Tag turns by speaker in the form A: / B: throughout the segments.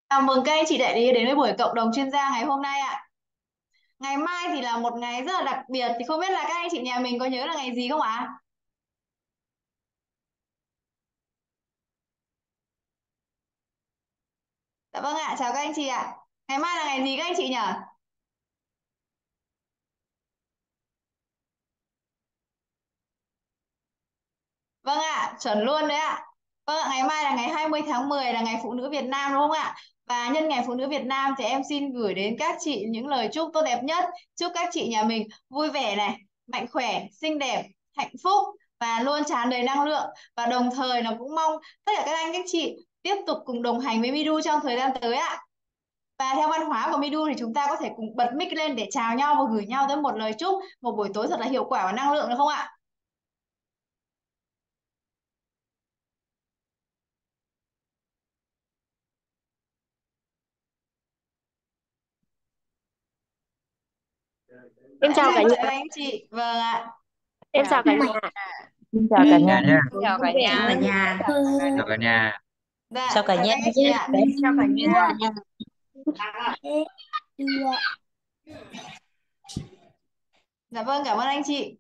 A: Chào mừng các anh chị đại lý đến với buổi cộng đồng chuyên gia ngày hôm nay ạ. Ngày mai thì là một ngày rất là đặc biệt, thì không biết là các anh chị nhà mình có nhớ là ngày gì không ạ? Dạ vâng ạ, chào các anh chị ạ. Ngày mai là ngày gì các anh chị nhỉ? Vâng ạ, chuẩn luôn đấy ạ. Vâng ạ, ngày mai là ngày 20 tháng 10 là ngày Phụ nữ Việt Nam đúng không ạ? Và nhân ngày Phụ nữ Việt Nam thì em xin gửi đến các chị những lời chúc tốt đẹp nhất. Chúc các chị nhà mình vui vẻ này, mạnh khỏe, xinh đẹp, hạnh phúc và luôn tràn đầy năng lượng. Và đồng thời nó cũng mong tất cả các anh các chị tiếp tục cùng đồng hành với Midu trong thời gian tới ạ. Và theo văn hóa của Midu thì chúng ta có thể cùng bật mic lên để chào nhau và gửi nhau tới một lời chúc, một buổi tối thật là hiệu quả và năng lượng được không ạ?
B: Em
A: Dạ,
B: chào
A: xin
B: cả
A: mời
B: nhà,
A: các anh chị. Vâng ạ.
B: em chào cả nhà.
C: Xin chào cả
D: Chào
C: nhà
D: cả
C: nhé.
D: nhà.
C: Tối
D: Chào
C: vui
D: cả
C: vẻ
D: nhà.
C: nha.
D: Chào cả nhà.
A: Dạ,
C: Chào cả
A: chào
C: nhà
A: các anh chị
C: nhé.
A: ạ.
D: Chào cả nhà.
A: Dạ vâng, cảm ơn anh chị.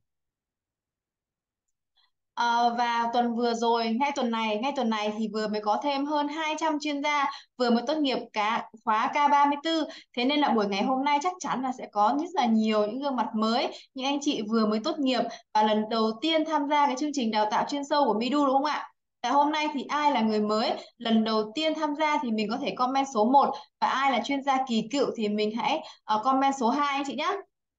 A: Và tuần vừa rồi, ngay tuần này thì vừa mới có thêm hơn 200 chuyên gia vừa mới tốt nghiệp cả khóa K34. Thế nên là buổi ngày hôm nay chắc chắn là sẽ có rất là nhiều những gương mặt mới, những anh chị vừa mới tốt nghiệp và lần đầu tiên tham gia cái chương trình đào tạo chuyên sâu của Midu đúng không ạ? Và hôm nay thì ai là người mới lần đầu tiên tham gia thì mình có thể comment số 1, và ai là chuyên gia kỳ cựu thì mình hãy comment số 2 anh chị nhé.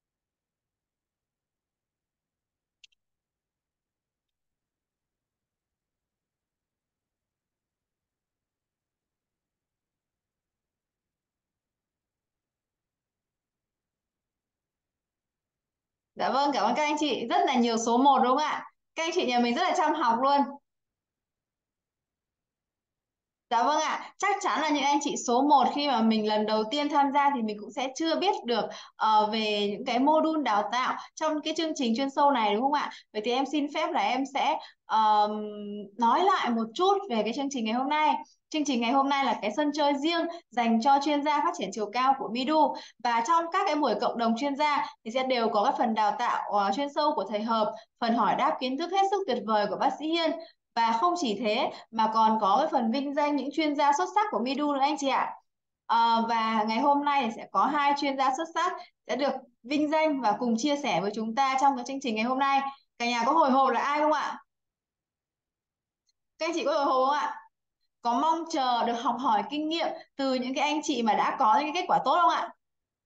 A: Dạ vâng, cảm ơn các anh chị rất là nhiều, số 1 đúng không ạ? Các anh chị nhà mình rất là chăm học luôn. Dạ vâng ạ, chắc chắn là những anh chị số 1 khi mà mình lần đầu tiên tham gia thì mình cũng sẽ chưa biết được về những cái module đào tạo trong cái chương trình chuyên sâu này đúng không ạ? Vậy thì em xin phép là em sẽ nói lại một chút về cái chương trình ngày hôm nay. Chương trình ngày hôm nay là cái sân chơi riêng dành cho chuyên gia phát triển chiều cao của Midu, và trong các cái buổi cộng đồng chuyên gia thì sẽ đều có các phần đào tạo chuyên sâu của thầy Hợp, phần hỏi đáp kiến thức hết sức tuyệt vời của bác sĩ Hiên, và không chỉ thế mà còn có cái phần vinh danh những chuyên gia xuất sắc của Midu nữa anh chị ạ. Và ngày hôm nay sẽ có hai chuyên gia xuất sắc sẽ được vinh danh và cùng chia sẻ với chúng ta trong cái chương trình ngày hôm nay. Cả nhà có hồi hộp là ai không ạ? Các anh chị có hồi hộp không ạ? Có mong chờ được học hỏi kinh nghiệm từ những cái anh chị mà đã có những cái kết quả tốt không ạ?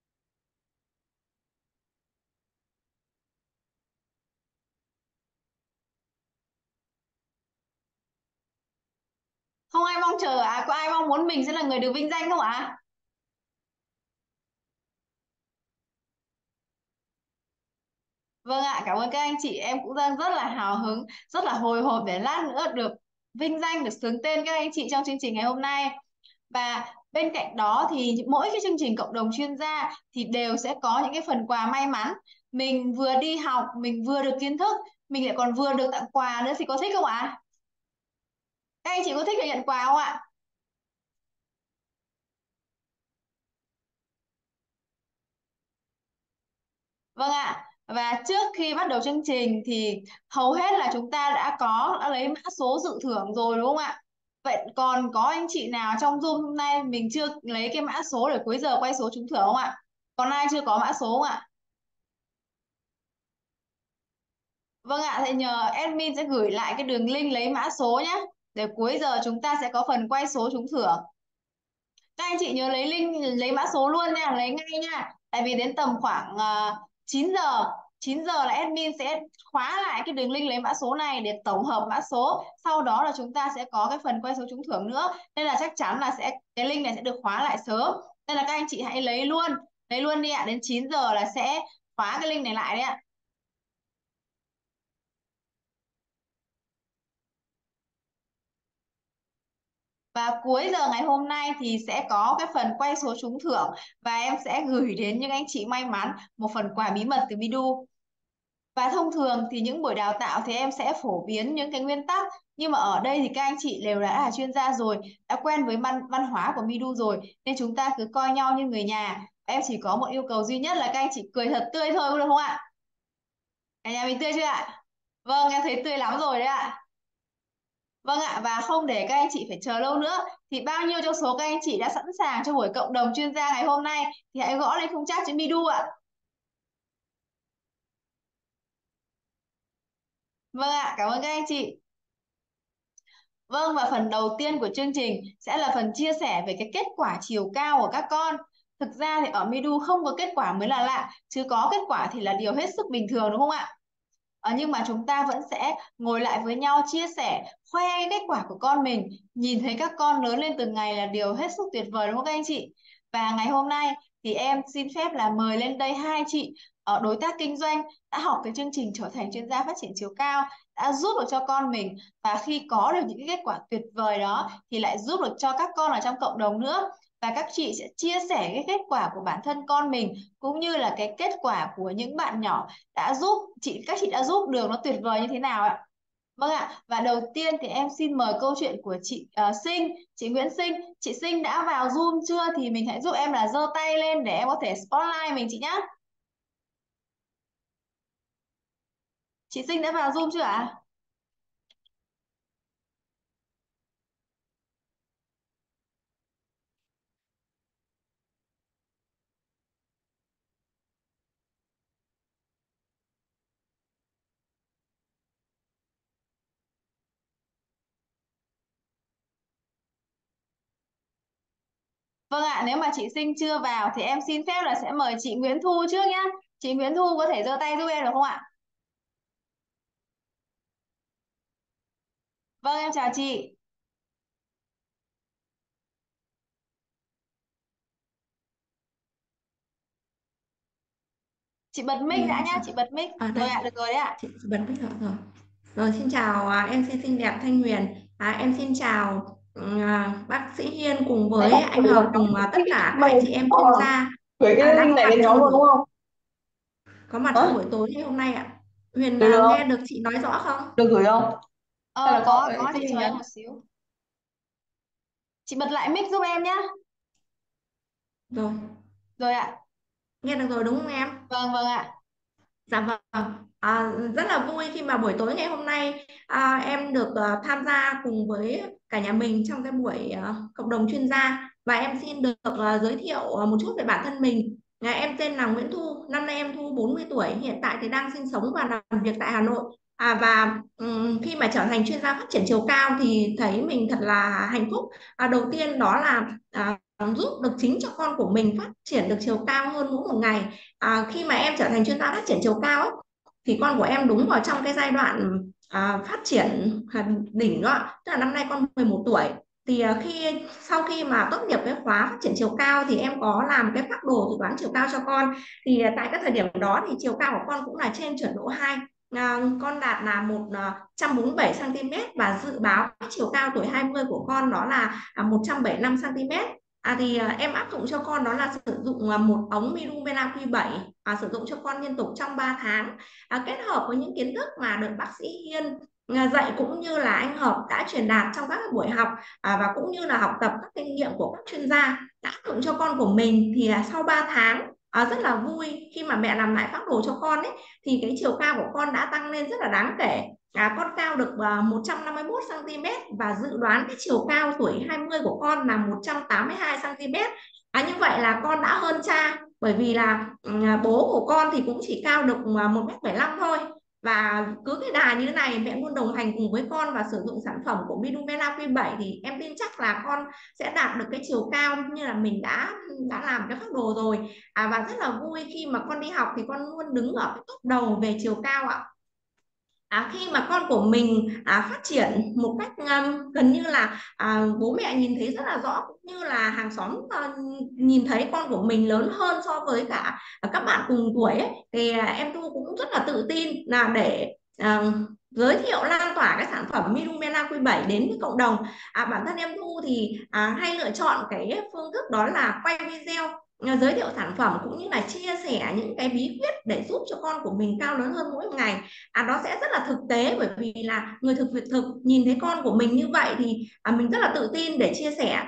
A: Không ai mong chờ à? Có ai mong muốn mình sẽ là người được vinh danh không ạ? Vâng ạ, cảm ơn các anh chị. Em cũng đang rất là hào hứng, rất là hồi hộp để lát nữa được vinh danh, được xướng tên các anh chị trong chương trình ngày hôm nay. Và bên cạnh đó thì mỗi cái chương trình cộng đồng chuyên gia thì đều sẽ có những cái phần quà may mắn. Mình vừa đi học, mình vừa được kiến thức, mình lại còn vừa được tặng quà nữa thì có thích không ạ? Các anh chị có thích được nhận quà không ạ? Vâng ạ. Và trước khi bắt đầu chương trình thì hầu hết là chúng ta đã lấy mã số dự thưởng rồi đúng không ạ? Vậy còn có anh chị nào trong Zoom hôm nay mình chưa lấy cái mã số để cuối giờ quay số trúng thưởng không ạ? Còn ai chưa có mã số không ạ? Vâng ạ, thì nhờ admin sẽ gửi lại cái đường link lấy mã số nhé. Để cuối giờ chúng ta sẽ có phần quay số trúng thưởng. Các anh chị nhớ lấy link, lấy mã số luôn nha, lấy ngay nha. Tại vì đến tầm khoảng 9 giờ, 9 giờ là admin sẽ khóa lại cái đường link lấy mã số này để tổng hợp mã số. Sau đó là chúng ta sẽ có cái phần quay số trúng thưởng nữa. Nên là chắc chắn là cái link này sẽ được khóa lại sớm. Nên là các anh chị hãy lấy luôn đi ạ. Đến 9 giờ là sẽ khóa cái link này lại đấy ạ. Và cuối giờ ngày hôm nay thì sẽ có cái phần quay số trúng thưởng, và em sẽ gửi đến những anh chị may mắn một phần quà bí mật từ Midu. Và thông thường thì những buổi đào tạo thì em sẽ phổ biến những cái nguyên tắc, nhưng mà ở đây thì các anh chị đều đã là chuyên gia rồi, đã quen với văn hóa của Midu rồi, nên chúng ta cứ coi nhau như người nhà. Em chỉ có một yêu cầu duy nhất là các anh chị cười thật tươi thôi, có được không ạ? Cả nhà mình tươi chưa ạ? Vâng, em thấy tươi lắm rồi đấy ạ. Vâng ạ, và không để các anh chị phải chờ lâu nữa, thì bao nhiêu trong số các anh chị đã sẵn sàng cho buổi cộng đồng chuyên gia ngày hôm nay thì hãy gõ lên khung chat cho Midu ạ. Vâng ạ, cảm ơn các anh chị. Vâng, và phần đầu tiên của chương trình sẽ là phần chia sẻ về cái kết quả chiều cao của các con. Thực ra thì ở Midu không có kết quả mới là lạ, chứ có kết quả thì là điều hết sức bình thường đúng không ạ? Nhưng mà chúng ta vẫn sẽ ngồi lại với nhau chia sẻ, khoe cái kết quả của con mình, nhìn thấy các con lớn lên từng ngày là điều hết sức tuyệt vời đúng không các anh chị? Và ngày hôm nay thì em xin phép là mời lên đây hai chị ở đối tác kinh doanh đã học cái chương trình trở thành chuyên gia phát triển chiều cao, đã giúp được cho con mình, và khi có được những cái kết quả tuyệt vời đó thì lại giúp được cho các con ở trong cộng đồng nữa. Và các chị sẽ chia sẻ cái kết quả của bản thân con mình cũng như là cái kết quả của những bạn nhỏ đã giúp các chị đã giúp được nó tuyệt vời như thế nào ạ. Vâng ạ, và đầu tiên thì em xin mời câu chuyện của chị Sinh, chị Nguyễn Sinh. Chị Sinh đã vào Zoom chưa thì mình hãy giúp em là giơ tay lên để em có thể spotlight mình chị nhá. Chị Sinh đã vào Zoom chưa ạ? Vâng ạ, nếu mà chị Sinh chưa vào thì em xin phép là sẽ mời chị Nguyễn Thu trước nhá. Chị Nguyễn Thu có thể giơ tay giúp em được không ạ? Vâng, em chào chị. Chị bật mic
B: Nghe
A: đã
B: không
A: nhá,
B: sao?
A: chị bật mic.
B: À
A: Rồi
B: đây,
A: ạ, được rồi đấy ạ.
B: chị bật mic rồi. Rồi xin chào MC xinh đẹp Thanh Huyền. Em xin chào bác sĩ Hiên cùng
C: Nãy
B: với
C: bạn
B: anh
C: gửi vào
B: Hợp
C: nhóm
B: cùng tất cả các
C: mày
B: anh chị em chuyên gia
C: gửi cái
B: đã
C: link
B: có
C: này
B: mặt
C: lên nhóm
B: trong
C: luôn đúng không?
B: trong
C: Hả?
B: buổi tối ngày hôm nay ạ. Huyền
C: Được
B: nghe
C: không?
B: được chị nói rõ không?
C: Được gửi không? Hay là
A: Có
C: cái
A: chị
C: gì
A: chờ em
C: nhắn?
A: một xíu. Chị bật lại mic giúp em nhá.
B: Rồi,
A: Rồi ạ.
B: nghe được rồi đúng không em?
A: Vâng vâng ạ.
B: Dạ vâng, rất là vui khi mà buổi tối ngày hôm nay em được tham gia cùng với cả nhà mình trong cái buổi cộng đồng chuyên gia, và em xin được giới thiệu một chút về bản thân mình. Em tên là Nguyễn Thu, năm nay em Thu 40 tuổi, hiện tại thì đang sinh sống và làm việc tại Hà Nội. Và khi mà trở thành chuyên gia phát triển chiều cao thì thấy mình thật là hạnh phúc. Đầu tiên đó là giúp được chính cho con của mình phát triển được chiều cao hơn mỗi một ngày. Khi mà em trở thành chuyên gia phát triển chiều cao ấy, thì con của em đúng vào trong cái giai đoạn phát triển đỉnh đó, tức là năm nay con 11 tuổi. Thì sau khi mà tốt nghiệp cái khóa phát triển chiều cao thì em có làm cái phác đồ dự đoán chiều cao cho con. Thì tại cái thời điểm đó thì chiều cao của con cũng là trên chuẩn độ 2. Con đạt là 147 cm, và dự báo chiều cao tuổi 20 của con đó là 175 cm. Em áp dụng cho con đó là sử dụng một ống Mirumela Q7, sử dụng cho con liên tục trong 3 tháng, kết hợp với những kiến thức mà được bác sĩ Hiên dạy cũng như là anh Hợp đã truyền đạt trong các buổi học, và cũng như là học tập các kinh nghiệm của các chuyên gia đã áp dụng cho con của mình. Thì sau 3 tháng rất là vui khi mà mẹ làm lại phác đồ cho con ấy, thì cái chiều cao của con đã tăng lên rất là đáng kể. Con cao được 151 cm, và dự đoán cái chiều cao tuổi 20 của con là 182 cm. Như vậy là con đã hơn cha, bởi vì là bố của con thì cũng chỉ cao được 1m75 thôi. Và cứ cái đà như thế này, mẹ luôn đồng hành cùng với con và sử dụng sản phẩm của Minumela Q7, thì em tin chắc là con sẽ đạt được cái chiều cao như là mình đã làm cái phác đồ rồi. Và rất là vui khi mà con đi học thì con luôn đứng ở cái top đầu về chiều cao ạ. Khi mà con của mình phát triển một cách gần như là bố mẹ nhìn thấy rất là rõ, cũng như là hàng xóm nhìn thấy con của mình lớn hơn so với cả các bạn cùng tuổi ấy, thì em Thu cũng rất là tự tin là để giới thiệu lan tỏa cái sản phẩm Mirumela Q7 đến với cộng đồng. Bản thân em Thu thì hay lựa chọn cái phương thức đó là quay video giới thiệu sản phẩm cũng như là chia sẻ những cái bí quyết để giúp cho con của mình cao lớn hơn mỗi ngày. Đó sẽ rất là thực tế, bởi vì là người thực việc thực, nhìn thấy con của mình như vậy thì mình rất là tự tin để chia sẻ.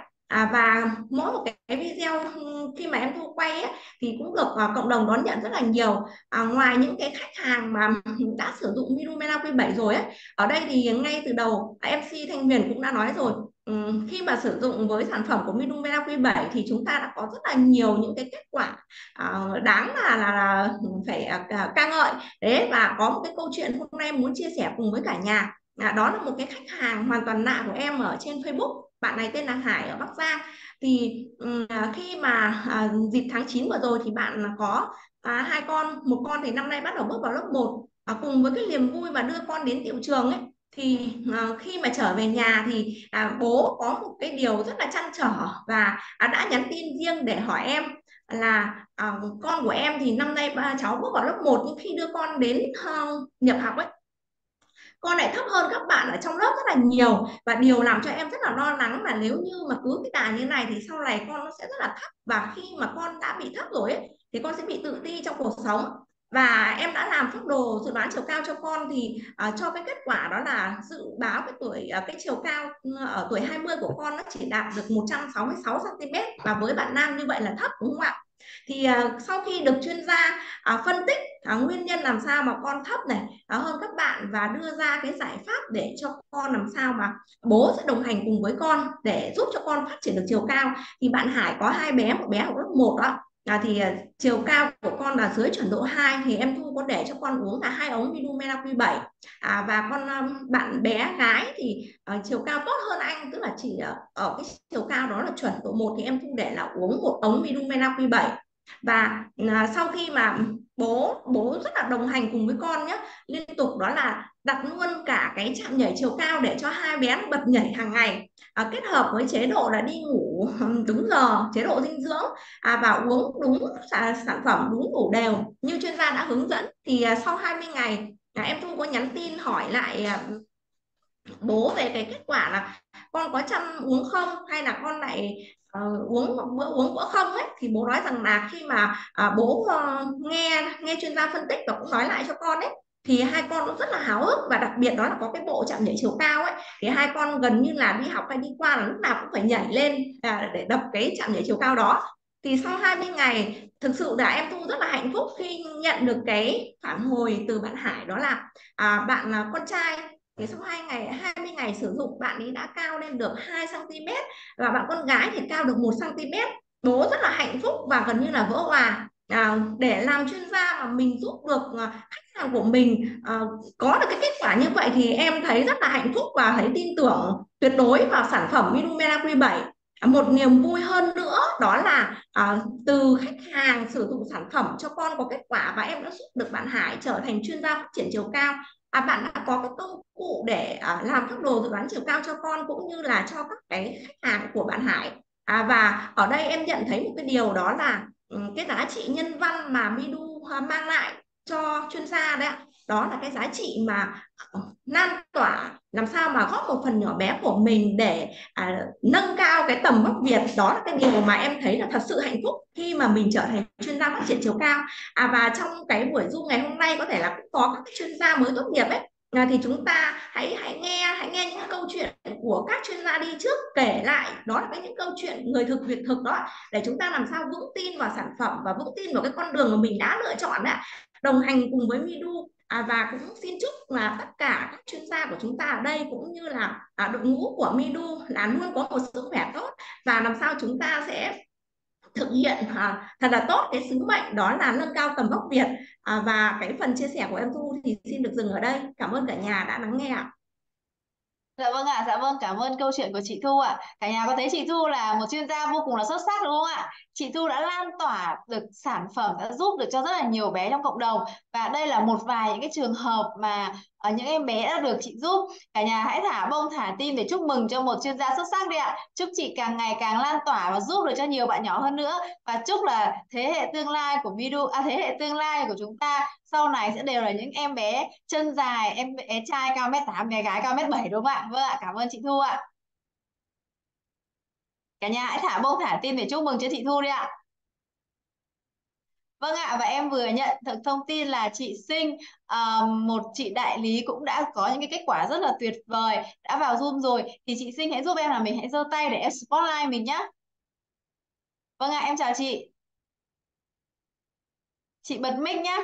B: Và mỗi một cái video khi mà em Thu quay ấy, thì cũng được cộng đồng đón nhận rất là nhiều. Ngoài những cái khách hàng mà đã sử dụng Minumela Q7 rồi ấy, ở đây thì ngay từ đầu MC Thanh Huyền cũng đã nói rồi, khi mà sử dụng với sản phẩm của Minumela Q7 thì chúng ta đã có rất là nhiều những cái kết quả đáng là phải ca ngợi đấy. Và có một cái câu chuyện hôm nay em muốn chia sẻ cùng với cả nhà. Đó là một cái khách hàng hoàn toàn lạ của em ở trên Facebook. Bạn này tên là Hải ở Bắc Giang. Thì khi mà dịp tháng 9 vừa rồi thì bạn có hai con, một con thì năm nay bắt đầu bước vào lớp 1. Cùng với cái niềm vui và đưa con đến tiệu trường ấy, thì khi mà trở về nhà thì bố có một cái điều rất là trăn trở và đã nhắn tin riêng để hỏi em là con của em thì năm nay cháu bước vào lớp 1, nhưng khi đưa con đến nhập học ấy, con lại thấp hơn các bạn ở trong lớp rất là nhiều. Và điều làm cho em rất là lo lắng là nếu như mà cứ cái đà như này thì sau này con nó sẽ rất là thấp, và khi mà con đã bị thấp rồi ấy, thì con sẽ bị tự ti trong cuộc sống. Và em đã làm phác đồ dự đoán chiều cao cho con thì cho cái kết quả đó là dự báo cái tuổi cái chiều cao ở tuổi 20 của con nó chỉ đạt được 166 cm, và với bạn nam như vậy là thấp, đúng không ạ? Thì sau khi được chuyên gia phân tích nguyên nhân làm sao mà con thấp này hơn các bạn, và đưa ra cái giải pháp để cho con làm sao mà bố sẽ đồng hành cùng với con để giúp cho con phát triển được chiều cao. Thì bạn Hải có hai bé, một bé học lớp 1 đó, thì chiều cao của con là dưới chuẩn độ 2, thì em Thu có để cho con uống là 2 ống Minumela Q7. Và con bạn bé gái thì chiều cao tốt hơn anh, tức là chỉ ở cái chiều cao đó là chuẩn độ 1, thì em Thu để là uống 1 ống Minumela Q7. Và sau khi mà bố rất là đồng hành cùng với con nhé, liên tục, đó là đặt luôn cả cái chạm nhảy chiều cao để cho hai bé bật nhảy hàng ngày, kết hợp với chế độ là đi ngủ đúng giờ, chế độ dinh dưỡng, và uống đúng sản phẩm đúng đủ đều như chuyên gia đã hướng dẫn. Thì sau 20 ngày em Thu có nhắn tin hỏi lại bố về cái kết quả là con có chăm uống không, hay là con lại uống bữa không ấy. Thì bố nói rằng là khi mà bố nghe chuyên gia phân tích và cũng nói lại cho con ấy, thì hai con cũng rất là háo hức, và đặc biệt đó là có cái bộ chạm nhảy chiều cao ấy, thì hai con gần như là đi học hay đi qua là lúc nào cũng phải nhảy lên để đập cái chạm nhảy chiều cao đó. Thì sau 20 ngày thực sự là em Thu rất là hạnh phúc khi nhận được cái phản hồi từ bạn Hải, đó là bạn là con trai, thì sau 20 ngày sử dụng, bạn ấy đã cao lên được 2 cm, và bạn con gái thì cao được 1 cm. Bố rất là hạnh phúc và gần như là vỡ òa. Để làm chuyên gia mà mình giúp được khách hàng của mình có được cái kết quả như vậy, thì em thấy rất là hạnh phúc và thấy tin tưởng tuyệt đối vào sản phẩm Minumela Q7. Một niềm vui hơn nữa đó là từ khách hàng sử dụng sản phẩm cho con có kết quả, và em đã giúp được bạn Hải trở thành chuyên gia phát triển chiều cao. Bạn đã có cái công cụ để làm các đồ dự đoán chiều cao cho con cũng như là cho các cái khách hàng của bạn Hải. Và ở đây em nhận thấy một cái điều đó là cái giá trị nhân văn mà Midu mang lại cho chuyên gia đấy ạ. Đó là cái giá trị mà lan tỏa, làm sao mà góp một phần nhỏ bé của mình để nâng cao cái tầm vóc Việt. Đó là cái điều mà em thấy là thật sự hạnh phúc khi mà mình trở thành chuyên gia phát triển chiều cao. Và trong cái buổi Zoom ngày hôm nay có thể là cũng có các chuyên gia mới tốt nghiệp ấy, thì chúng ta hãy nghe những câu chuyện của các chuyên gia đi trước kể lại, đó là những câu chuyện người thực việc thực đó, để chúng ta làm sao vững tin vào sản phẩm và vững tin vào cái con đường mà mình đã lựa chọn đó, đồng hành cùng với Midu. Và cũng xin chúc là tất cả các chuyên gia của chúng ta ở đây cũng như là đội ngũ của Midu là luôn có một sức khỏe tốt, và làm sao chúng ta sẽ thực hiện thật là tốt cái sứ mệnh đó là nâng cao tầm vóc Việt. Và cái phần chia sẻ của em Thu thì xin được dừng ở đây. Cảm ơn cả nhà đã lắng nghe ạ.
A: Dạ vâng ạ, dạ vâng, cảm ơn câu chuyện của chị Thu ạ. Cả nhà có thấy chị Thu là một chuyên gia vô cùng là xuất sắc đúng không ạ? Chị Thu đã lan tỏa được sản phẩm, đã giúp được cho rất là nhiều bé trong cộng đồng. Và đây là một vài những cái trường hợp mà những em bé đã được chị giúp. Cả nhà hãy thả bông thả tim để chúc mừng cho một chuyên gia xuất sắc đi ạ. Chúc chị càng ngày càng lan tỏa và giúp được cho nhiều bạn nhỏ hơn nữa. Và chúc là thế hệ tương lai của Midu, thế hệ tương lai của chúng ta sau này sẽ đều là những em bé chân dài, em bé trai cao 1m8, bé gái cao 1m7 đúng không ạ? Vâng ạ, cảm ơn chị Thu ạ. Cả nhà hãy thả bông thả tim để chúc mừng cho chị Thu đi ạ. Vâng ạ, và em vừa nhận được thông tin là chị Sinh, một chị đại lý cũng đã có những cái kết quả rất là tuyệt vời, đã vào Zoom rồi. Thì chị Sinh hãy giúp em là mình hãy giơ tay để em spotlight mình nhé. Vâng ạ, em chào chị. Chị bật mic nhé.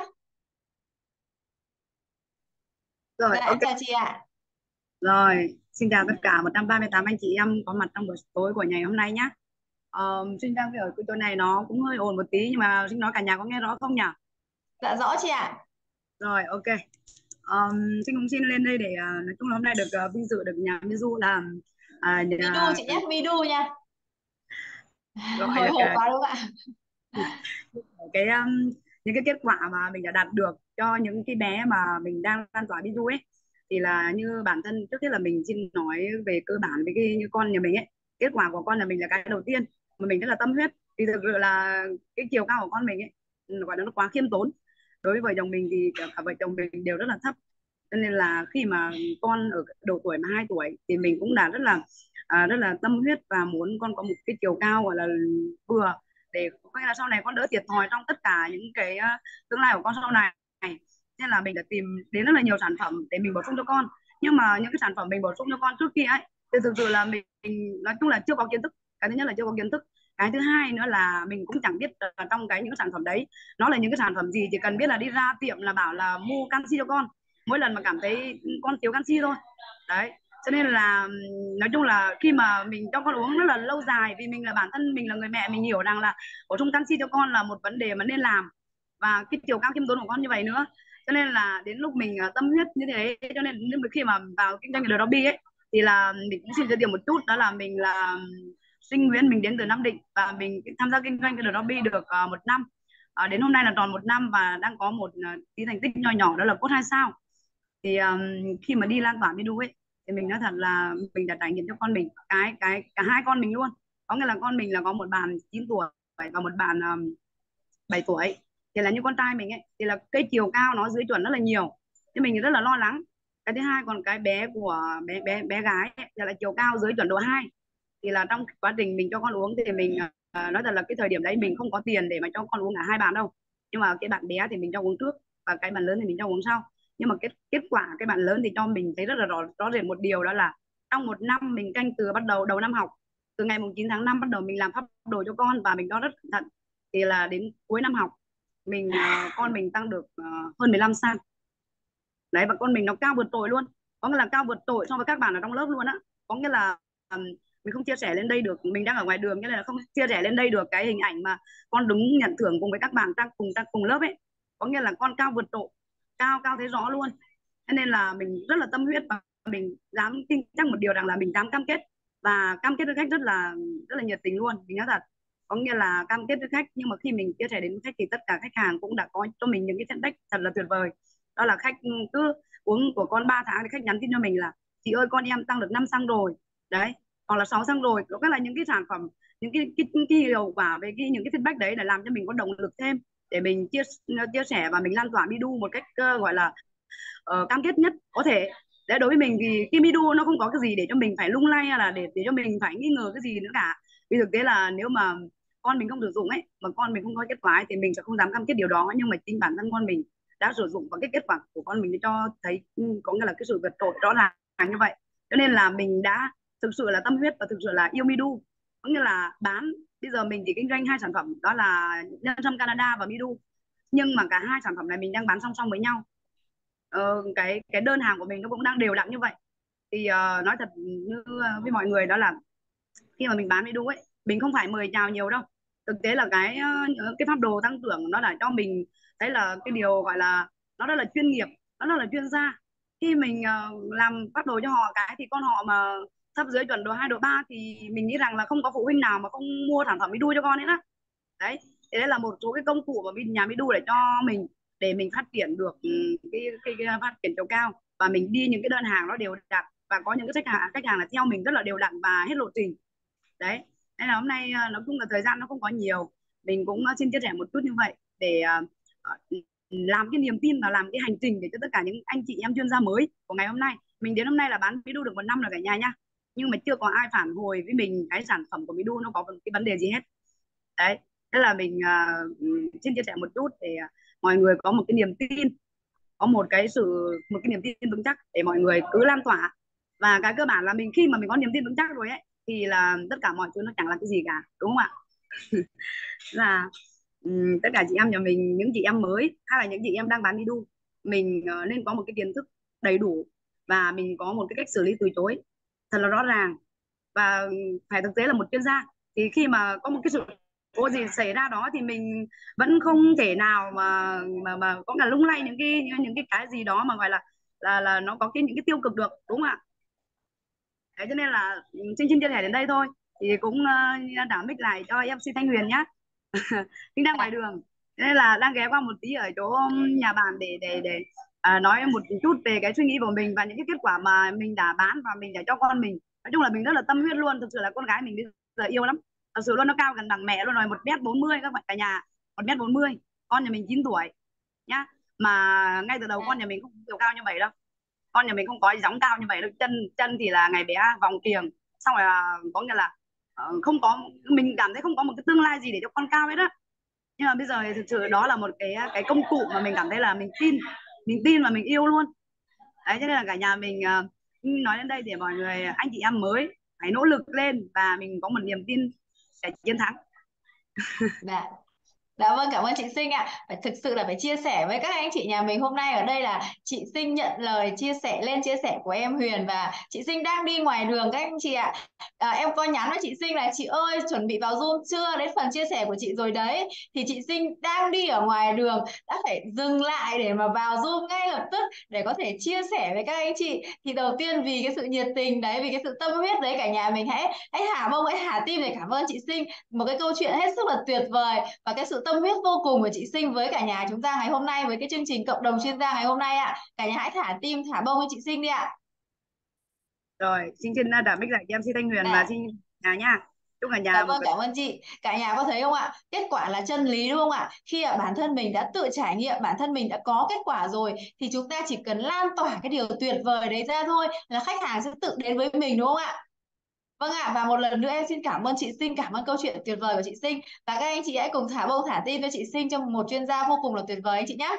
C: Rồi,
A: Dạ,
C: ok.
A: em chào chị ạ.
C: Rồi, xin chào tất cả 138 anh chị em có mặt trong buổi tối của ngày hôm nay nhé. Xin chào, ở cái chỗ này nó cũng hơi ồn một tí nhưng mà xin nói cả nhà có nghe rõ không nhỉ?
A: Dạ rõ chị ạ.
C: Rồi, ok. Xin cũng xin lên đây để nói chung là hôm nay được vinh dự được nhà Mizu là
A: Midu
C: nhà,
A: chị nhé, Midu nha.
C: gọi
A: Hồi
C: được
A: hộp quá đúng không ạ?
C: cái những cái kết quả mà mình đã đạt được cho những cái bé mà mình đang lan tỏa ví dụ ấy, thì là như bản thân trước hết là mình xin nói về cơ bản với cái như con nhà mình ấy. Kết quả của con nhà mình là cái đầu tiên mà mình rất là tâm huyết, thì thực sự là cái chiều cao của con mình ấy gọi là nó quá khiêm tốn. Đối với vợ chồng mình thì cả vợ chồng mình đều rất là thấp, cho nên là khi mà con ở độ tuổi mà 2 tuổi thì mình cũng đã rất là tâm huyết và muốn con có một cái chiều cao gọi là vừa, để có nghĩa là sau này con đỡ thiệt thòi trong tất cả những cái tương lai của con sau này. Nên là mình đã tìm đến rất là nhiều sản phẩm để mình bổ sung cho con, nhưng mà những cái sản phẩm mình bổ sung cho con trước kia ấy thì thực sự là mình nói chung là chưa có kiến thức. Cái thứ nhất là chưa có kiến thức, cái thứ hai nữa là mình cũng chẳng biết là trong những cái sản phẩm đấy nó là những cái sản phẩm gì, chỉ cần biết là đi ra tiệm là bảo là mua canxi cho con mỗi lần mà cảm thấy con thiếu canxi thôi. Đấy, cho nên là nói chung là khi mà mình cho con uống rất là lâu dài, vì mình là bản thân mình là người mẹ, mình hiểu rằng là bổ sung canxi cho con là một vấn đề mà nên làm, và cái chiều cao khiêm tốn của con như vậy nữa. Cho nên là đến lúc mình tâm huyết như thế, cho nên khi mà vào kinh doanh cái Dropy ấy thì là mình cũng xin giới thiệu một chút, đó là mình là sinh Nguyễn, mình đến từ Nam Định và mình tham gia kinh doanh cái Dropy được 1 năm. Đến hôm nay là tròn 1 năm và đang có một tí thành tích nho nhỏ, đó là cốt 2 sao. Thì khi mà đi lan tỏa video ấy thì mình nói thật là mình đã trải nghiệm cho con mình cả hai con mình luôn. Có nghĩa là con mình là có một bạn 9 tuổi và một bạn 7 tuổi. Thì là như con trai mình ấy thì là cái chiều cao nó dưới chuẩn rất là nhiều, thì mình rất là lo lắng. Cái thứ hai, còn cái bé của bé gái ấy, thì là chiều cao dưới chuẩn độ 2. Thì là trong quá trình mình cho con uống thì mình nói thật là cái thời điểm đấy mình không có tiền để mà cho con uống cả hai bạn đâu, nhưng mà cái bạn bé thì mình cho uống trước và cái bạn lớn thì mình cho uống sau. Nhưng mà kết quả cái bạn lớn thì cho mình thấy rất là rõ rệt một điều, đó là trong 1 năm mình canh từ bắt đầu đầu năm học, từ ngày mùng 9 tháng 5 bắt đầu mình làm pháp đồ cho con và mình đo rất cẩn thận, thì là đến cuối năm học mình con mình tăng được hơn 15 cm. Đấy, và con mình nó cao vượt trội luôn, có nghĩa là cao vượt trội so với các bạn ở trong lớp luôn á. Có nghĩa là mình không chia sẻ lên đây được, mình đang ở ngoài đường, nghĩa là không chia sẻ lên đây được cái hình ảnh mà con đứng nhận thưởng cùng với các bạn cùng lớp ấy. Có nghĩa là con cao vượt trội, cao cao thấy rõ luôn. Cho nên là mình rất là tâm huyết và mình dám tin chắc một điều rằng là mình dám cam kết, và cam kết với khách rất là nhiệt tình luôn, mình nói thật. Có nghĩa là cam kết với khách, nhưng mà khi mình chia sẻ đến khách thì tất cả khách hàng cũng đã có cho mình những cái feedback thật là tuyệt vời. Đó là khách cứ uống của con 3 tháng thì khách nhắn tin cho mình là chị ơi con em tăng được 5 xăng rồi. Đấy, hoặc là 6 xăng rồi. Đó là những cái sản phẩm, những cái hiệu quả về những cái feedback đấy để làm cho mình có động lực thêm để mình chia sẻ và mình lan tỏa Midu một cách gọi là cam kết nhất có thể. Đấy, đối với mình thì cái Midu nó không có cái gì để cho mình phải lung lay hay là để cho mình phải nghi ngờ cái gì nữa cả. Vì thực tế là nếu mà con mình không sử dụng ấy mà con mình không có kết quả ấy, thì mình sẽ không dám cam kết điều đó. Nhưng mà chính bản thân con mình đã sử dụng và cái kết quả của con mình cho thấy có nghĩa là cái sự vượt trội rõ ràng như vậy. Cho nên là mình đã thực sự là tâm huyết và thực sự là yêu Midu. Có nghĩa là bây giờ mình chỉ kinh doanh hai sản phẩm, đó là nhân sâm Canada và Midu, nhưng mà cả hai sản phẩm này mình đang bán song song với nhau. Cái đơn hàng của mình nó cũng đang đều đặn như vậy. Thì nói thật như với mọi người, đó là khi mà mình bán Midu ấy, mình không phải mời chào nhiều đâu. Thực tế là cái phác đồ tăng trưởng nó đã cho mình thấy là cái điều gọi là nó rất là chuyên nghiệp, nó rất là chuyên gia. Khi mình làm phác đồ cho họ cái thì con họ mà thấp dưới chuẩn độ 2 độ 3 thì mình nghĩ rằng là không có phụ huynh nào mà không mua sản phẩm Midu cho con ấy đó. Đấy, thế đấy là một số cái công cụ mà nhà Midu để cho mình, để mình phát triển được cái phát triển chiều cao, và mình đi những cái đơn hàng nó đều đặn, và có những cái khách hàng là theo mình rất là đều đặn và hết lộ trình. Đấy, nên là hôm nay nói chung là thời gian nó không có nhiều, mình cũng xin chia sẻ một chút như vậy để làm cái niềm tin và làm cái hành trình để cho tất cả những anh chị em chuyên gia mới của ngày hôm nay. Mình đến hôm nay là bán Midu được 1 năm rồi cả nhà nhá, nhưng mà chưa có ai phản hồi với mình cái sản phẩm của Midu nó có cái vấn đề gì hết. Đấy, Thế là mình xin chia sẻ một chút để mọi người có một cái niềm tin, có một cái niềm tin vững chắc để mọi người cứ lan tỏa. Và cái cơ bản là khi mà mình có niềm tin vững chắc rồi ấy thì là tất cả mọi thứ nó chẳng là cái gì cả, đúng không ạ? Là tất cả chị em nhà mình, những chị em mới hay là những chị em đang bán đi đu, mình nên có một cái kiến thức đầy đủ, và mình có một cái cách xử lý từ chối thật là rõ ràng, và phải thực tế là một chuyên gia. Thì khi mà có một cái sự cố gì xảy ra đó thì mình vẫn không thể nào mà có cả lung lay những cái gì đó mà gọi là nó có những cái tiêu cực được, đúng không ạ? Thế cho nên là xin xin chia sẻ đến đây thôi. Thì cũng đảo mic lại cho em MC Thanh Huyền nhá. Mình đang ngoài đường, thế nên là đang ghé qua một tí ở chỗ nhà bạn để nói một chút về cái suy nghĩ của mình và những cái kết quả mà mình đã bán và mình đã cho con mình. Nói chung là mình rất là tâm huyết luôn, thực sự là con gái mình bây giờ yêu lắm, thật sự luôn. Nó cao gần bằng mẹ luôn rồi, 1m40 các bạn cả nhà, 1m40. Con nhà mình 9 tuổi nhá, mà ngay từ đầu con nhà mình không chiều cao như vậy đâu, con nhà mình không có gióng cao như vậy đâu. Chân chân thì là ngày bé vòng kiềng, xong rồi là có nghĩa là không có, mình cảm thấy không có một cái tương lai gì để cho con cao hết á. Nhưng mà bây giờ thì thực sự đó là một cái công cụ mà mình cảm thấy là mình tin và mình yêu luôn. Đấy, cho nên là cả nhà mình nói đến đây để mọi người, anh chị em mới phải nỗ lực lên và mình có một niềm tin sẽ chiến thắng.
A: Dạ. Dạ vâng, cảm ơn chị Sinh ạ. Phải thực sự là phải chia sẻ với các anh chị nhà mình hôm nay ở đây là chị Sinh nhận lời chia sẻ của em Huyền, và chị Sinh đang đi ngoài đường các anh chị ạ. Em có nhắn với chị Sinh là chị ơi chuẩn bị vào Zoom chưa? Đến phần chia sẻ của chị rồi đấy. Thì chị Sinh đang đi ở ngoài đường đã phải dừng lại để mà vào Zoom ngay lập tức để có thể chia sẻ với các anh chị. Thì đầu tiên vì cái sự nhiệt tình đấy, vì cái sự tâm huyết đấy, cả nhà mình hãy hãy hạ bông, hãy hạ tim để cảm ơn chị Sinh. Một cái câu chuyện hết sức là tuyệt vời và cái sự tâm huyết vô cùng của chị Sinh với cả nhà chúng ta ngày hôm nay, với cái chương trình cộng đồng chuyên gia ngày hôm nay ạ. Cả nhà hãy thả tim thả bông với chị Sinh đi ạ.
C: Rồi xin xin đã mic lại cho em MC Thanh Huyền và
A: À,
C: xin nhà nha, chúc cả
A: dạ
C: nhà một
A: vâng, cảm ơn chị. Cả nhà có thấy không ạ? Kết quả là chân lý đúng không ạ? Khi bản thân mình đã tự trải nghiệm, bản thân mình đã có kết quả rồi thì chúng ta chỉ cần lan tỏa cái điều tuyệt vời đấy ra thôi là khách hàng sẽ tự đến với mình đúng không ạ? Vâng ạ, và một lần nữa em xin cảm ơn chị Sinh, cảm ơn câu chuyện tuyệt vời của chị Sinh, và các anh chị hãy cùng thả bông thả tim cho chị Sinh trong một chuyên gia vô cùng là tuyệt vời anh chị nhé.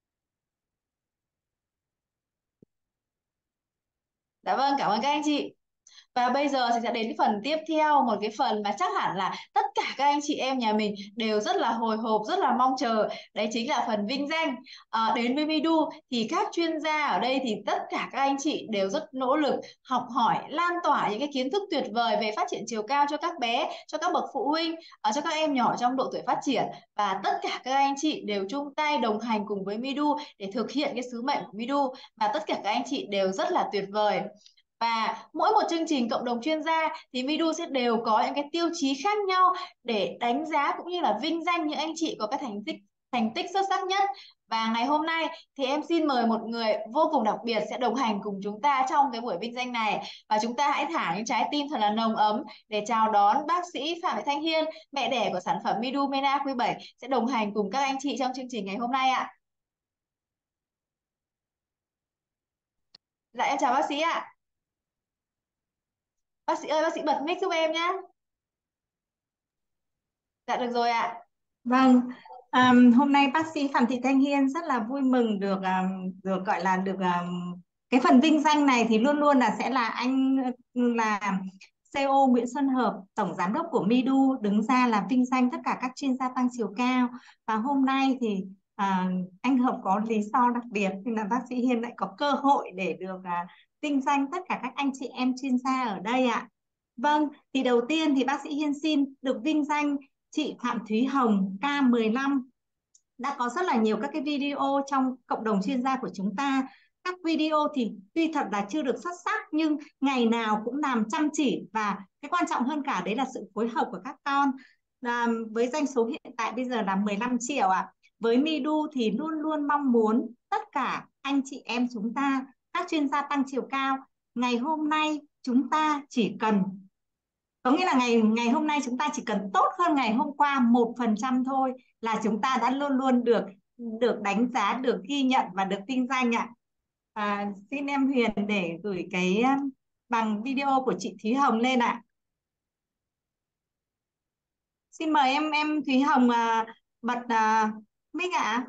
A: Dạ vâng, cảm ơn các anh chị. Và bây giờ thì sẽ đến cái phần tiếp theo, một cái phần mà chắc hẳn là tất cả các anh chị em nhà mình đều rất là hồi hộp, rất là mong chờ. Đấy chính là phần vinh danh. Đến với Midu thì các chuyên gia ở đây thì tất cả các anh chị đều rất nỗ lực học hỏi, lan tỏa những cái kiến thức tuyệt vời về phát triển chiều cao cho các bé, cho các bậc phụ huynh, cho các em nhỏ trong độ tuổi phát triển. Và tất cả các anh chị đều chung tay đồng hành cùng với Midu để thực hiện cái sứ mệnh của Midu. Và tất cả các anh chị đều rất là tuyệt vời. Và mỗi một chương trình cộng đồng chuyên gia thì Midu sẽ đều có những cái tiêu chí khác nhau để đánh giá cũng như là vinh danh những anh chị có cái thành tích xuất sắc nhất. Và ngày hôm nay thì em xin mời một người vô cùng đặc biệt sẽ đồng hành cùng chúng ta trong cái buổi vinh danh này. Và chúng ta hãy thả những trái tim thật là nồng ấm để chào đón bác sĩ Phạm Thị Thanh Hiên, mẹ đẻ của sản phẩm Midu Mena Q7 sẽ đồng hành cùng các anh chị trong chương trình ngày hôm nay ạ. Dạ em chào bác sĩ ạ. Bác sĩ ơi, bác sĩ bật mic giúp em nhé. Dạ được rồi ạ.
B: Vâng, hôm nay bác sĩ Phạm Thị Thanh Hiên rất là vui mừng được được gọi là được cái phần vinh danh này thì luôn luôn là sẽ là anh là CEO Nguyễn Xuân Hợp, tổng giám đốc của Midu đứng ra là vinh danh tất cả các chuyên gia tăng chiều cao. Và hôm nay thì anh Hợp có lý do đặc biệt nên là bác sĩ Hiên lại có cơ hội để được vinh danh tất cả các anh chị em chuyên gia ở đây ạ. Vâng, thì đầu tiên thì bác sĩ Hiên xin được vinh danh chị Phạm Thúy Hồng K15, đã có rất là nhiều các cái video trong cộng đồng chuyên gia của chúng ta. Các video thì tuy thật là chưa được xuất sắc nhưng ngày nào cũng làm chăm chỉ, và cái quan trọng hơn cả đấy là sự phối hợp của các con. Với doanh số hiện tại bây giờ là 15 triệu ạ. Với Midu thì luôn luôn mong muốn tất cả anh chị em chúng ta, các chuyên gia tăng chiều cao, ngày hôm nay chúng ta chỉ cần, có nghĩa là ngày ngày hôm nay chúng ta chỉ cần tốt hơn ngày hôm qua 1% thôi là chúng ta đã luôn luôn được được đánh giá, được ghi nhận và được vinh danh ạ. Xin em Huyền để gửi cái bằng video của chị Thúy Hồng lên ạ.
A: Xin mời em Thúy Hồng bật mic ạ.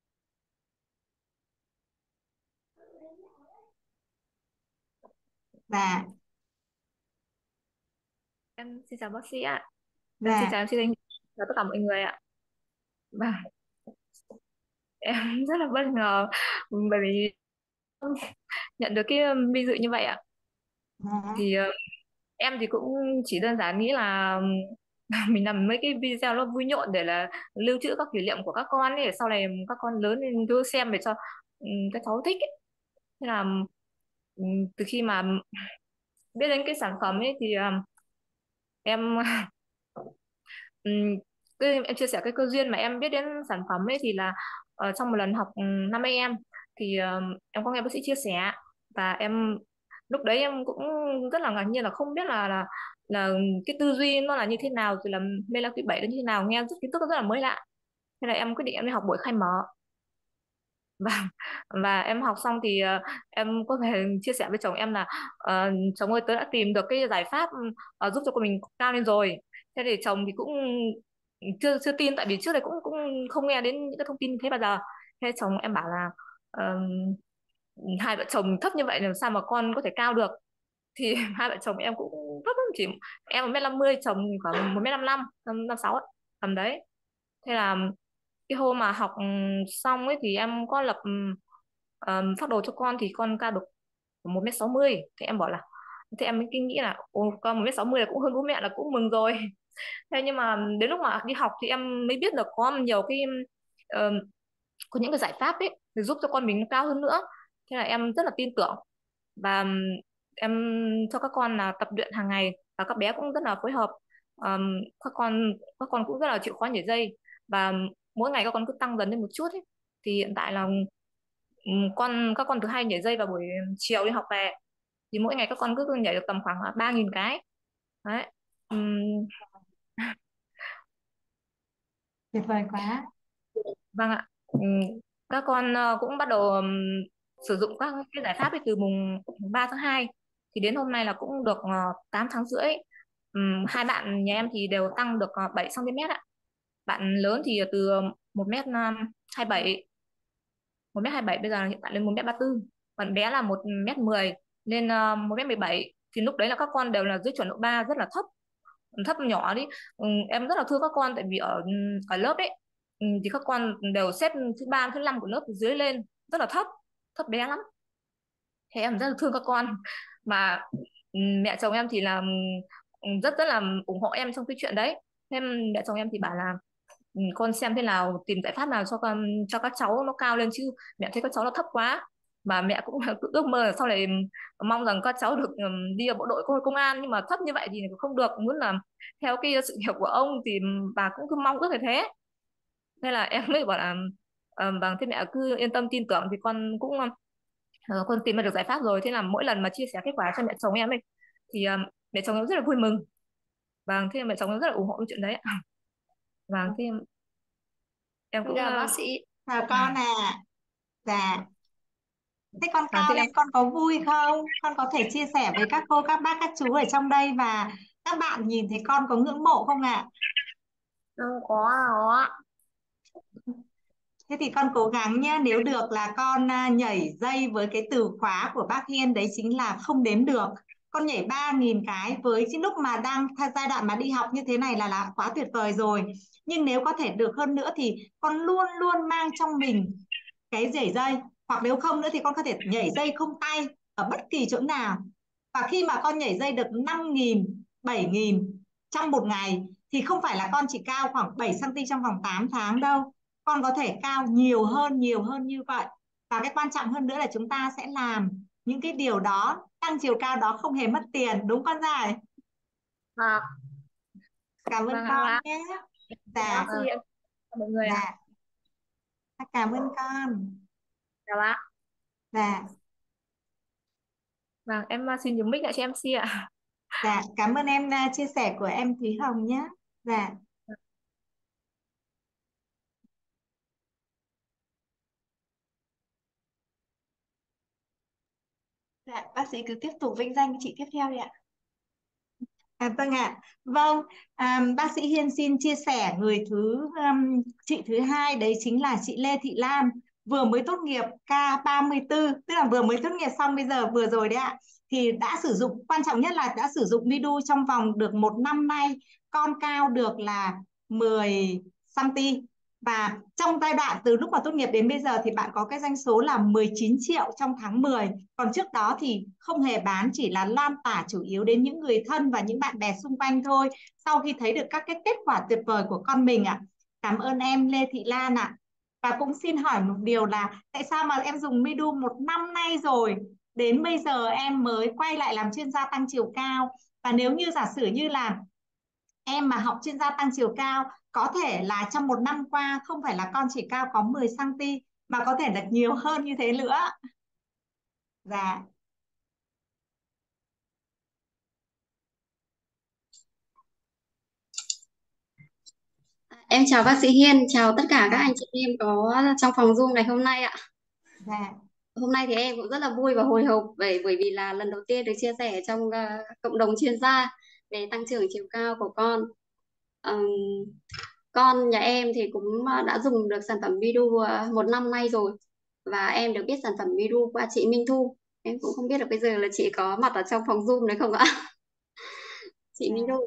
A: Dạ,
E: Em xin chào bác sĩ ạ. Em xin
A: dạ.
E: chào MC Thanh và tất cả mọi người ạ. Và em rất là bất ngờ bởi vì nhận được cái vinh dự như vậy ạ.
A: Dạ.
E: Thì em thì cũng chỉ đơn giản nghĩ là mình làm mấy cái video nó vui nhộn để là lưu trữ các kỷ niệm của các con ấy, để sau này các con lớn lên cứ xem để cho các cháu thích ấy. Thế là từ khi mà biết đến cái sản phẩm ấy thì em em chia sẻ cái cơ duyên mà em biết đến sản phẩm ấy thì là trong một lần học năm em thì em có nghe bác sĩ chia sẻ, và em lúc đấy em cũng rất là ngạc nhiên là không biết là cái tư duy nó là như thế nào, rồi là Mela Q7 nó như thế nào, nghe rất kiến thức rất là mới lạ. Thế là em quyết định em đi học buổi khai mở. Và em học xong thì em có thể chia sẻ với chồng em là chồng ơi, tớ đã tìm được cái giải pháp giúp cho con mình cao lên rồi. Thế thì chồng thì cũng chưa chưa tin, tại vì trước đây cũng cũng không nghe đến những cái thông tin như thế bao giờ. Thế chồng em bảo là ờm, hai vợ chồng thấp như vậy làm sao mà con có thể cao được. Thì hai vợ chồng em cũng thấp lắm, chỉ em 1m50, chồng thì khoảng 1m55, 56 ấy, tầm đấy. Thế là cái hôm mà học xong ấy thì em có lập phác đồ cho con, thì con cao được 1m60. Thì em bảo là, thì em mới kinh nghĩ là ồ, con 1m60 là cũng hơn bố mẹ, là cũng mừng rồi. Thế nhưng mà đến lúc mà đi học thì em mới biết được có nhiều cái ờ, có những cái giải pháp ấy để giúp cho con mình nó cao hơn nữa. Thế là em rất là tin tưởng, và em cho các con là tập luyện hàng ngày, và các bé cũng rất là phối hợp. Các con cũng rất là chịu khó nhảy dây, và mỗi ngày các con cứ tăng dần lên một chút ấy. Thì hiện tại là các con thứ hai nhảy dây vào buổi chiều đi học về, thì mỗi ngày các con cứ nhảy được tầm khoảng 3.000 cái đấy. Ừm,
A: Tuyệt vời quá.
E: vâng ạ. Các con cũng bắt đầu sử dụng các cái giải pháp ấy từ mùng 3 tháng 2, thì đến hôm nay là cũng được 8 tháng rưỡi. Hai bạn nhà em thì đều tăng được 7 cm ạ. Bạn lớn thì từ 1m27, 1m27 bây giờ là hiện tại lên 1m34. Còn bé là 1m10 lên 1m17. Thì lúc đấy là các con đều là dưới chuẩn độ 3, rất là thấp, thấp nhỏ đi. Em rất là thương các con, tại vì ở ở lớp ấy thì các con đều xếp thứ ba thứ năm của lớp từ dưới lên, rất là thấp, thấp bé lắm. Thế em rất là thương các con. Mà mẹ chồng em thì là rất rất là ủng hộ em trong cái chuyện đấy. Thêm mẹ chồng em thì bảo là con xem thế nào, tìm giải pháp nào cho con, cho các cháu nó cao lên, chứ mẹ thấy các cháu nó thấp quá. Mà mẹ cũng cứ ước mơ là sau này mong rằng các cháu được đi vào bộ đội công an, nhưng mà thấp như vậy thì không được, muốn là theo cái sự nghiệp của ông, thì bà cũng cứ mong ước như thế. Nên là em mới bảo là vâng, thế mẹ cứ yên tâm tin tưởng, thì con cũng con tìm ra được giải pháp rồi. Thế là mỗi lần mà chia sẻ kết quả cho mẹ chồng em ấy thì mẹ chồng em rất là vui mừng. Vâng, thế mẹ chồng em rất là ủng hộ cái chuyện đấy. Vâng, thế em cũng
B: Dạ bác sĩ.
A: Chào con à. Dạ. Thế con
E: vâng,
A: cao
E: thế
A: lên
E: em
A: con có vui không? Con có thể chia sẻ với các cô, các bác, các chú ở trong đây, và các bạn nhìn thấy con có ngưỡng mộ không ạ?
E: không có.
A: Thế thì con cố gắng nhé. Nếu được là con nhảy dây với cái từ khóa của bác Hiên, đấy chính là không đếm được. Con nhảy 3.000 cái với cái lúc mà đang giai đoạn mà đi học như thế này là quá tuyệt vời rồi. Nhưng nếu có thể được hơn nữa thì con luôn luôn mang trong mình cái nhảy dây. Hoặc nếu không nữa thì con có thể nhảy dây không tay ở bất kỳ chỗ nào. Và khi mà con nhảy dây được 5.000, 7.000 trong một ngày thì không phải là con chỉ cao khoảng 7 cm trong vòng 8 tháng đâu. Con có thể cao nhiều hơn như vậy. Và cái quan trọng hơn nữa là chúng ta sẽ làm những cái điều đó, tăng chiều cao đó không hề mất tiền, đúng con dài.
E: À,
A: Cảm ơn
E: vâng ạ,
A: con
E: vâng.
A: nhé.
E: Bác
A: Dạ.
E: sĩ em chào mọi người ạ.
A: Dạ, cảm ơn con.
E: Chào ạ.
A: Dạ.
E: Vâng, em xin nhường mic lại cho MC ạ.
A: Dạ, cảm ơn em chia sẻ của em Thúy Hồng nhé. Dạ. Dạ, bác sĩ cứ tiếp tục vinh danh chị tiếp theo đi ạ. Vâng ạ. Vâng, bác sĩ Hiên xin chia sẻ chị thứ hai đấy chính là chị Lê Thị Lan, vừa mới tốt nghiệp K34, tức là vừa mới tốt nghiệp xong bây giờ vừa rồi đấy ạ. Thì đã sử dụng, quan trọng nhất là đã sử dụng Midu trong vòng được 1 năm nay, con cao được là 10 cm. Và trong giai đoạn từ lúc mà tốt nghiệp đến bây giờ thì bạn có cái doanh số là 19 triệu trong tháng 10. Còn trước đó thì không hề bán, chỉ là lan tỏa chủ yếu đến những người thân và những bạn bè xung quanh thôi. Sau khi thấy được các cái kết quả tuyệt vời của con mình ạ. Cảm ơn em Lê Thị Lan ạ. Và cũng xin hỏi một điều là tại sao mà em dùng Midu 1 năm nay rồi, đến bây giờ em mới quay lại làm chuyên gia tăng chiều cao. Và nếu như giả sử như là em mà học chuyên gia tăng chiều cao, có thể là trong 1 năm qua không phải là con chỉ cao có 10 cm mà có thể là nhiều hơn như thế nữa. Dạ.
F: Em chào bác sĩ Hiên, chào tất cả các
A: Dạ.
F: anh chị em có trong phòng Zoom ngày hôm nay ạ.
A: Dạ.
F: Hôm nay thì em cũng rất là vui và hồi hộp bởi vì là lần đầu tiên được chia sẻ trong cộng đồng chuyên gia về tăng trưởng chiều cao của con. Ờm, con nhà em thì cũng đã dùng được sản phẩm Midu 1 năm nay rồi, và em được biết sản phẩm Midu qua chị Minh Thu. Em cũng không biết là bây giờ là chị có mặt ở trong phòng Zoom đấy không ạ? Chị Minh
A: Dạ.
F: Thu.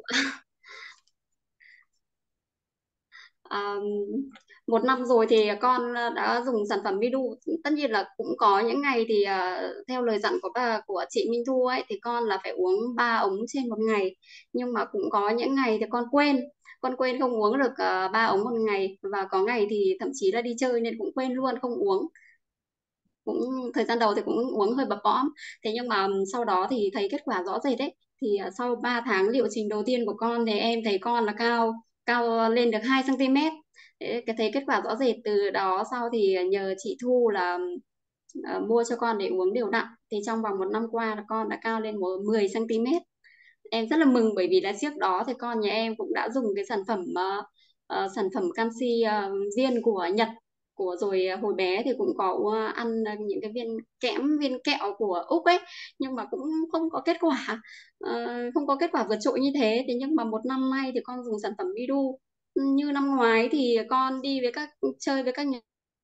F: À, 1 năm rồi thì con đã dùng sản phẩm Midu. Tất nhiên là cũng có những ngày thì theo lời dặn của chị Minh Thu ấy thì con là phải uống 3 ống trên 1 ngày, nhưng mà cũng có những ngày thì con quên không uống được 3 ống 1 ngày, và có ngày thì thậm chí là đi chơi nên cũng quên luôn không uống. Cũng thời gian đầu thì cũng uống hơi bập bõm, thế nhưng mà sau đó thì thấy kết quả rõ rệt đấy. Thì sau 3 tháng liệu trình đầu tiên của con thì em thấy con là cao cao lên được 2 cm. Cái thấy kết quả rõ rệt từ đó. Sau thì nhờ chị Thu là mua cho con để uống đều đặn, thì trong vòng 1 năm qua là con đã cao lên 10 cm. Em rất là mừng bởi vì là trước đó thì con nhà em cũng đã dùng cái sản phẩm canxi viên của Nhật, rồi hồi bé thì cũng có ăn những cái viên kẹo của Úc ấy, nhưng mà cũng không có kết quả, không có kết quả vượt trội như thế. Thế nhưng mà 1 năm nay thì con dùng sản phẩm Midu. Như năm ngoái thì con đi chơi với các nhà.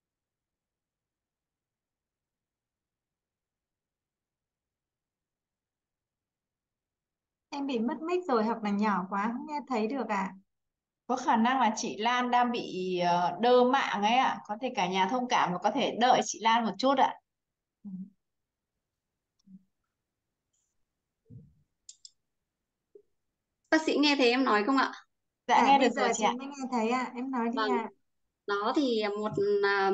A: Em bị mất mic rồi hoặc là nhỏ quá không nghe thấy được à? Có khả năng là chị Lan đang bị đơ mạng ấy ạ. Có thể cả nhà thông cảm và có thể đợi chị Lan một chút ạ.
F: Bác sĩ nghe thấy em nói không ạ?
A: Dạ nghe được rồi chị ạ. Mới nghe thấy ạ. Em nói đi
F: Vâng.
A: ạ.
F: Đó thì à,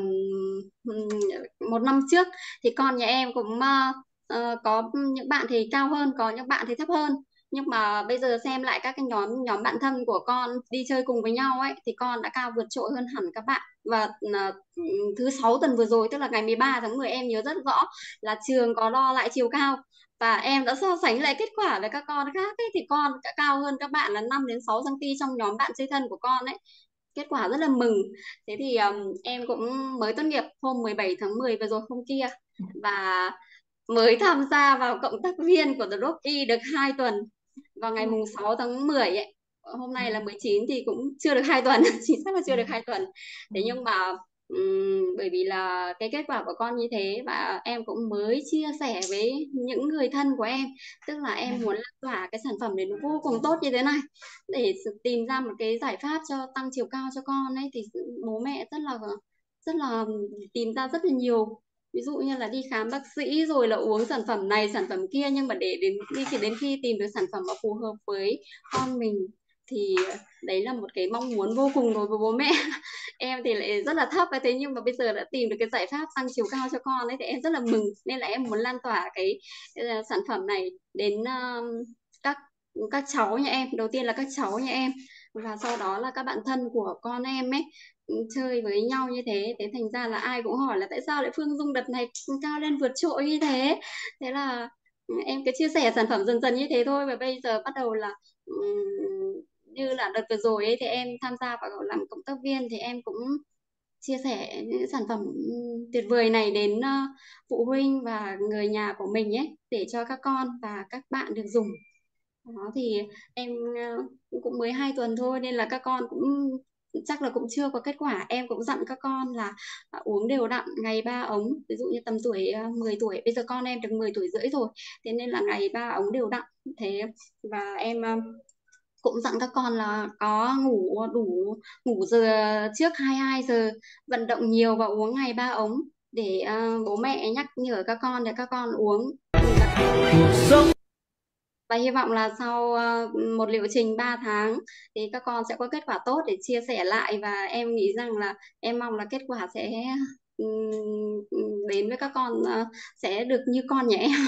F: 1 năm trước thì con nhà em cũng có những bạn thì cao hơn, có những bạn thì thấp hơn. Nhưng mà bây giờ xem lại các cái nhóm nhóm bạn thân của con đi chơi cùng với nhau ấy, thì con đã cao vượt trội hơn hẳn các bạn. Và thứ 6 tuần vừa rồi, tức là ngày 13 tháng 10, em nhớ rất rõ là trường có đo lại chiều cao, và em đã so sánh lại kết quả với các con khác ấy, thì con đã cao hơn các bạn là 5 đến 6 cm trong nhóm bạn chơi thân của con ấy. Kết quả rất là mừng. Thế thì em cũng mới tốt nghiệp hôm 17 tháng 10 vừa rồi, hôm kia, và mới tham gia vào cộng tác viên của The Rocky được 2 tuần vào ngày mùng 6 tháng 10 ấy. Hôm nay là 19 thì cũng chưa được 2 tuần, chính xác là chưa được 2 tuần. Thế nhưng mà bởi vì là cái kết quả của con như thế, và em cũng mới chia sẻ với những người thân của em, tức là em muốn lan tỏa cái sản phẩm này nó vô cùng tốt như thế này, để tìm ra một cái giải pháp cho tăng chiều cao cho con ấy. Thì bố mẹ rất là tìm ra rất là nhiều, ví dụ như là đi khám bác sĩ rồi là uống sản phẩm này sản phẩm kia, nhưng mà đến khi tìm được sản phẩm mà phù hợp với con mình thì đấy là một cái mong muốn vô cùng đối với bố mẹ. Em thì lại rất là thấp ấy, thế nhưng mà bây giờ đã tìm được cái giải pháp tăng chiều cao cho con ấy thì em rất là mừng, nên là em muốn lan tỏa cái sản phẩm này đến các các cháu nhà em. Đầu tiên là các cháu nhà em, và sau đó là các bạn thân của con em ấy, chơi với nhau như thế. Thế thành ra là ai cũng hỏi là tại sao lại Phương Dung đợt này cao lên vượt trội như thế. Thế là em cứ chia sẻ sản phẩm dần dần như thế thôi, và bây giờ bắt đầu là như là đợt vừa rồi ấy, thì em tham gia vào làm cộng tác viên, thì em cũng chia sẻ những sản phẩm tuyệt vời này đến phụ huynh và người nhà của mình ấy, để cho các con và các bạn được dùng. Đó thì em cũng mới 2 tuần thôi nên là các con cũng chắc là cũng chưa có kết quả. Em cũng dặn các con là uống đều đặn ngày 3 ống, ví dụ như tầm tuổi 10 tuổi, bây giờ con em được 10 tuổi rưỡi rồi, thế nên là ngày 3 ống đều đặn. Thế và em cũng dặn các con là có ngủ đủ, ngủ giờ trước 22 giờ, vận động nhiều và uống ngày 3 ống để bố mẹ nhắc nhở các con để các con uống. Và hy vọng là sau một liệu trình 3 tháng thì các con sẽ có kết quả tốt để chia sẻ lại, và em nghĩ rằng là em mong là kết quả sẽ đến với các con sẽ được như con nhà em.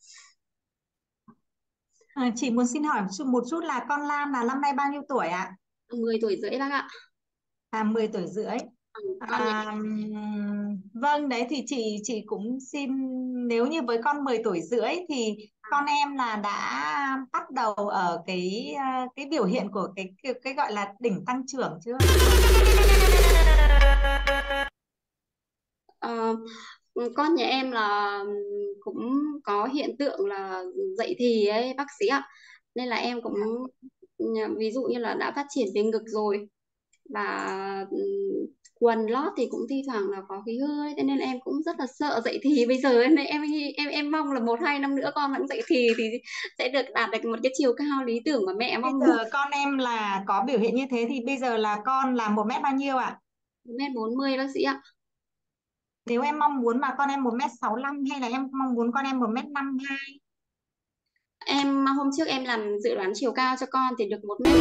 A: Chị muốn xin hỏi một chút là con Lan là năm nay bao nhiêu tuổi ạ?
F: 10 tuổi rưỡi bác ạ.
A: 10 tuổi rưỡi.
F: Con nhà
A: Vâng, đấy thì chị cũng xin, nếu như với con 10 tuổi rưỡi thì con em là đã bắt đầu ở cái biểu hiện của cái gọi là đỉnh tăng trưởng chưa?
F: Ờ, con nhà em là cũng có hiện tượng là dậy thì ấy bác sĩ ạ, nên là em cũng ví dụ như là đã phát triển về ngực rồi, và quần lót thì cũng thi thoảng là có cái hư ấy, thế nên là em cũng rất là sợ dậy thì bây giờ, nên em mong là 1 2 năm nữa con vẫn dậy thì sẽ được đạt được một cái chiều cao lý tưởng mà mẹ
A: Bây
F: mong muốn.
A: giờ con em là có biểu hiện như thế thì bây giờ là con là 1 mét bao nhiêu ạ?
F: 1m40 bác sĩ ạ.
A: Nếu em mong muốn mà con em 1m65 hay là em mong muốn con em 1m52?
F: Em hôm trước em làm dự đoán chiều cao cho con thì được 1m.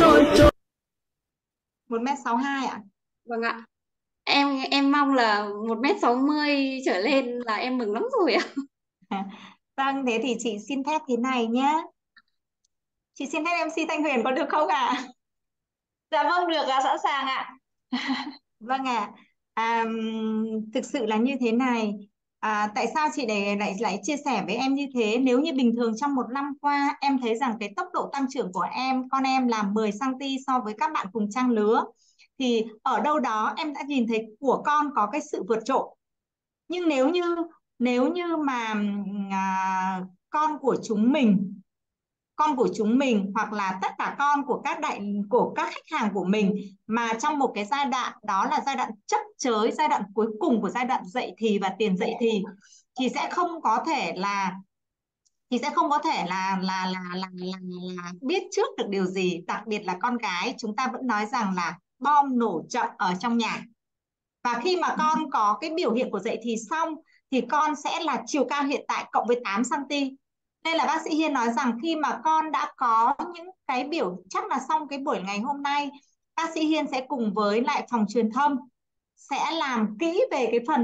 A: 1m62 ạ?
F: Vâng ạ. Em mong là 1m60 trở lên là em mừng lắm rồi ạ.
A: Vâng, thế thì chị xin phép thế này nhé. Chị xin phép MC Thanh Huyền có được không ạ? Dạ vâng, được ạ, sẵn sàng ạ. Vâng ạ. Thực sự là như thế này. Tại sao chị lại chia sẻ với em như thế? Nếu như bình thường trong 1 năm qua em thấy rằng cái tốc độ tăng trưởng của con em là 10 cm so với các bạn cùng trang lứa, thì ở đâu đó em đã nhìn thấy của con có cái sự vượt trội. Nhưng nếu như mà à, con của chúng mình con của chúng mình hoặc là tất cả con của các khách hàng của mình mà trong một cái giai đoạn đó là giai đoạn chấp chới, giai đoạn cuối cùng của giai đoạn dậy thì và tiền dậy thì sẽ không có thể là là biết trước được điều gì, đặc biệt là con gái chúng ta vẫn nói rằng là bom nổ chậm ở trong nhà. Và khi mà con có cái biểu hiện của dậy thì xong thì con sẽ là chiều cao hiện tại cộng với 8 cm. Nên là bác sĩ Hiên nói rằng khi mà con đã có những cái chắc là xong cái buổi ngày hôm nay, bác sĩ Hiên sẽ cùng với lại phòng truyền thông sẽ làm kỹ về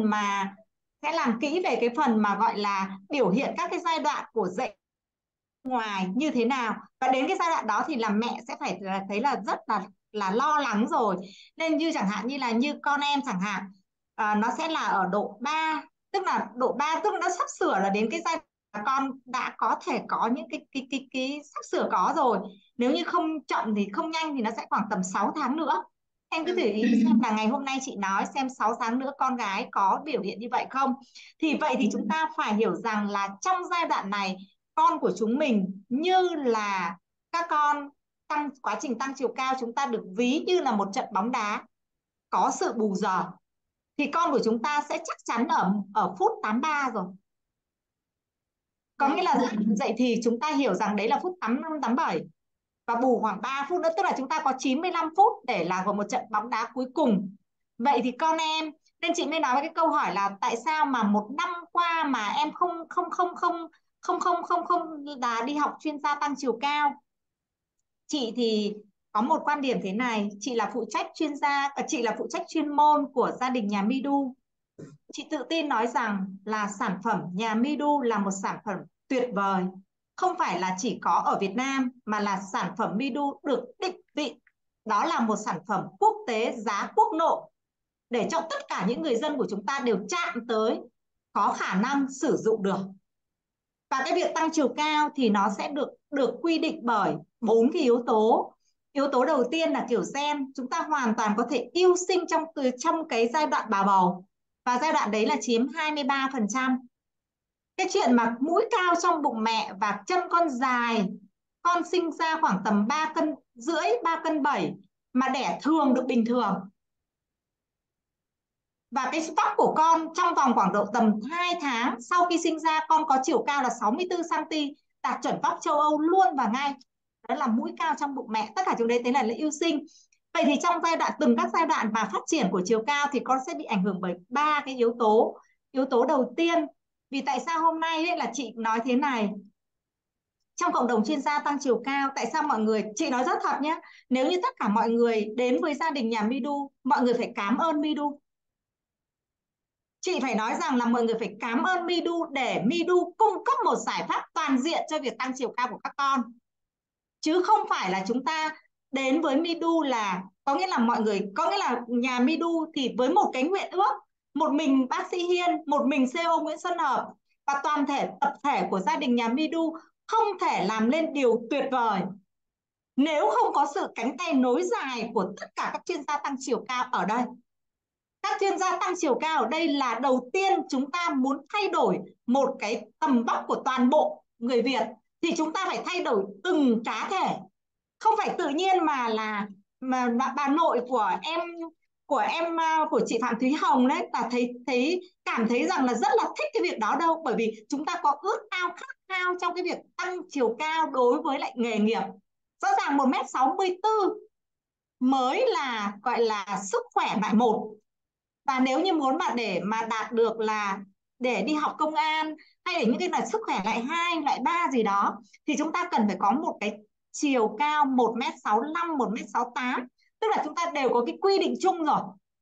A: cái phần mà gọi là biểu hiện các cái giai đoạn của dậy ngoài như thế nào, và đến cái giai đoạn đó thì là mẹ sẽ phải thấy là rất là lo lắng rồi. Nên như chẳng hạn như là như con em chẳng hạn, nó sẽ là ở độ 3, tức là nó sắp sửa là đến cái giai đoạn con đã có thể có những cái sắp sửa có rồi. Nếu như không chậm thì không nhanh thì nó sẽ khoảng tầm 6 tháng nữa. Em cứ thử ý xem là ngày hôm nay chị nói xem 6 tháng nữa con gái có biểu hiện như vậy không. Thì vậy thì chúng ta phải hiểu rằng là trong giai đoạn này con của chúng mình như là các con quá trình tăng chiều cao chúng ta được ví như là một trận bóng đá có sự bù giờ, thì con của chúng ta sẽ chắc chắn ở phút 83 rồi. Có nghĩa là dậy thì chúng ta hiểu rằng đấy là phút 85, 87 và bù khoảng 3 phút nữa, tức là chúng ta có 95 phút để làm vào một trận bóng đá cuối cùng. Vậy thì con em, nên chị mới nói với cái câu hỏi là tại sao mà 1 năm qua mà em không là đi học chuyên gia tăng chiều cao. Chị thì có một quan điểm thế này, chị là phụ trách chuyên môn của gia đình nhà Midu. Chị tự tin nói rằng là sản phẩm nhà Midu là một sản phẩm tuyệt vời. Không phải là chỉ có ở Việt Nam mà là sản phẩm Midu được định vị đó là một sản phẩm quốc tế giá quốc nội, để cho tất cả những người dân của chúng ta đều chạm tới, có khả năng sử dụng được. Và cái việc tăng chiều cao thì nó sẽ được quy định bởi 4 cái yếu tố. Yếu tố đầu tiên là kiểu gen, chúng ta hoàn toàn có thể yêu sinh trong cái giai đoạn bà bầu, và giai đoạn đấy là chiếm 23%. Cái chuyện mà mũi cao trong bụng mẹ và chân con dài, con sinh ra khoảng tầm 3,5 cân, 3,7 cân mà đẻ thường được bình thường. Và cái tóc của con trong vòng khoảng độ tầm 2 tháng sau khi sinh ra, con có chiều cao là 64 cm, đạt chuẩn tóc châu Âu luôn và ngay. Đó là mũi cao trong bụng mẹ. Tất cả chúng đấy là ưu sinh. Vậy thì trong từng các giai đoạn mà phát triển của chiều cao thì con sẽ bị ảnh hưởng bởi 3 cái yếu tố. Yếu tố đầu tiên, vì tại sao hôm nay ấy là chị nói thế này, trong cộng đồng chuyên gia tăng chiều cao, tại sao mọi người, chị nói rất thật nhé, nếu như tất cả mọi người đến với gia đình nhà Midu, mọi người phải cảm ơn Midu. Chị phải nói rằng là mọi người phải cảm ơn Midu để Midu cung cấp một giải pháp toàn diện cho việc tăng chiều cao của các con. Chứ không phải là chúng ta đến với Midu là có nghĩa là nhà Midu thì với một cái nguyện ước, một mình bác sĩ Hiên, một mình CEO Nguyễn Xuân Hợp và toàn thể tập thể của gia đình nhà Midu không thể làm lên điều tuyệt vời nếu không có sự cánh tay nối dài của tất cả các chuyên gia tăng chiều cao ở đây. Các chuyên gia tăng chiều cao ở đây là đầu tiên chúng ta muốn thay đổi một cái tầm vóc của toàn bộ người Việt thì chúng ta phải thay đổi từng cá thể. Không phải tự nhiên mà bà nội của chị Phạm Thúy Hồng đấy, bà cảm thấy rằng là rất là thích cái việc đó đâu, bởi vì chúng ta có ước ao khát khao trong cái việc tăng chiều cao đối với lại nghề nghiệp. Rõ ràng 1m64 mới là gọi là sức khỏe loại 1. Và nếu như muốn để đạt được là để đi học công an hay là những cái là sức khỏe loại 2, loại 3 gì đó thì chúng ta cần phải có một cái chiều cao 1m65, 1m68, tức là chúng ta đều có cái quy định chung rồi.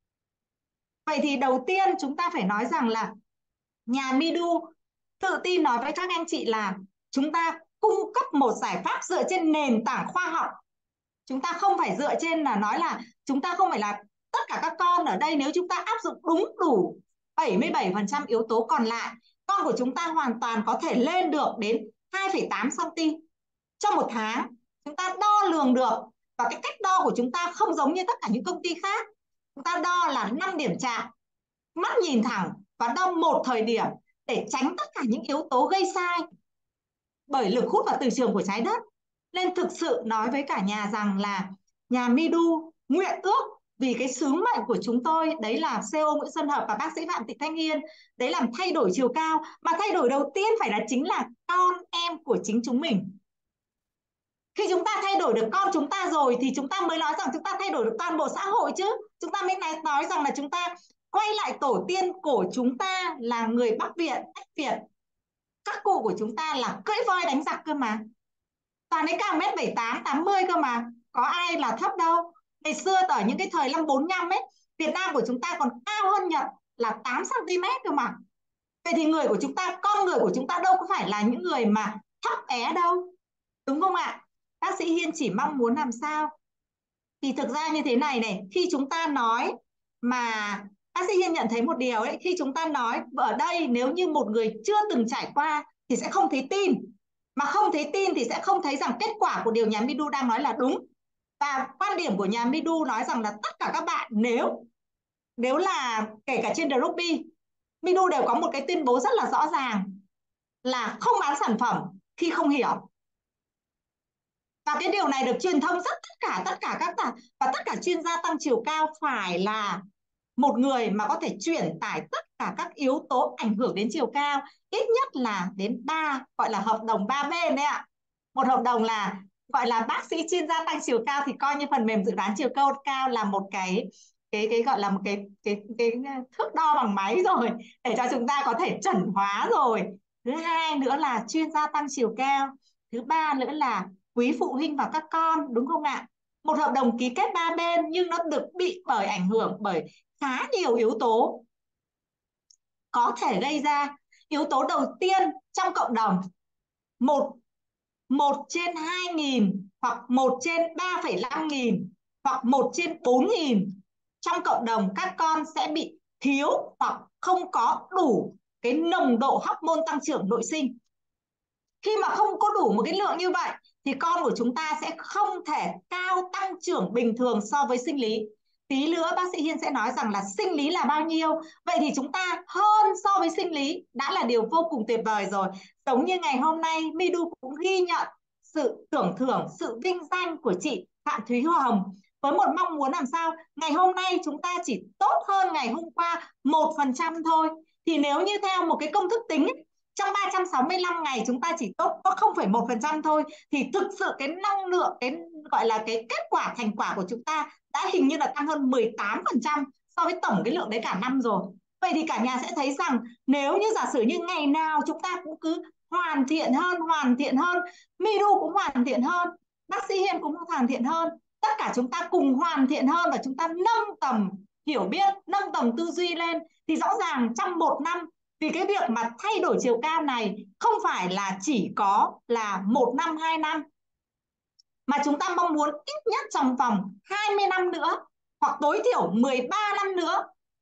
A: Vậy thì đầu tiên chúng ta phải nói rằng là nhà Midu tự tin nói với các anh chị là chúng ta cung cấp một giải pháp dựa trên nền tảng khoa học. Chúng ta không phải dựa trên là nói là chúng ta không phải là tất cả các con ở đây, nếu chúng ta áp dụng đúng đủ 77% yếu tố còn lại, con của chúng ta hoàn toàn có thể lên được đến 2,8 cm trong một tháng. Chúng ta đo lường được, và cái cách đo của chúng ta không giống như tất cả những công ty khác. Chúng ta đo là 5 điểm chạm, mắt nhìn thẳng và đo một thời điểm để tránh tất cả những yếu tố gây sai bởi lực hút và từ trường của trái đất. Nên thực sự nói với cả nhà rằng là nhà Midu nguyện ước vì cái sứ mệnh của chúng tôi đấy là CEO Nguyễn Xuân Hợp và bác sĩ Phạm Thị Thanh Yên, đấy là thay đổi chiều cao, mà thay đổi đầu tiên chính là con em của chính chúng mình. Khi chúng ta thay đổi được con chúng ta rồi thì chúng ta mới nói rằng chúng ta thay đổi được toàn bộ xã hội chứ. Chúng ta mới nói rằng là chúng ta quay lại tổ tiên của chúng ta là người Bắc Việt, Ách Việt. Các cụ của chúng ta là cưỡi voi đánh giặc cơ mà. Toàn ấy cao 1m78, 80 cơ mà. Có ai là thấp đâu. Ngày xưa ở những cái thời năm 45 ấy, Việt Nam của chúng ta còn cao hơn Nhật là 8 cm cơ mà. Vậy thì người của chúng ta, con người của chúng ta đâu có phải là những người mà thấp bé đâu. Đúng không ạ? Bác sĩ Hiên chỉ mong muốn làm sao? Thì thực ra như thế này, khi chúng ta nói mà bác sĩ Hiên nhận thấy một điều ấy, khi chúng ta nói ở đây nếu như một người chưa từng trải qua thì sẽ không thấy tin. Mà không thấy tin thì sẽ không thấy rằng kết quả của điều nhà Midu đang nói là đúng. Và quan điểm của nhà Midu nói rằng là tất cả các bạn nếu là kể cả trên The Rugby, Midu đều có một cái tuyên bố rất là rõ ràng là không bán sản phẩm khi không hiểu. Và cái điều này được truyền thông tất cả chuyên gia tăng chiều cao phải là một người mà có thể truyền tải tất cả các yếu tố ảnh hưởng đến chiều cao, ít nhất là đến 3, gọi là hợp đồng 3 bên đấy ạ. Một hợp đồng là gọi là bác sĩ chuyên gia tăng chiều cao thì coi như phần mềm dự đoán chiều cao là một cái gọi là một cái thước đo bằng máy rồi để cho chúng ta có thể chuẩn hóa rồi. Thứ hai nữa là chuyên gia tăng chiều cao. Thứ ba nữa là quý phụ huynh và các con, đúng không ạ? Một hợp đồng ký kết 3 bên nhưng nó được bị ảnh hưởng bởi khá nhiều yếu tố có thể gây ra. Yếu tố đầu tiên trong cộng đồng, 1/2000 hoặc 1/3,500 hoặc 1/4000 trong cộng đồng các con sẽ bị thiếu hoặc không có đủ cái nồng độ hormone tăng trưởng nội sinh. Khi mà không có đủ một cái lượng như vậy thì con của chúng ta sẽ không thể cao tăng trưởng bình thường so với sinh lý. Tí nữa bác sĩ Hiên sẽ nói rằng là sinh lý là bao nhiêu. Vậy thì chúng ta hơn so với sinh lý đã là điều vô cùng tuyệt vời rồi. Giống như ngày hôm nay Midu cũng ghi nhận
G: sự tưởng thưởng, sự vinh danh của chị Phạm Thúy Hồng, với một mong muốn làm sao ngày hôm nay chúng ta chỉ tốt hơn ngày hôm qua 1% thôi. Thì nếu như theo một cái công thức tính ấy, trong 365 ngày chúng ta chỉ tốt có 0,1% thôi, thì thực sự cái năng lượng, cái gọi là cái kết quả, thành quả của chúng ta đã hình như là tăng hơn 18% so với tổng cái lượng đấy cả năm rồi. Vậy thì cả nhà sẽ thấy rằng nếu như giả sử như ngày nào chúng ta cũng cứ hoàn thiện hơn, Midu cũng hoàn thiện hơn, bác sĩ Hiên cũng hoàn thiện hơn, tất cả chúng ta cùng hoàn thiện hơn và chúng ta nâng tầm hiểu biết, nâng tầm tư duy lên, thì rõ ràng trong một năm, vì cái việc mà thay đổi chiều cao này không phải là chỉ có là 1 năm, 2 năm, mà chúng ta mong muốn ít nhất trong vòng 20 năm nữa, hoặc tối thiểu 13 năm nữa.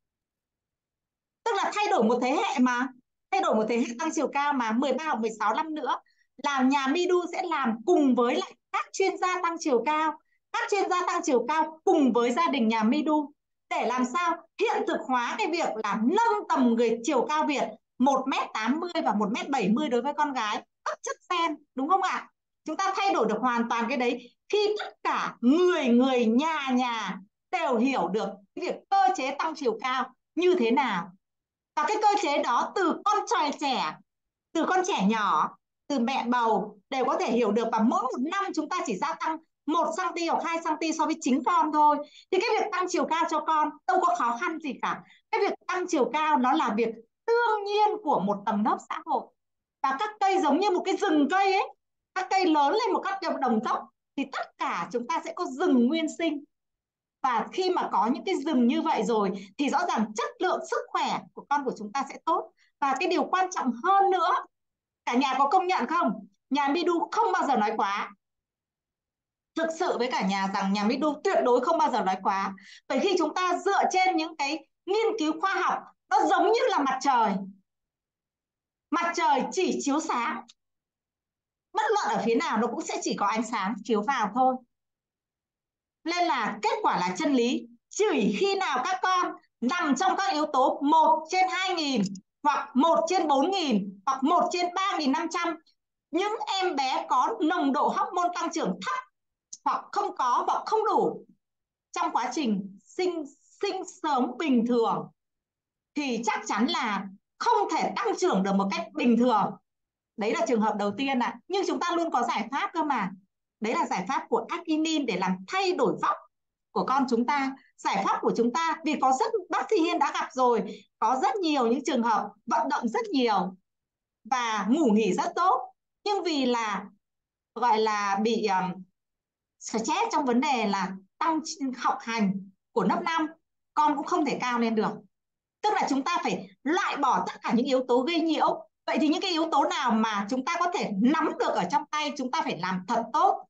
G: Tức là thay đổi một thế hệ mà, thay đổi một thế hệ tăng chiều cao mà 13 hoặc 16 năm nữa là nhà Midu sẽ làm cùng với lại các chuyên gia tăng chiều cao, các chuyên gia tăng chiều cao cùng với gia đình nhà Midu, để làm sao hiện thực hóa cái việc là nâng tầm người chiều cao Việt 1m80 và 1m70 đối với con gái ấp chất sen, đúng không ạ? Chúng ta thay đổi được hoàn toàn cái đấy khi tất cả người nhà đều hiểu được cái việc cơ chế tăng chiều cao như thế nào. Và cái cơ chế đó từ con trai trẻ, từ con trẻ nhỏ, từ mẹ bầu đều có thể hiểu được, và mỗi một năm chúng ta chỉ gia tăng 1 cm hoặc 2 cm so với chính con thôi. Thì cái việc tăng chiều cao cho con đâu có khó khăn gì cả. Cái việc tăng chiều cao nó là việc đương nhiên của một tầng lớp xã hội. Và các cây giống như một cái rừng cây ấy, các cây lớn lên một các đồng dốc thì tất cả chúng ta sẽ có rừng nguyên sinh. Và khi mà có những cái rừng như vậy rồi thì rõ ràng chất lượng sức khỏe của con của chúng ta sẽ tốt. Và cái điều quan trọng hơn nữa, cả nhà có công nhận không? Nhà Midu không bao giờ nói quá. Thực sự với cả nhà rằng nhà Midu tuyệt đối không bao giờ nói quá. Bởi khi chúng ta dựa trên những cái nghiên cứu khoa học, nó giống như là mặt trời. Mặt trời chỉ chiếu sáng, bất luận ở phía nào nó cũng sẽ chỉ có ánh sáng chiếu vào thôi. Nên là kết quả là chân lý. Chỉ khi nào các con nằm trong các yếu tố 1/2000 hoặc 1/4000 hoặc 1/3500, những em bé có nồng độ hormone tăng trưởng thấp hoặc không có hoặc không đủ trong quá trình sinh sớm bình thường, thì chắc chắn là không thể tăng trưởng được một cách bình thường. Đấy là trường hợp đầu tiên ạ. Nhưng chúng ta luôn có giải pháp cơ mà. Đấy là giải pháp của Akinin để làm thay đổi vóc của con chúng ta. Giải pháp của chúng ta, vì có rất, bác sĩ Hiên đã gặp rồi, có rất nhiều những trường hợp vận động rất nhiều và ngủ nghỉ rất tốt, nhưng vì là gọi là bị stress trong vấn đề là tăng học hành của lớp 5, con cũng không thể cao lên được. Tức là chúng ta phải loại bỏ tất cả những yếu tố gây nhiễu. Vậy thì những cái yếu tố nào mà chúng ta có thể nắm được ở trong tay, chúng ta phải làm thật tốt.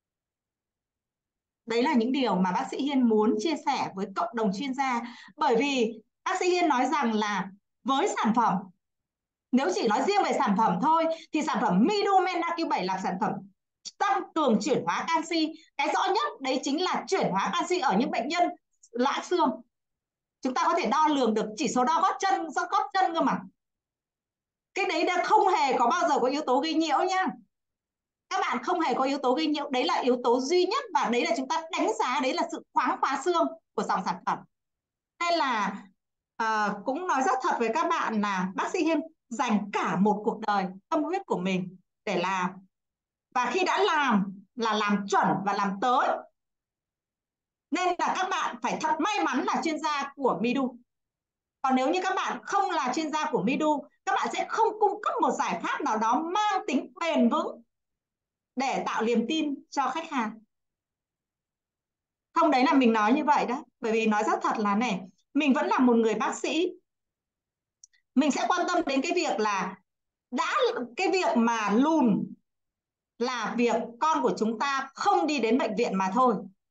G: Đấy là những điều mà bác sĩ Hiên muốn chia sẻ với cộng đồng chuyên gia. Bởi vì bác sĩ Hiên nói rằng là với sản phẩm, nếu chỉ nói riêng về sản phẩm thôi, thì sản phẩm Midu Men Q7 là sản phẩm tăng cường chuyển hóa canxi. Cái rõ nhất đấy chính là chuyển hóa canxi ở những bệnh nhân loãng xương. Chúng ta có thể đo lường được chỉ số đo gót chân cơ mà. Cái đấy đã không hề có bao giờ có yếu tố gây nhiễu nhá. Các bạn không hề có yếu tố gây nhiễu. Đấy là yếu tố duy nhất, và đấy là chúng ta đánh giá đấy là sự khoáng khóa xương của dòng sản phẩm. Nên là cũng nói rất thật với các bạn là bác sĩ Hiên dành cả một cuộc đời tâm huyết của mình để làm. Và khi đã làm là làm chuẩn và làm tới. Nên là các bạn phải thật may mắn là chuyên gia của Midu. Còn nếu như các bạn không là chuyên gia của Midu, các bạn sẽ không cung cấp một giải pháp nào đó mang tính bền vững để tạo niềm tin cho khách hàng. Không, đấy là mình nói như vậy đó. Bởi vì nói rất thật là này, mình vẫn là một người bác sĩ. Mình sẽ quan tâm đến cái việc là cái việc mà lùn là việc con của chúng ta không đi đến bệnh viện mà thôi.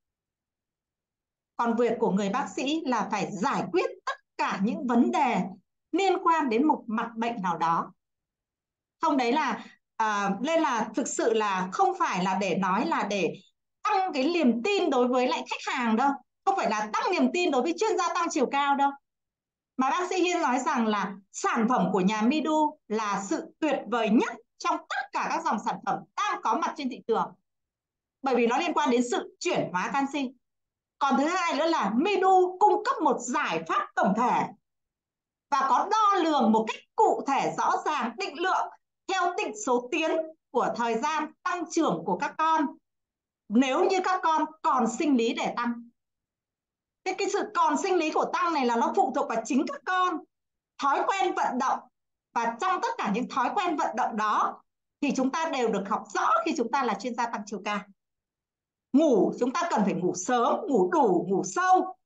G: Còn việc của người bác sĩ là phải giải quyết tất cả những vấn đề liên quan đến một mặt bệnh nào đó. Không, đấy là nên là thực sự là không phải là để nói là để tăng cái niềm tin đối với lại khách hàng đâu, không phải là tăng niềm tin đối với chuyên gia tăng chiều cao đâu, mà bác sĩ Hiên nói rằng là sản phẩm của nhà Midu là sự tuyệt vời nhất trong tất cả các dòng sản phẩm đang có mặt trên thị trường, bởi vì nó liên quan đến sự chuyển hóa canxi. Còn thứ hai nữa là Midu cung cấp một giải pháp tổng thể và có đo lường một cách cụ thể rõ ràng, định lượng theo tịnh số tiến của thời gian tăng trưởng của các con nếu như các con còn sinh lý để tăng. Thế cái sự còn sinh lý của tăng này là nó phụ thuộc vào chính các con, thói quen vận động, và trong tất cả những thói quen vận động đó thì chúng ta đều được học rõ khi chúng ta là chuyên gia tăng chiều cao. Ngủ, chúng ta cần phải ngủ sớm, ngủ đủ, ngủ sâu.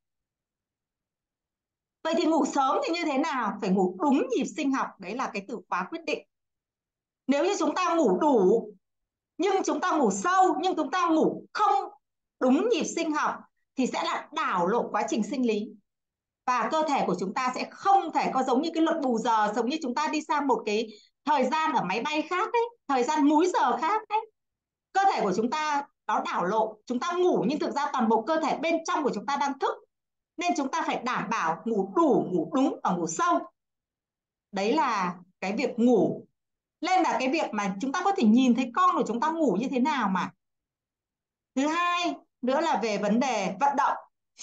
G: Vậy thì ngủ sớm thì như thế nào? Phải ngủ đúng nhịp sinh học, đấy là cái từ khóa quyết định. Nếu như chúng ta ngủ đủ, nhưng chúng ta ngủ sâu, nhưng chúng ta ngủ không đúng nhịp sinh học thì sẽ là đảo lộn quá trình sinh lý. Và cơ thể của chúng ta sẽ không thể có giống như cái luật bù giờ, giống như chúng ta đi sang một cái thời gian ở máy bay khác đấy, thời gian múi giờ khác đấy. Cơ thể của chúng ta nó đảo lộn, chúng ta ngủ nhưng thực ra toàn bộ cơ thể bên trong của chúng ta đang thức. Nên chúng ta phải đảm bảo ngủ đủ, ngủ đúng và ngủ sâu. Đấy là cái việc ngủ. Nên là cái việc mà chúng ta có thể nhìn thấy con của chúng ta ngủ như thế nào mà. Thứ hai nữa là về vấn đề vận động.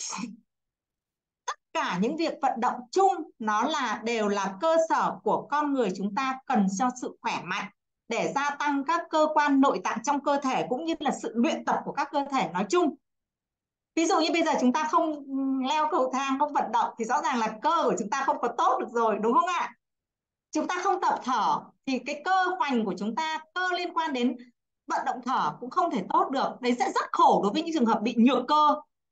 G: Tất cả những việc vận động chung nó đều là cơ sở của con người chúng ta cần cho sự khỏe mạnh, để gia tăng các cơ quan nội tạng trong cơ thể cũng như là sự luyện tập của các cơ thể nói chung. Ví dụ như bây giờ chúng ta không leo cầu thang, không vận động thì rõ ràng là cơ của chúng ta không có tốt được rồi, đúng không ạ? Chúng ta không tập thở thì cái cơ hoành của chúng ta, cơ liên quan đến vận động thở cũng không thể tốt được. Đấy sẽ rất khổ đối với những trường hợp bị nhược cơ.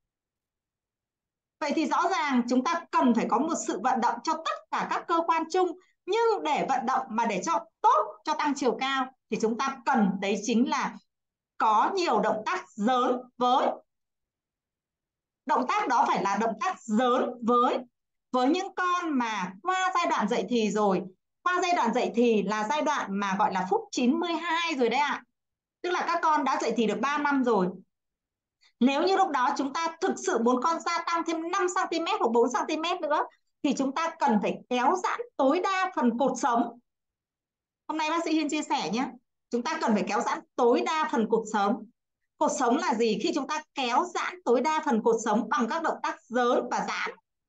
G: Vậy thì rõ ràng chúng ta cần phải có một sự vận động cho tất cả các cơ quan chung. Nhưng để vận động mà để cho tốt cho tăng chiều cao thì chúng ta cần đấy chính là có nhiều động tác lớn với. Động tác đó phải là động tác lớn với những con mà qua giai đoạn dậy thì rồi. Qua giai đoạn dậy thì là giai đoạn mà gọi là phút 92 rồi đấy ạ. Tức là các con đã dậy thì được 3 năm rồi. Nếu như lúc đó chúng ta thực sự muốn con gia tăng thêm 5 cm hoặc 4 cm nữa thì chúng ta cần phải kéo giãn tối đa phần cột sống. Hôm nay bác sĩ Hiên chia sẻ nhé. Chúng ta cần phải kéo giãn tối đa phần cột sống. Cột sống là gì? Khi chúng ta kéo giãn tối đa phần cột sống bằng các động tác lớn và giãn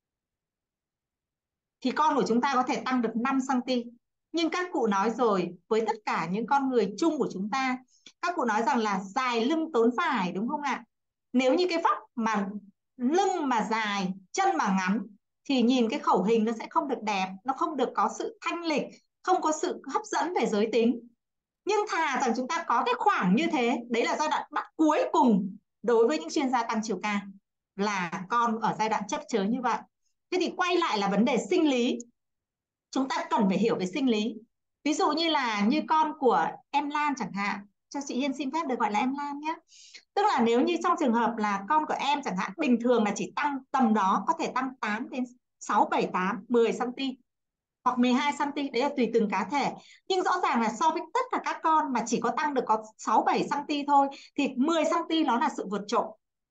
G: thì con của chúng ta có thể tăng được 5 cm. Nhưng các cụ nói rồi, với tất cả những con người chung của chúng ta, các cụ nói rằng là dài lưng tốn phải, đúng không ạ? Nếu như cái vóc mà lưng mà dài, chân mà ngắn thì nhìn cái khẩu hình nó sẽ không được đẹp, nó không được có sự thanh lịch, không có sự hấp dẫn về giới tính. Nhưng thà rằng chúng ta có cái khoảng như thế, đấy là giai đoạn bắt cuối cùng đối với những chuyên gia tăng chiều cao, là con ở giai đoạn chấp chới như vậy. Thế thì quay lại là vấn đề sinh lý. Chúng ta cần phải hiểu về sinh lý. Ví dụ như là như con của em Lan chẳng hạn, cho chị Hiên xin phép được gọi là em Lan nhé. Tức là nếu như trong trường hợp là con của em chẳng hạn, bình thường là chỉ tăng tầm đó, có thể tăng 8 đến 6, 7, 8, 10 cm hoặc 12 cm, đấy là tùy từng cá thể. Nhưng rõ ràng là so với tất cả các con mà chỉ có tăng được có 6, 7 cm thôi thì 10 cm nó là sự vượt trội.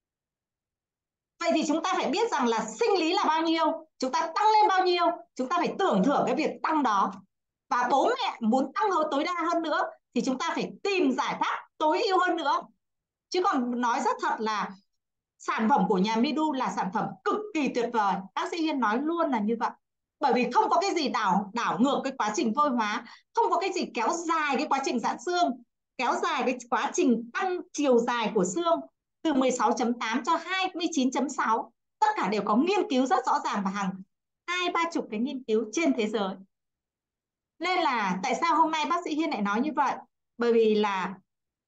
G: Vậy thì chúng ta phải biết rằng là sinh lý là bao nhiêu, chúng ta tăng lên bao nhiêu, chúng ta phải tưởng thưởng cái việc tăng đó. Và bố mẹ muốn tăng tối đa hơn nữa thì chúng ta phải tìm giải pháp tối ưu hơn nữa. Chứ còn nói rất thật là sản phẩm của nhà Midu là sản phẩm cực kỳ tuyệt vời. Bác sĩ Hiên nói luôn là như vậy. Bởi vì không có cái gì đảo ngược cái quá trình vôi hóa, không có cái gì kéo dài cái quá trình giãn xương, kéo dài cái quá trình tăng chiều dài của xương từ 16.8 cho 29.6. Tất cả đều có nghiên cứu rất rõ ràng và hàng 20-30 cái nghiên cứu trên thế giới. Nên là tại sao hôm nay bác sĩ Hiên lại nói như vậy? Bởi vì là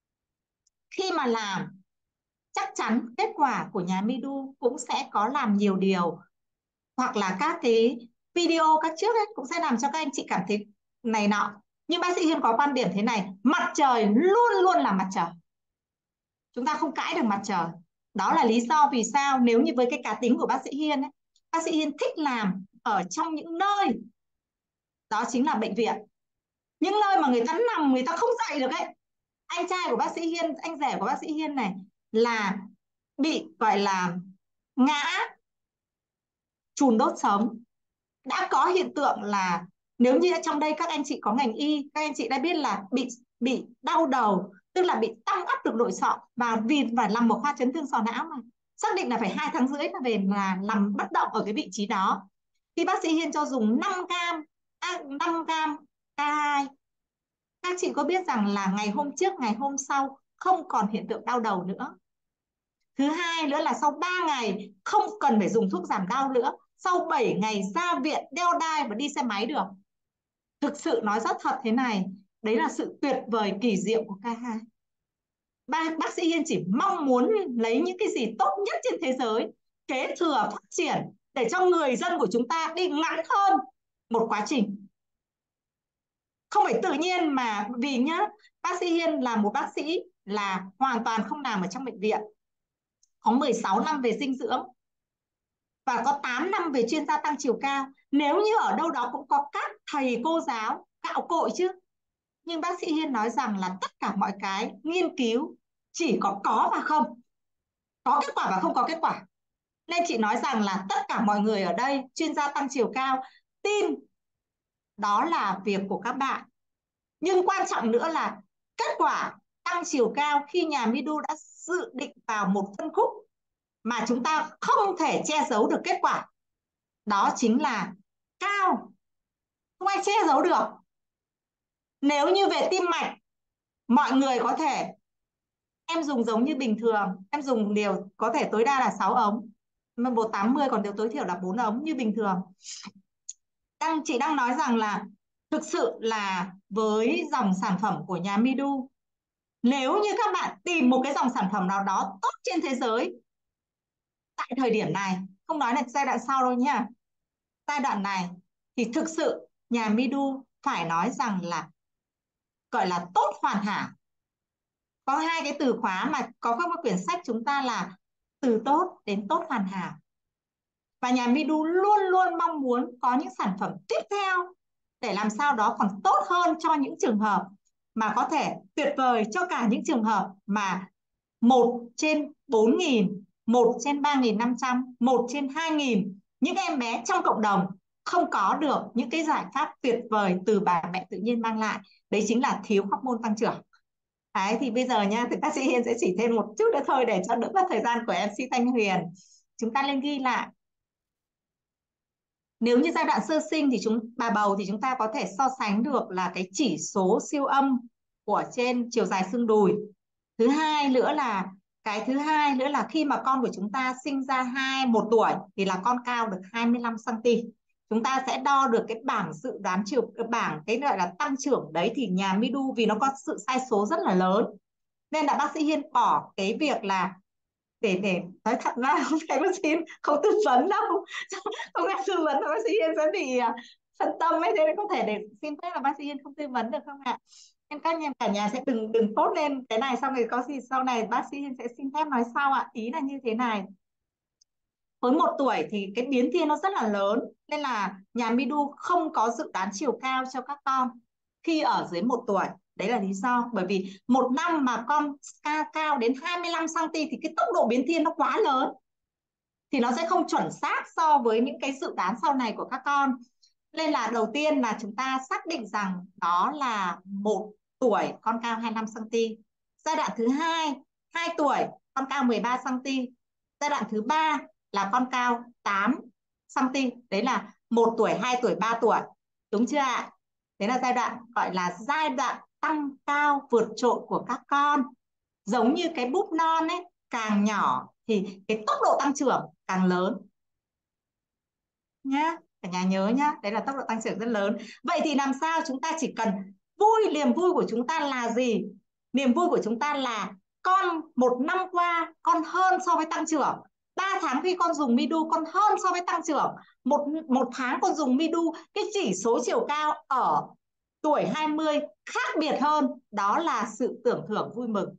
G: khi mà làm, chắc chắn kết quả của nhà Midu cũng sẽ có làm nhiều điều, hoặc là các cái video các trước ấy cũng sẽ làm cho các anh chị cảm thấy này nọ. Nhưng bác sĩ Hiên có quan điểm thế này: mặt trời luôn luôn là mặt trời, chúng ta không cãi được mặt trời. Đó là lý do vì sao nếu như với cái cá tính của bác sĩ Hiên ấy, bác sĩ Hiên thích làm ở trong những nơi đó chính là bệnh viện, những nơi mà người ta nằm người ta không dậy được ấy. Anh trai của bác sĩ Hiên, anh rể của bác sĩ Hiên này là bị gọi là ngã chùn đốt sống, đã có hiện tượng là Nếu như trong đây các anh chị có ngành y, các anh chị đã biết là bị đau đầu, tức là bị tăng áp lực nội sọ, và vì phải làm một khoa chấn thương sọ não mà xác định là phải 2 tháng rưỡi là về là nằm bất động ở cái vị trí đó, thì bác sĩ Hiên cho dùng 5 gram 5 gram K2. Các chị có biết rằng là ngày hôm trước, ngày hôm sau không còn hiện tượng đau đầu nữa. Thứ hai nữa là sau 3 ngày không cần phải dùng thuốc giảm đau nữa. Sau 7 ngày ra viện đeo đai và đi xe máy được. Thực sự nói rất thật thế này, đấy là sự tuyệt vời kỳ diệu của K2. Bác sĩ Hiên chỉ mong muốn lấy những cái gì tốt nhất trên thế giới, kế thừa phát triển để cho người dân của chúng ta đi ngắn hơn một quá trình. Không phải tự nhiên mà, vì nhá, bác sĩ Hiên là một bác sĩ là hoàn toàn không làm ở trong bệnh viện, có 16 năm về dinh dưỡng và có 8 năm về chuyên gia tăng chiều cao. Nếu như ở đâu đó cũng có các thầy cô giáo cạo cội chứ, nhưng bác sĩ Hiên nói rằng là tất cả mọi cái nghiên cứu chỉ có và không, có kết quả và không có kết quả. Nên chị nói rằng là tất cả mọi người ở đây chuyên gia tăng chiều cao tin đó là việc của các bạn, nhưng quan trọng nữa là kết quả tăng chiều cao khi nhà Midu đã dự định vào một phân khúc mà chúng ta không thể che giấu được kết quả, đó chính là cao, không ai che giấu được. Nếu như về tim mạch, mọi người có thể em dùng giống như bình thường, em dùng liều có thể tối đa là 6 ống, mà 180 còn liều tối thiểu là 4 ống như bình thường. Chị đang nói rằng là thực sự là với dòng sản phẩm của nhà Midu, nếu như các bạn tìm một cái dòng sản phẩm nào đó tốt trên thế giới tại thời điểm này, không nói là giai đoạn sau đâu nha, giai đoạn này thì thực sự nhà Midu phải nói rằng là gọi là tốt hoàn hảo. Có 2 cái từ khóa mà có trong quyển sách chúng ta là từ tốt đến tốt hoàn hảo. Và nhà Midu luôn luôn mong muốn có những sản phẩm tiếp theo để làm sao đó còn tốt hơn cho những trường hợp mà có thể tuyệt vời cho cả những trường hợp mà 1/4.000, 1/3.500, 1/2.000 những em bé trong cộng đồng không có được những cái giải pháp tuyệt vời từ bà mẹ tự nhiên mang lại. Đấy chính là thiếu hormone tăng trưởng. Đấy, thì bây giờ nha, thì bác sĩ Hiên sẽ chỉ thêm một chút nữa thôi để cho đỡ mất thời gian của MC Thanh Huyền. Chúng ta lên ghi lại. Nếu như giai đoạn sơ sinh thì bà bầu thì chúng ta có thể so sánh được là cái chỉ số siêu âm của trên chiều dài xương đùi. Thứ hai nữa là khi mà con của chúng ta sinh ra 1 tuổi thì là con cao được 25 cm. Chúng ta sẽ đo được cái bảng dự đoán bảng cái gọi là tăng trưởng đấy, thì nhà Midu vì nó có sự sai số rất là lớn nên là bác sĩ Hiên bỏ cái việc là để nói thật ra không phải bác sĩ không tư vấn đâu, không ai tư vấn là bác sĩ Hiên sẽ bị phân tâm ấy, thế nên có thể để xin phép là bác sĩ Hiên không tư vấn được không ạ? Nên các nhà cả nhà sẽ đừng post lên cái này, xong rồi có gì sau này bác sĩ Hiên sẽ xin phép nói sau ạ. Ý là như thế này, với 1 tuổi thì cái biến thiên nó rất là lớn, nên là nhà Midu không có dự đoán chiều cao cho các con khi ở dưới 1 tuổi. Đấy là lý do, bởi vì 1 năm mà con cao đến 25 cm thì cái tốc độ biến thiên nó quá lớn, thì nó sẽ không chuẩn xác so với những cái dự đoán sau này của các con. Nên là đầu tiên là chúng ta xác định rằng đó là 1 tuổi con cao 25 cm. Giai đoạn thứ 2, 2 tuổi con cao 13 cm. Giai đoạn thứ 3 là con cao 8 cm. Đấy là 1 tuổi, 2 tuổi, 3 tuổi. Đúng chưa ạ? Đấy là giai đoạn gọi là giai đoạn tăng cao vượt trội của các con. Giống như cái búp non ấy, càng nhỏ thì cái tốc độ tăng trưởng càng lớn. Nhá, cả nhà nhớ nhá, đấy là tốc độ tăng trưởng rất lớn. Vậy thì làm sao chúng ta chỉ cần vui, niềm vui của chúng ta là gì? Niềm vui của chúng ta là con 1 năm qua con hơn so với tăng trưởng. 3 tháng khi con dùng Midu con hơn so với tăng trưởng. Một tháng con dùng Midu, cái chỉ số chiều cao ở tuổi 20 khác biệt hơn. Đó là sự tưởng thưởng vui mừng.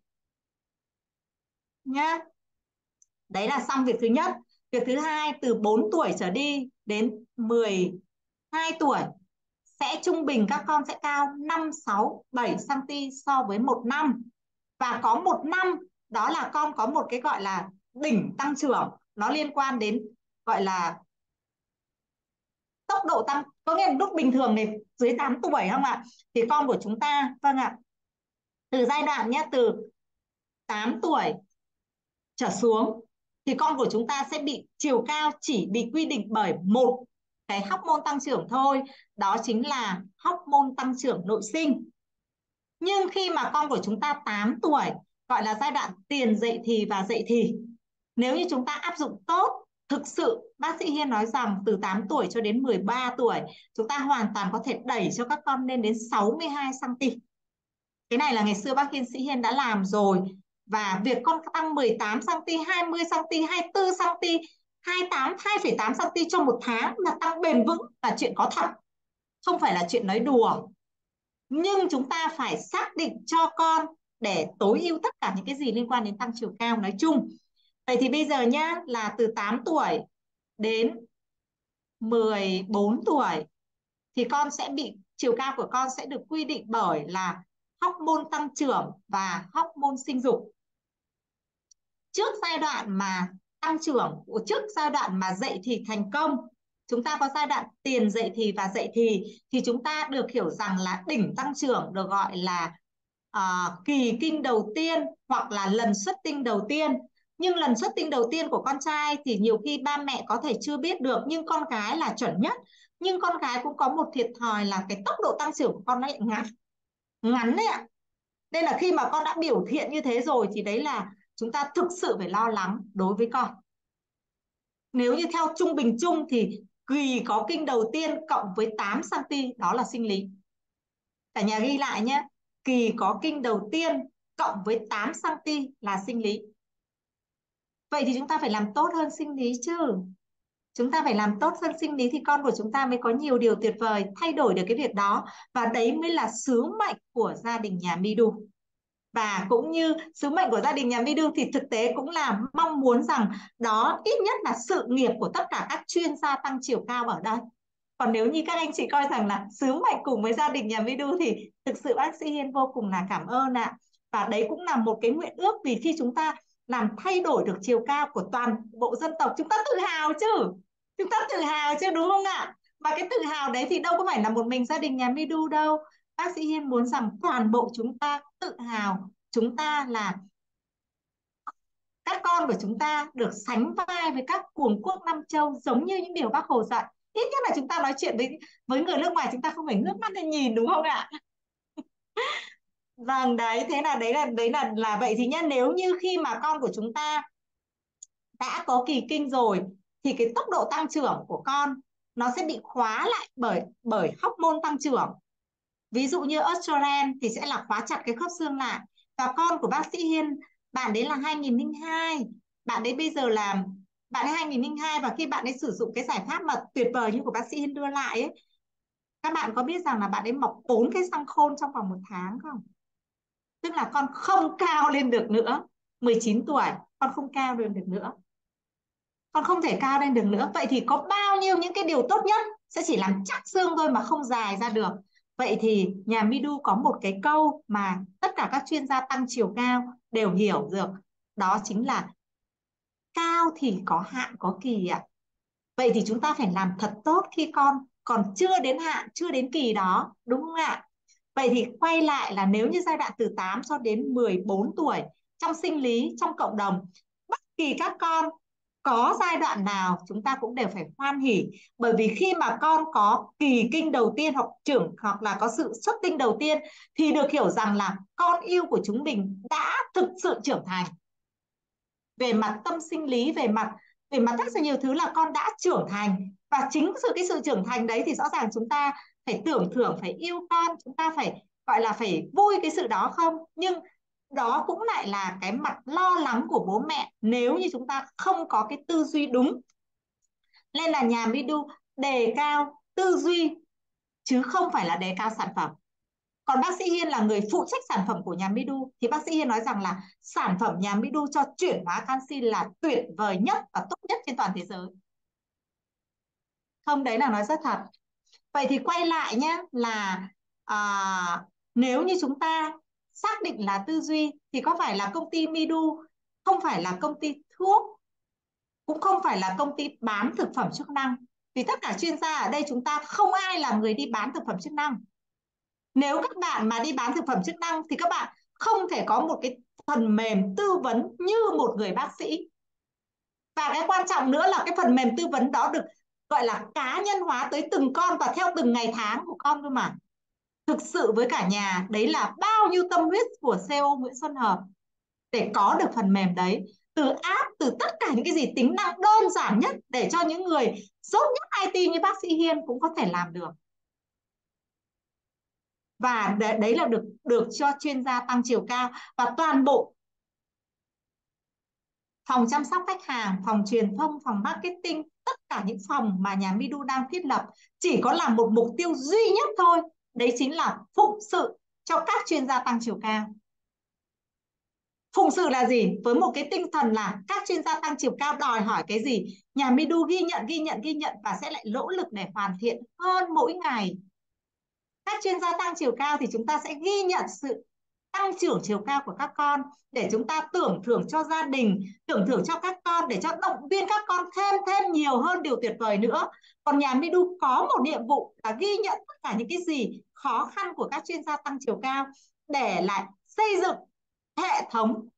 G: Nhá. Đấy là xong việc thứ nhất. Việc thứ hai, từ 4 tuổi trở đi đến 12 tuổi sẽ trung bình các con sẽ cao 5, 6, 7 cm so với 1 năm. Và có 1 năm đó là con có một cái gọi là đỉnh tăng trưởng, nó liên quan đến gọi là tốc độ tăng, có nghĩa là lúc bình thường thì dưới 8 tuổi không ạ, thì con của chúng ta, vâng ạ, từ giai đoạn nhé, từ 8 tuổi trở xuống thì con của chúng ta sẽ bị chiều cao chỉ bị quy định bởi một cái hormone tăng trưởng thôi, đó chính là hormone tăng trưởng nội sinh. Nhưng khi mà con của chúng ta 8 tuổi, gọi là giai đoạn tiền dậy thì và dậy thì, nếu như chúng ta áp dụng tốt, thực sự bác sĩ Hiên nói rằng từ 8 tuổi cho đến 13 tuổi, chúng ta hoàn toàn có thể đẩy cho các con lên đến 62 cm. Cái này là ngày xưa bác Hiên sĩ Hiên đã làm rồi. Và việc con tăng 18 cm, 20 cm, 24 cm, 28, 2,8 cm trong một tháng là tăng bền vững là chuyện có thật, không phải là chuyện nói đùa. Nhưng chúng ta phải xác định cho con để tối ưu tất cả những cái gì liên quan đến tăng chiều cao nói chung. Vậy thì bây giờ nhá, là từ 8 tuổi đến 14 tuổi thì con sẽ bị, chiều cao của con sẽ được quy định bởi là hormone tăng trưởng và hormone sinh dục. Trước giai đoạn mà tăng trưởng, trước giai đoạn mà dậy thì thành công, chúng ta có giai đoạn tiền dậy thì và dậy thì chúng ta được hiểu rằng là đỉnh tăng trưởng được gọi là kỳ kinh đầu tiên hoặc là lần xuất tinh đầu tiên. Nhưng lần xuất tinh đầu tiên của con trai thì nhiều khi ba mẹ có thể chưa biết được, nhưng con gái là chuẩn nhất. Nhưng con gái cũng có một thiệt thòi là cái tốc độ tăng trưởng của con nó lại ngắn đấy ạ. Nên là khi mà con đã biểu hiện như thế rồi thì đấy là chúng ta thực sự phải lo lắng đối với con. Nếu như theo trung bình chung thì kỳ có kinh đầu tiên cộng với 8 cm đó là sinh lý. Cả nhà ghi lại nhé. Kỳ có kinh đầu tiên cộng với 8 cm là sinh lý. Vậy thì chúng ta phải làm tốt hơn sinh lý chứ. Chúng ta phải làm tốt hơn sinh lý thì con của chúng ta mới có nhiều điều tuyệt vời thay đổi được cái việc đó. Và đấy mới là sứ mệnh của gia đình nhà Midu. Và cũng như sứ mệnh của gia đình nhà Midu thì thực tế cũng là mong muốn rằng đó ít nhất là sự nghiệp của tất cả các chuyên gia tăng chiều cao ở đây. Còn nếu như các anh chị coi rằng là sứ mệnh cùng với gia đình nhà Midu thì thực sự bác sĩ Hiên vô cùng là cảm ơn ạ. Và đấy cũng là một cái nguyện ước, vì khi chúng ta làm thay đổi được chiều cao của toàn bộ dân tộc, chúng ta tự hào chứ. Chúng ta tự hào chứ đúng không ạ? Và cái tự hào đấy thì đâu có phải là một mình gia đình nhà Midu đâu. Bác sĩ Hiên muốn rằng toàn bộ chúng ta tự hào, chúng ta là các con của chúng ta được sánh vai với các cường quốc Nam Châu, giống như những điều bác Hồ dạy. Ít nhất là chúng ta nói chuyện với người nước ngoài chúng ta không phải ngước mắt lên nhìn, đúng không ạ? Vâng, đấy, thế là đấy là vậy thì nhá, nếu như khi mà con của chúng ta đã có kỳ kinh rồi thì cái tốc độ tăng trưởng của con nó sẽ bị khóa lại bởi hormone tăng trưởng. Ví dụ như estrogen thì sẽ là khóa chặt cái khớp xương lại. Và con của bác sĩ Hiên, bạn đấy là 2002, bạn đấy bây giờ là bạn ấy 2002, và khi bạn ấy sử dụng cái giải pháp mà tuyệt vời như của bác sĩ Hiên đưa lại ấy, các bạn có biết rằng là bạn ấy mọc 4 cái răng khôn trong vòng 1 tháng không? Tức là con không cao lên được nữa. 19 tuổi con không cao lên được nữa, con không thể cao lên được nữa. Vậy thì có bao nhiêu những cái điều tốt nhất sẽ chỉ làm chắc xương thôi mà không dài ra được. Vậy thì nhà Midu có một cái câu mà tất cả các chuyên gia tăng chiều cao đều hiểu được, đó chính là cao thì có hạn có kỳ ạ. Vậy thì chúng ta phải làm thật tốt khi con còn chưa đến hạn, chưa đến kỳ đó, đúng không ạ? Vậy thì quay lại là nếu như giai đoạn từ 8 cho đến 14 tuổi, trong sinh lý, trong cộng đồng, bất kỳ các con có giai đoạn nào chúng ta cũng đều phải hoan hỉ. Bởi vì khi mà con có kỳ kinh đầu tiên hoặc là có sự xuất tinh đầu tiên thì được hiểu rằng là con yêu của chúng mình đã thực sự trưởng thành. Về mặt tâm sinh lý, về mặt rất là nhiều thứ là con đã trưởng thành. Và chính cái sự trưởng thành đấy thì rõ ràng chúng ta phải tưởng thưởng, phải yêu con, chúng ta phải gọi là phải vui cái sự đó không? Nhưng đó cũng lại là cái mặt lo lắng của bố mẹ nếu như chúng ta không có cái tư duy đúng. Nên là nhà Midu đề cao tư duy chứ không phải là đề cao sản phẩm. Còn bác sĩ Hiên là người phụ trách sản phẩm của nhà Midu thì bác sĩ Hiên nói rằng là sản phẩm nhà Midu cho chuyển hóa canxi là tuyệt vời nhất và tốt nhất trên toàn thế giới. Không, đấy là nói rất thật. Vậy thì quay lại nhé, là nếu như chúng ta xác định là tư duy thì có phải là công ty Midu không phải là công ty thuốc, cũng không phải là công ty bán thực phẩm chức năng, Vì tất cả chuyên gia ở đây chúng ta không ai là người đi bán thực phẩm chức năng. Nếu các bạn mà đi bán thực phẩm chức năng thì các bạn không thể có một cái phần mềm tư vấn như một người bác sĩ. Và cái quan trọng nữa là cái phần mềm tư vấn đó được gọi là cá nhân hóa tới từng con và theo từng ngày tháng của con cơ mà. Thực sự với cả nhà, đấy là bao nhiêu tâm huyết của CEO Nguyễn Xuân Hợp để có được phần mềm đấy. Từ app, từ tất cả những cái gì tính năng đơn giản nhất để cho những người dốt nhất IT như bác sĩ Hiên cũng có thể làm được. Và đấy là được cho chuyên gia tăng chiều cao. Và toàn bộ phòng chăm sóc khách hàng, phòng truyền thông, phòng marketing, tất cả những phòng mà nhà Midu đang thiết lập chỉ có làm một mục tiêu duy nhất thôi, đấy chính là phụng sự cho các chuyên gia tăng chiều cao. Phụng sự là gì? Với một cái tinh thần là các chuyên gia tăng chiều cao đòi hỏi cái gì, nhà Midu ghi nhận và sẽ lại nỗ lực để hoàn thiện hơn mỗi ngày. Các chuyên gia tăng chiều cao thì chúng ta sẽ ghi nhận sự tăng trưởng chiều cao của các con để chúng ta tưởng thưởng cho gia đình, tưởng thưởng cho các con để cho động viên các con thêm nhiều hơn điều tuyệt vời nữa. Còn nhà Midu có một nhiệm vụ là ghi nhận tất cả những cái gì khó khăn của các chuyên gia tăng chiều cao để lại xây dựng hệ thống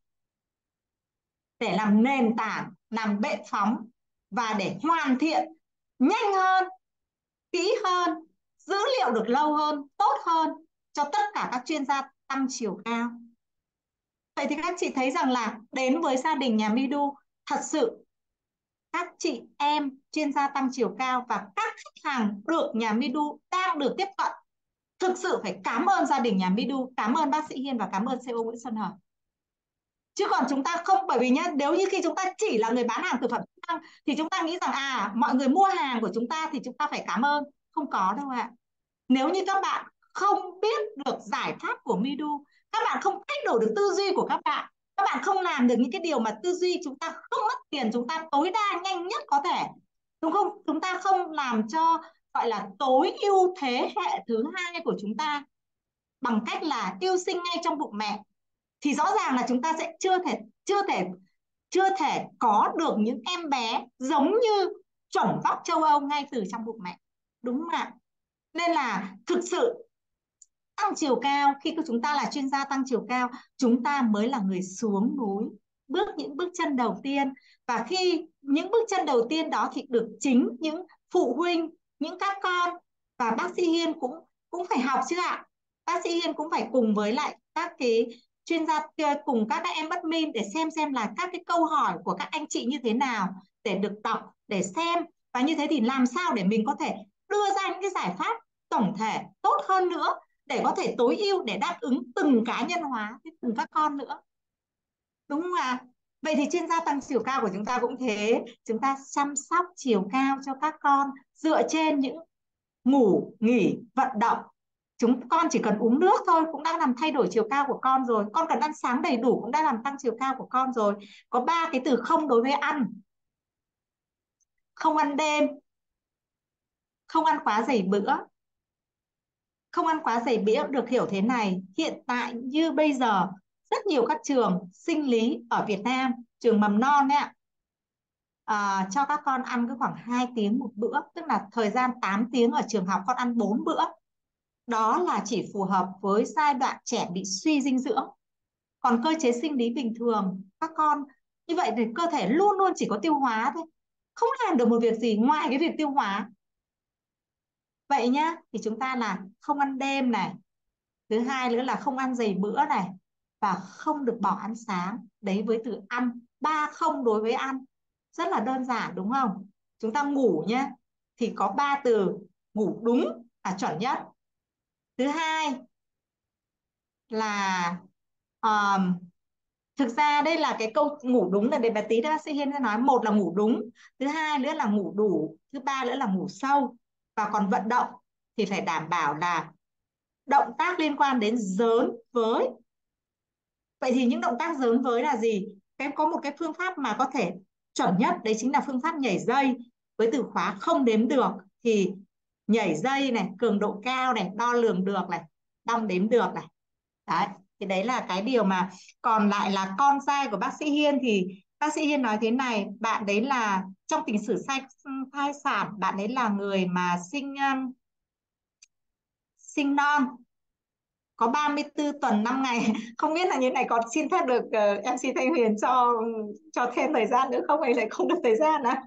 G: để làm nền tảng, làm bệ phóng và để hoàn thiện nhanh hơn, kỹ hơn, dữ liệu được lâu hơn, tốt hơn cho tất cả các chuyên gia tăng chiều cao. Vậy thì các chị thấy rằng là đến với gia đình nhà Midu, thật sự các chị em chuyên gia tăng chiều cao và các khách hàng được nhà Midu đang được tiếp cận, thực sự phải cảm ơn gia đình nhà Midu, cảm ơn bác sĩ Hiên và cảm ơn CEO Nguyễn Xuân Hợp. Chứ còn chúng ta không, bởi vì nhá, nếu như khi chúng ta chỉ là người bán hàng thực phẩm chức năng thì chúng ta nghĩ rằng mọi người mua hàng của chúng ta thì chúng ta phải cảm ơn. Không có đâu ạ. Nếu như các bạn không biết được giải pháp của Midu, các bạn không thay đổi được tư duy của các bạn không làm được những cái điều mà tư duy chúng ta không mất tiền, chúng ta tối đa nhanh nhất có thể, đúng không? Chúng ta không làm cho gọi là tối ưu thế hệ thứ hai của chúng ta bằng cách là yêu sinh ngay trong bụng mẹ, thì rõ ràng là chúng ta sẽ chưa thể có được những em bé giống như chuẩn vóc châu Âu ngay từ trong bụng mẹ, đúng không ạ? Nên là thực sự tăng chiều cao, khi chúng ta là chuyên gia tăng chiều cao, chúng ta mới là người xuống núi, bước những bước chân đầu tiên. Và khi những bước chân đầu tiên đó thì được chính những phụ huynh, những các con và bác sĩ Hiên cũng phải học chứ ạ. Bác sĩ Hiên cũng phải cùng với lại các cái chuyên gia cùng các em admin để xem là các cái câu hỏi của các anh chị như thế nào để được đọc, để xem, và như thế thì làm sao để mình có thể đưa ra những cái giải pháp tổng thể tốt hơn nữa để có thể tối ưu để đáp ứng từng cá nhân hóa với từng các con nữa, đúng không ạ? Vậy thì chuyên gia tăng chiều cao của chúng ta cũng thế, chúng ta chăm sóc chiều cao cho các con dựa trên những ngủ nghỉ vận động. Con chỉ cần uống nước thôi cũng đã làm thay đổi chiều cao của con rồi, con cần ăn sáng đầy đủ cũng đã làm tăng chiều cao của con rồi. Có 3 cái từ không đối với ăn: không ăn đêm, không ăn quá dày bữa. Không ăn quá dày bữa được hiểu thế này: hiện tại như bây giờ rất nhiều các trường sinh lý ở Việt Nam, trường mầm non ấy ạ, cho các con ăn cứ khoảng 2 tiếng một bữa, tức là thời gian 8 tiếng ở trường học con ăn 4 bữa. Đó là chỉ phù hợp với giai đoạn trẻ bị suy dinh dưỡng. Còn cơ chế sinh lý bình thường các con như vậy thì cơ thể luôn luôn chỉ có tiêu hóa thôi, không làm được một việc gì ngoài cái việc tiêu hóa. Vậy nhá, thì chúng ta là không ăn đêm này, thứ hai nữa là không ăn dày bữa này, và không được bỏ ăn sáng. Đấy với từ ăn, 3 không đối với ăn, rất là đơn giản đúng không? Chúng ta ngủ nhé, thì có 3 từ: ngủ đúng là chuẩn nhất, thứ hai là thực ra đây là cái câu ngủ đúng là để bà tí bác sĩ Hiên sẽ nói. Một là ngủ đúng, thứ hai nữa là ngủ đủ, thứ ba nữa là ngủ sâu. Và còn vận động thì phải đảm bảo là động tác liên quan đến dớn với. Vậy thì những động tác dớn với là gì? Em có một cái phương pháp mà có thể chuẩn nhất, đấy chính là phương pháp nhảy dây với từ khóa không đếm được. Thì nhảy dây này, cường độ cao này, đo lường được này, đong đếm được này. Đấy, thì đấy là cái điều mà còn lại là con trai của bác sĩ Hiên thì Bác sĩ Hiên nói thế này, bạn đấy là trong tiền sử thai sản, bạn ấy là người mà sinh non, có 34 tuần 5 ngày. Không biết là như này có xin phép được MC Thanh Huyền cho thêm thời gian nữa không, hay lại không được thời gian à?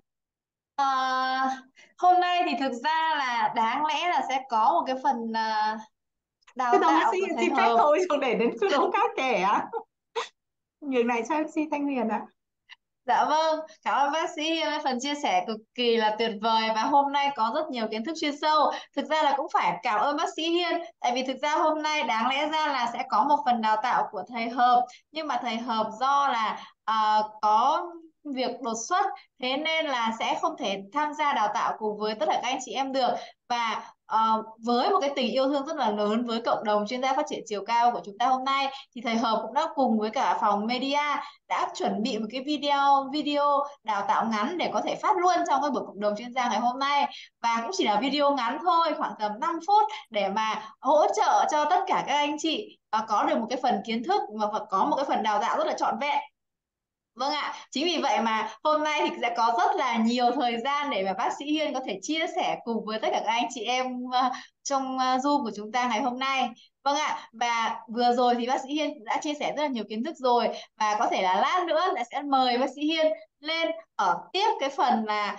A: Hôm nay thì thực ra là đáng lẽ là sẽ có một cái phần đào
G: Thế đâu bác
A: tạo
G: sĩ
A: của
G: Hiên
A: thầy
G: xin phép
A: Hợp.
G: thôi, không để đến chỗ đâu khác kể á. Nhường này cho MC Thanh Huyền ạ.
A: Dạ vâng, cảm ơn bác sĩ Hiên với phần chia sẻ cực kỳ là tuyệt vời, và hôm nay có rất nhiều kiến thức chuyên sâu. Thực ra là cũng phải cảm ơn bác sĩ Hiên, tại vì thực ra hôm nay đáng lẽ ra là sẽ có một phần đào tạo của thầy Hợp, nhưng mà thầy Hợp do là có việc đột xuất, thế nên là sẽ không thể tham gia đào tạo cùng với tất cả các anh chị em được. Và với một cái tình yêu thương rất là lớn với cộng đồng chuyên gia phát triển chiều cao của chúng ta hôm nay, thì thầy Hợp cũng đã cùng với cả phòng media đã chuẩn bị một cái video đào tạo ngắn để có thể phát luôn trong cái buổi cộng đồng chuyên gia ngày hôm nay. Và cũng chỉ là video ngắn thôi, khoảng tầm 5 phút, để mà hỗ trợ cho tất cả các anh chị có được một cái phần kiến thức và có một cái phần đào tạo rất là trọn vẹn. Vâng ạ, chính vì vậy mà hôm nay thì sẽ có rất là nhiều thời gian để mà bác sĩ Hiên có thể chia sẻ cùng với tất cả các anh chị em trong Zoom của chúng ta ngày hôm nay. Vâng ạ, và vừa rồi thì bác sĩ Hiên cũng đã chia sẻ rất là nhiều kiến thức rồi, và có thể là lát nữa sẽ mời bác sĩ Hiên lên ở tiếp cái phần là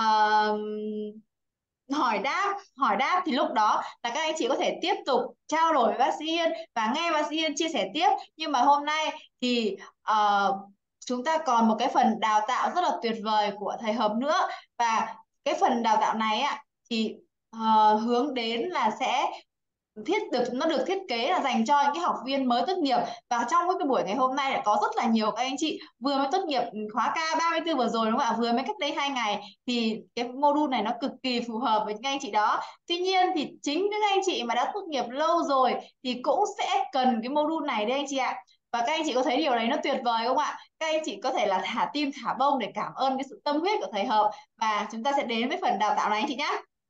A: hỏi đáp thì lúc đó là các anh chị có thể tiếp tục trao đổi với bác sĩ Hiên và nghe bác sĩ Hiên chia sẻ tiếp. Nhưng mà hôm nay thì chúng ta còn một cái phần đào tạo rất là tuyệt vời của thầy Hợp nữa, và cái phần đào tạo này thì hướng đến là sẽ nó được thiết kế là dành cho những cái học viên mới tốt nghiệp. Và trong cái buổi ngày hôm nay là có rất là nhiều các anh chị vừa mới tốt nghiệp khóa K34 vừa rồi, đúng không ạ, vừa mới cách đây 2 ngày, thì cái module này nó cực kỳ phù hợp với những anh chị đó. Tuy nhiên thì chính các anh chị mà đã tốt nghiệp lâu rồi thì cũng sẽ cần cái module này đấy anh chị ạ. Và các anh chị có thấy điều đấy nó tuyệt vời không ạ? Các anh chị có thể là thả tim thả bông để cảm ơn cái sự tâm huyết của thầy Hợp. Và chúng ta sẽ đến với phần đào tạo này anh chị nhé.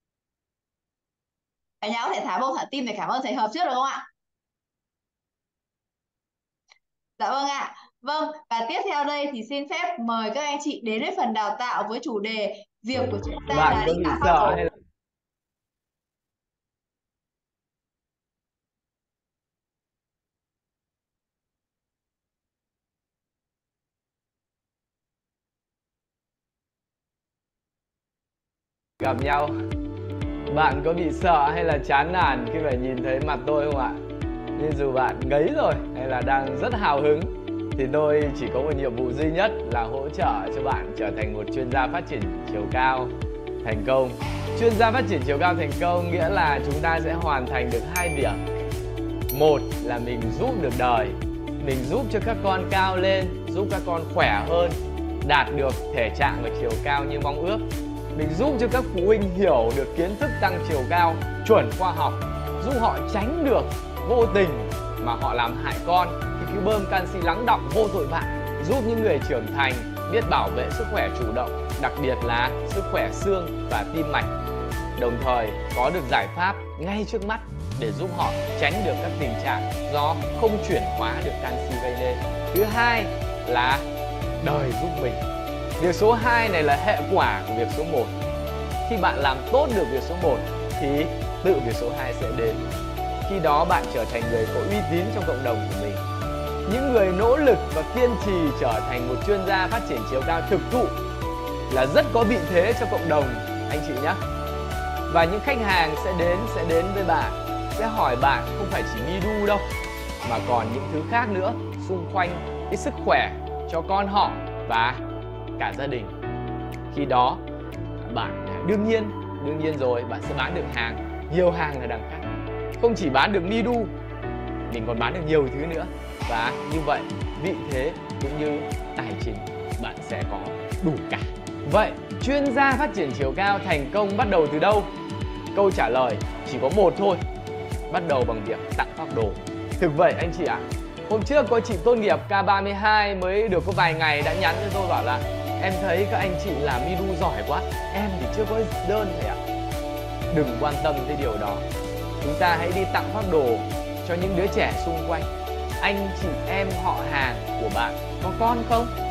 A: Cả nhà có thể thả bông thả tim để cảm ơn thầy Hợp trước được không ạ? Dạ vâng ạ. Vâng, và tiếp theo đây thì xin phép mời các anh chị đến với phần đào tạo với chủ đề việc của chúng ta
H: Bạn
A: là
H: có
A: đi
H: bị
A: tạo
H: sợ
A: phác đồ.
H: hay là gặp nhau? Bạn có bị sợ hay là chán nản khi phải nhìn thấy mặt tôi không ạ? Nhưng dù bạn ngấy rồi hay là đang rất hào hứng thì tôi chỉ có một nhiệm vụ duy nhất là hỗ trợ cho bạn trở thành một chuyên gia phát triển chiều cao thành công. Chuyên gia phát triển chiều cao thành công nghĩa là chúng ta sẽ hoàn thành được 2 việc. Một là mình giúp được đời, mình giúp cho các con cao lên, giúp các con khỏe hơn, đạt được thể trạng và chiều cao như mong ước. Mình giúp cho các phụ huynh hiểu được kiến thức tăng chiều cao chuẩn khoa học, giúp họ tránh được vô tình mà họ làm hại con khi cứ bơm canxi lắng đọng vô tội vạ, giúp những người trưởng thành biết bảo vệ sức khỏe chủ động, đặc biệt là sức khỏe xương và tim mạch, đồng thời có được giải pháp ngay trước mắt để giúp họ tránh được các tình trạng do không chuyển hóa được canxi gây nên. Thứ hai là đời giúp mình. Việc số 2 này là hệ quả của việc số 1. Khi bạn làm tốt được việc số 1 thì tự việc số 2 sẽ đến. Khi đó bạn trở thành người có uy tín trong cộng đồng của mình. Những người nỗ lực và kiên trì trở thành một chuyên gia phát triển chiều cao thực thụ là rất có vị thế cho cộng đồng anh chị nhé. Và những khách hàng sẽ đến với bạn, sẽ hỏi bạn không phải chỉ đi đu đâu, mà còn những thứ khác nữa xung quanh cái sức khỏe cho con họ và cả gia đình. Khi đó bạn đương nhiên rồi, bạn sẽ bán được nhiều hàng ở đằng khác. Không chỉ bán được mi-đu, mình còn bán được nhiều thứ nữa. Và như vậy, vị thế cũng như tài chính bạn sẽ có đủ cả. Vậy, chuyên gia phát triển chiều cao thành công bắt đầu từ đâu? Câu trả lời chỉ có một thôi. Bắt đầu bằng việc tặng phác đồ. Thực vậy anh chị ạ. Hôm trước có chị tốt nghiệp K32 mới được có vài ngày đã nhắn cho tôi bảo là em thấy các anh chị làm mi-đu giỏi quá, em thì chưa có đơn thầy ạ. Đừng quan tâm tới điều đó. Chúng ta hãy đi tặng phác đồ cho những đứa trẻ xung quanh. Anh chị em họ hàng của bạn có con không?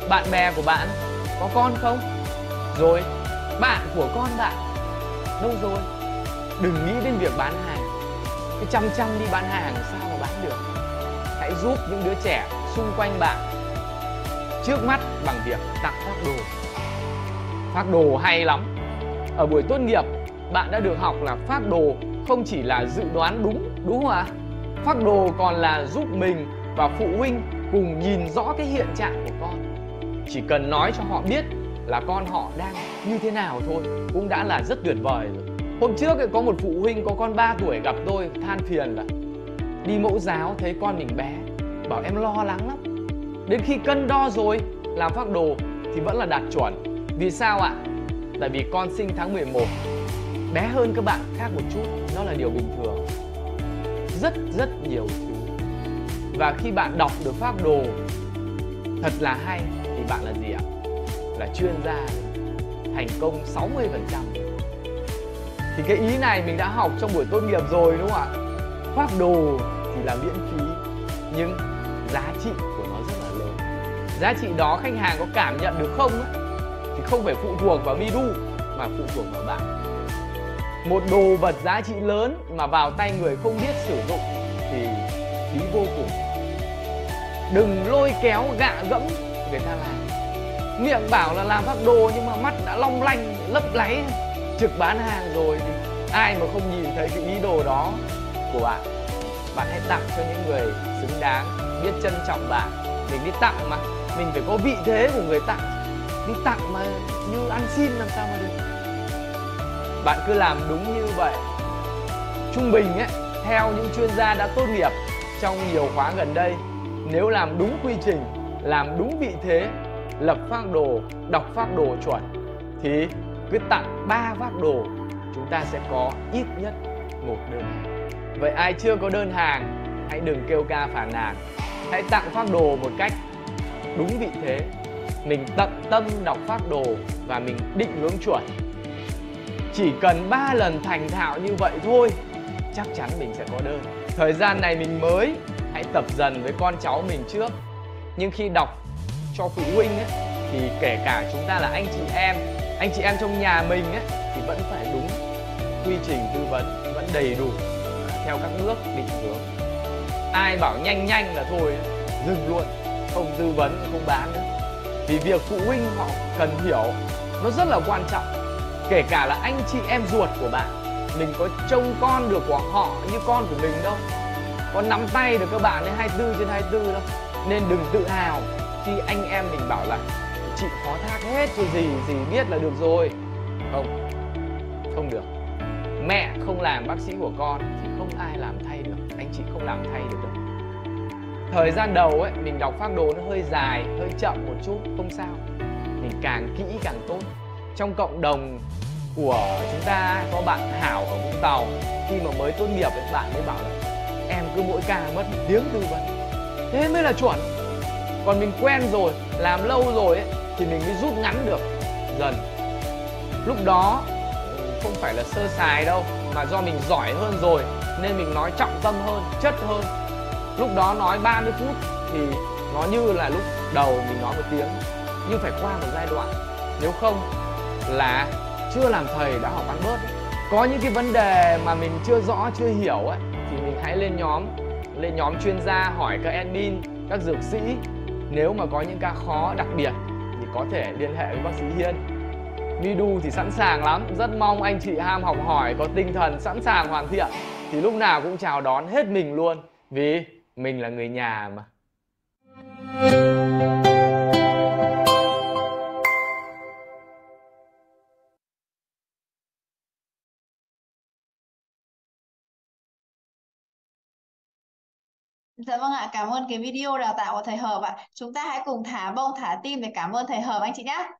H: Bạn bè của bạn có con không? Rồi bạn của con bạn đâu rồi? Đừng nghĩ đến việc bán hàng, cứ chăm chăm đi bán hàng sao mà bán được. Hãy giúp những đứa trẻ xung quanh bạn trước mắt bằng việc tặng phác đồ. Phác đồ hay lắm. Ở buổi tốt nghiệp bạn đã được học là phác đồ không chỉ là dự đoán đúng không ạ? Phác đồ còn là giúp mình và phụ huynh cùng nhìn rõ cái hiện trạng của con. Chỉ cần nói cho họ biết là con họ đang như thế nào thôi cũng đã là rất tuyệt vời rồi. Hôm trước có một phụ huynh có con 3 tuổi gặp tôi than phiền là đi mẫu giáo thấy con mình bé, bảo em lo lắng lắm. Đến khi cân đo rồi làm phác đồ thì vẫn là đạt chuẩn. Vì sao ạ? Tại vì con sinh tháng 11, bé hơn các bạn khác một chút, đó là điều bình thường. Rất nhiều thứ. Và khi bạn đọc được phác đồ thật là hay thì bạn là gì ạ? Là chuyên gia, thành công 60%. Thì cái ý này mình đã học trong buổi tốt nghiệp rồi đúng không ạ? Phác đồ thì là miễn phí, nhưng giá trị của nó rất là lớn. Giá trị đó khách hàng có cảm nhận được không ấy, thì không phải phụ thuộc vào Midu mà phụ thuộc vào bạn. Một đồ vật giá trị lớn mà vào tay người không biết sử dụng thì phí vô cùng. Đừng lôi kéo gạ gẫm người ta làm. Miệng bảo là làm phác đồ nhưng mà mắt đã long lanh lấp láy trực bán hàng rồi thì ai mà không nhìn thấy cái ý đồ đó của bạn. Bạn hãy tặng cho những người xứng đáng, biết trân trọng bạn. Mình đi tặng mà, mình phải có vị thế của người tặng. Đi tặng mà như ăn xin làm sao mà được. Bạn cứ làm đúng như vậy. Trung bình ấy, theo những chuyên gia đã tốt nghiệp trong nhiều khóa gần đây, nếu làm đúng quy trình, làm đúng vị thế, lập phác đồ, đọc phác đồ chuẩn thì cứ tặng 3 phác đồ chúng ta sẽ có ít nhất 1 đơn hàng. Vậy ai chưa có đơn hàng hãy đừng kêu ca phàn nàn. Hãy tặng phác đồ một cách đúng vị thế. Mình tận tâm đọc phác đồ và mình định hướng chuẩn. Chỉ cần 3 lần thành thạo như vậy thôi chắc chắn mình sẽ có đơn. Thời gian này mình mới, hãy tập dần với con cháu mình trước. Nhưng khi đọc cho phụ huynh ấy, thì kể cả chúng ta là anh chị em trong nhà mình ấy, thì vẫn phải đúng quy trình tư vấn, vẫn đầy đủ theo các bước định hướng. Ai bảo nhanh là thôi dừng luôn, không tư vấn, không bán nữa. Vì việc phụ huynh họ cần hiểu nó rất là quan trọng. Kể cả là anh chị em ruột của bạn, mình có trông con được của họ như con của mình đâu, có nắm tay được các bạn đến 24/24 đâu. Nên đừng tự hào khi anh em mình bảo là chị phó thác hết cho gì biết là được rồi. Không được. Mẹ không làm bác sĩ của con thì không ai làm thay được. Anh chị không làm thay được đâu. Thời gian đầu ấy mình đọc phác đồ nó hơi dài, hơi chậm một chút, không sao. Mình càng kỹ càng tốt. Trong cộng đồng của chúng ta có bạn Hảo ở Vũng Tàu, khi mà mới tốt nghiệp ấy, bạn ấy bảo là em cứ mỗi ca mất 1 tiếng tư vấn, thế mới là chuẩn. Còn mình quen rồi, làm lâu rồi ấy, thì mình mới rút ngắn được dần. Lúc đó không phải là sơ sài đâu, mà do mình giỏi hơn rồi nên mình nói trọng tâm hơn, chất hơn. Lúc đó nói 30 phút thì nó như là lúc đầu mình nói 1 tiếng. Nhưng phải qua một giai đoạn, nếu không là chưa làm thầy đã học ăn bớt ấy. Có những cái vấn đề mà mình chưa rõ, chưa hiểu ấy, thì mình hãy lên nhóm chuyên gia, hỏi các admin, các dược sĩ. Nếu mà có những ca khó đặc biệt thì có thể liên hệ với bác sĩ Hiên. Midu thì sẵn sàng lắm, rất mong anh chị ham học hỏi, có tinh thần sẵn sàng hoàn thiện thì lúc nào cũng chào đón hết mình luôn, vì mình là người nhà mà.
A: Dạ vâng ạ, cảm ơn cái video đào tạo của thầy Hợp ạ. Chúng ta hãy cùng thả bông thả tim để cảm ơn thầy Hợp anh chị nhé.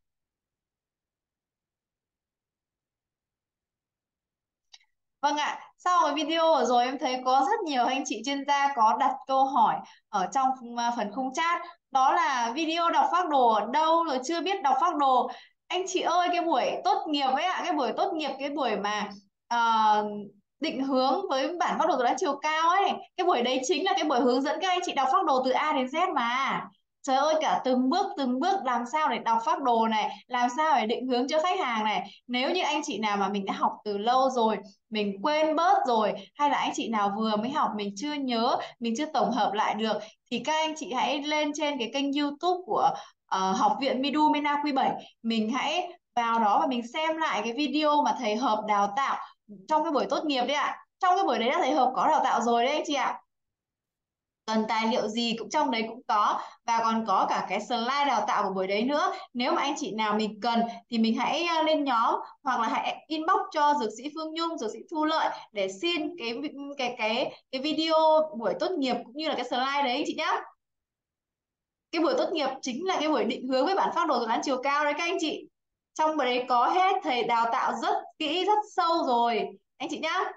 A: Vâng ạ, sau cái video vừa rồi em thấy có rất nhiều anh chị chuyên gia có đặt câu hỏi ở trong phần khung chat. Đó là video đọc phác đồ ở đâu, rồi chưa biết đọc phác đồ. Anh chị ơi, cái buổi tốt nghiệp ấy ạ, cái buổi tốt nghiệp, cái buổi mà định hướng với bản phác đồ từ đáy chiều cao ấy, cái buổi đấy chính là cái buổi hướng dẫn các anh chị đọc phác đồ từ A đến Z mà. trời ơi, cả từng bước làm sao để đọc phác đồ này, làm sao để định hướng cho khách hàng này. Nếu như anh chị nào mà mình đã học từ lâu rồi, mình quên bớt rồi, hay là anh chị nào vừa mới học mình chưa nhớ, mình chưa tổng hợp lại được, thì các anh chị hãy lên trên cái kênh YouTube của Học viện Midu Mena Q7. Mình hãy vào đó và mình xem lại cái video mà thầy Hợp đào tạo trong cái buổi tốt nghiệp đấy ạ. Trong cái buổi đấy là thầy Hợp có đào tạo rồi đấy anh chị ạ. Cần tài liệu gì cũng trong đấy cũng có, và còn có cả cái slide đào tạo của buổi đấy nữa. Nếu mà anh chị nào mình cần thì mình hãy lên nhóm hoặc là hãy inbox cho dược sĩ Phương Nhung, dược sĩ Thu Lợi để xin cái video buổi tốt nghiệp cũng như là cái slide đấy anh chị nhé. Cái buổi tốt nghiệp chính là cái buổi định hướng với bản phác đồ dự đoán chiều cao đấy các anh chị. Trong buổi đấy có hết, thầy đào tạo rất kỹ, rất sâu rồi anh chị nhá.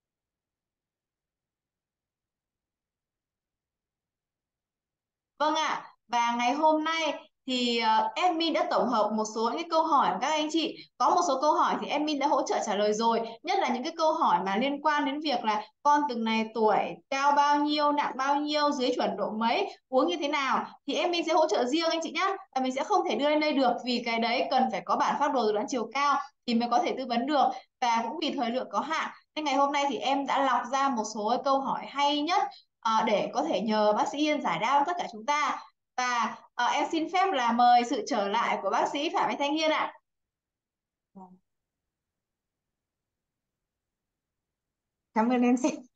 A: Vâng ạ, và ngày hôm nay thì admin đã tổng hợp một số những cái câu hỏi của các anh chị. Có một số câu hỏi thì admin đã hỗ trợ trả lời rồi, nhất là những cái câu hỏi mà liên quan đến việc là con từng này tuổi, cao bao nhiêu, nặng bao nhiêu, dưới chuẩn độ mấy, uống như thế nào, thì admin sẽ hỗ trợ riêng anh chị nhé. Và mình sẽ không thể đưa lên đây được vì cái đấy cần phải có bản phác đồ dự đoán chiều cao thì mới có thể tư vấn được, và cũng vì thời lượng có hạn nên ngày hôm nay thì em đã lọc ra một số câu hỏi hay nhất để có thể nhờ bác sĩ Hiên giải đáp tất cả chúng ta. Và em xin phép là mời sự trở lại của bác sĩ Phạm Anh Thanh Hiên ạ.
G: Cảm ơn em xin.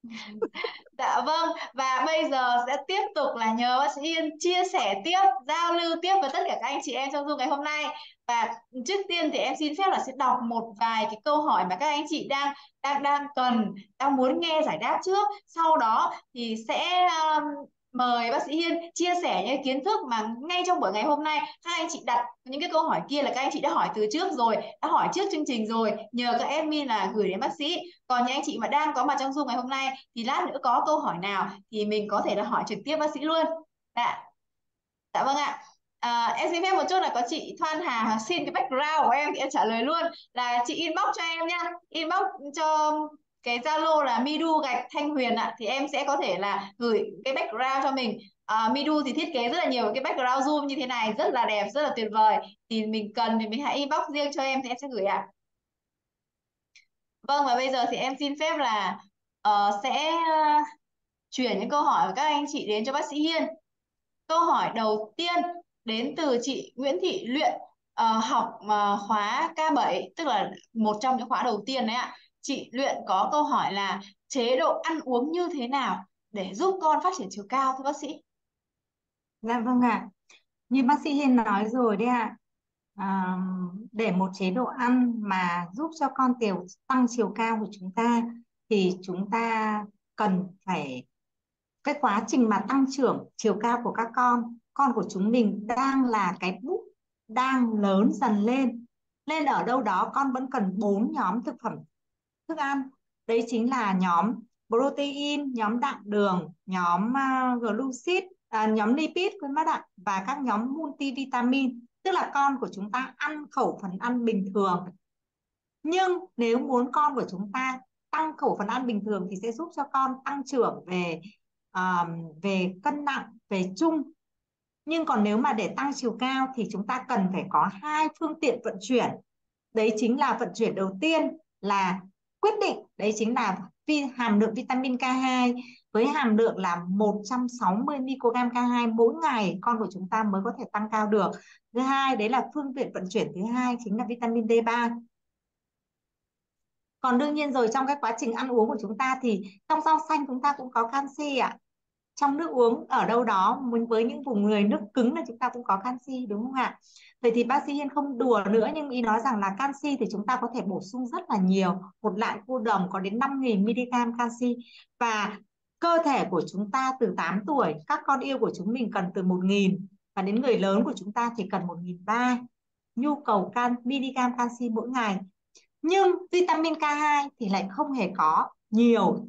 A: Dạ vâng, và bây giờ sẽ tiếp tục là nhờ bác sĩ Hiên chia sẻ tiếp, giao lưu tiếp với tất cả các anh chị em trong Zoom ngày hôm nay. Và trước tiên thì em xin phép là sẽ đọc một vài cái câu hỏi mà các anh chị đang muốn nghe giải đáp trước. Sau đó thì sẽ mời bác sĩ Hiên chia sẻ những kiến thức mà ngay trong buổi ngày hôm nay các anh chị đặt những cái câu hỏi kia là các anh chị đã hỏi từ trước rồi, đã hỏi trước chương trình rồi, nhờ các admin là gửi đến bác sĩ. Còn những anh chị mà đang có mặt trong Zoom ngày hôm nay thì lát nữa có câu hỏi nào thì mình có thể là hỏi trực tiếp bác sĩ luôn. Dạ vâng ạ. Em xin phép một chút là có chị Thoan Hà xin cái background của em thì em trả lời luôn, là chị inbox cho em nhá, inbox cho cái Zalo là Midu gạch Thanh Huyền ạ, thì em sẽ có thể là gửi cái background cho mình. Midu thì thiết kế rất là nhiều cái background zoom như thế này, rất là đẹp, rất là tuyệt vời, thì mình cần thì mình hãy inbox riêng cho em thì em sẽ gửi ạ. Vâng, và bây giờ thì em xin phép là sẽ chuyển những câu hỏi của các anh chị đến cho bác sĩ Hiên. Câu hỏi đầu tiên đến từ chị Nguyễn Thị Luyện, học khóa K7, tức là một trong những khóa đầu tiên đấy ạ. Chị Luyện có câu hỏi là chế độ ăn uống như thế nào để giúp con phát triển chiều cao thưa bác sĩ?
G: Dạ vâng ạ. Như bác sĩ Hiên nói rồi đấy ạ. Để một chế độ ăn mà giúp cho con tăng chiều cao của chúng ta thì chúng ta cần phải, cái quá trình mà tăng trưởng chiều cao của các con của chúng mình đang là cái búp đang lớn dần lên, lên ở đâu đó con vẫn cần 4 nhóm thực phẩm thức ăn. Đấy chính là nhóm protein, nhóm đạm đường, nhóm glucid, nhóm lipid quên mất ạ, và các nhóm multivitamin, tức là con của chúng ta ăn khẩu phần ăn bình thường. Nhưng nếu muốn con của chúng ta tăng khẩu phần ăn bình thường thì sẽ giúp cho con tăng trưởng về cân nặng, về chung. Nhưng còn nếu mà để tăng chiều cao thì chúng ta cần phải có 2 phương tiện vận chuyển. Đấy chính là vận chuyển đầu tiên là quyết định, đấy chính là hàm lượng vitamin K2 với hàm lượng là 160 microgram K2 mỗi ngày con của chúng ta mới có thể tăng cao được. Thứ hai, đấy là phương tiện vận chuyển thứ hai chính là vitamin D3. Còn đương nhiên rồi, trong cái quá trình ăn uống của chúng ta thì trong rau xanh chúng ta cũng có canxi ạ. Trong nước uống ở đâu đó với những vùng người nước cứng là chúng ta cũng có canxi, đúng không ạ? Vậy thì bác sĩ Hiên không đùa nữa, nhưng ý nói rằng là canxi thì chúng ta có thể bổ sung rất là nhiều. Một lạng cua đồng có đến 5.000 mg canxi, và cơ thể của chúng ta từ 8 tuổi, các con yêu của chúng mình cần từ 1.000, và đến người lớn của chúng ta thì cần 1.300 nhu cầu mg canxi mỗi ngày. Nhưng vitamin K2 thì lại không hề có nhiều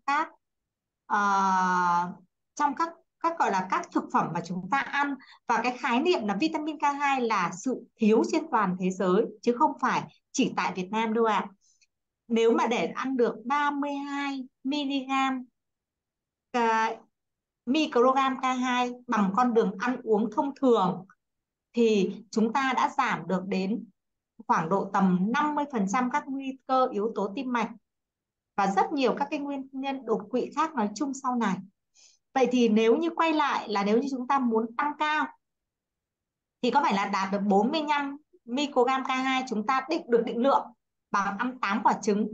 G: trong các gọi là các thực phẩm mà chúng ta ăn. Và cái khái niệm là vitamin K2 là sự thiếu trên toàn thế giới chứ không phải chỉ tại Việt Nam đâu ạ. Nếu mà để ăn được 32 mg microgram K2 bằng con đường ăn uống thông thường thì chúng ta đã giảm được đến khoảng độ tầm 50% các nguy cơ yếu tố tim mạch và rất nhiều các cái nguyên nhân đột quỵ khác nói chung sau này. Vậy thì nếu như quay lại là nếu như chúng ta muốn tăng cao thì có phải là đạt được 45 microgram K2 chúng ta được định lượng bằng ăn 8 quả trứng,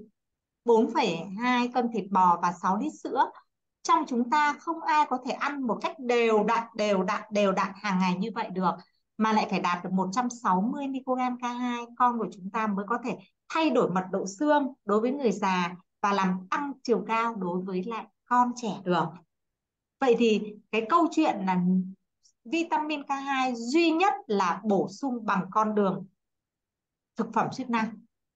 G: 4,2 cân thịt bò và 6 lít sữa. Trong chúng ta không ai có thể ăn một cách đều đặn hàng ngày như vậy được, mà lại phải đạt được 160 microgram K2 con của chúng ta mới có thể thay đổi mật độ xương đối với người già và làm tăng chiều cao đối với lại con trẻ được. Vậy thì cái câu chuyện là vitamin K2 duy nhất là bổ sung bằng con đường thực phẩm chức năng.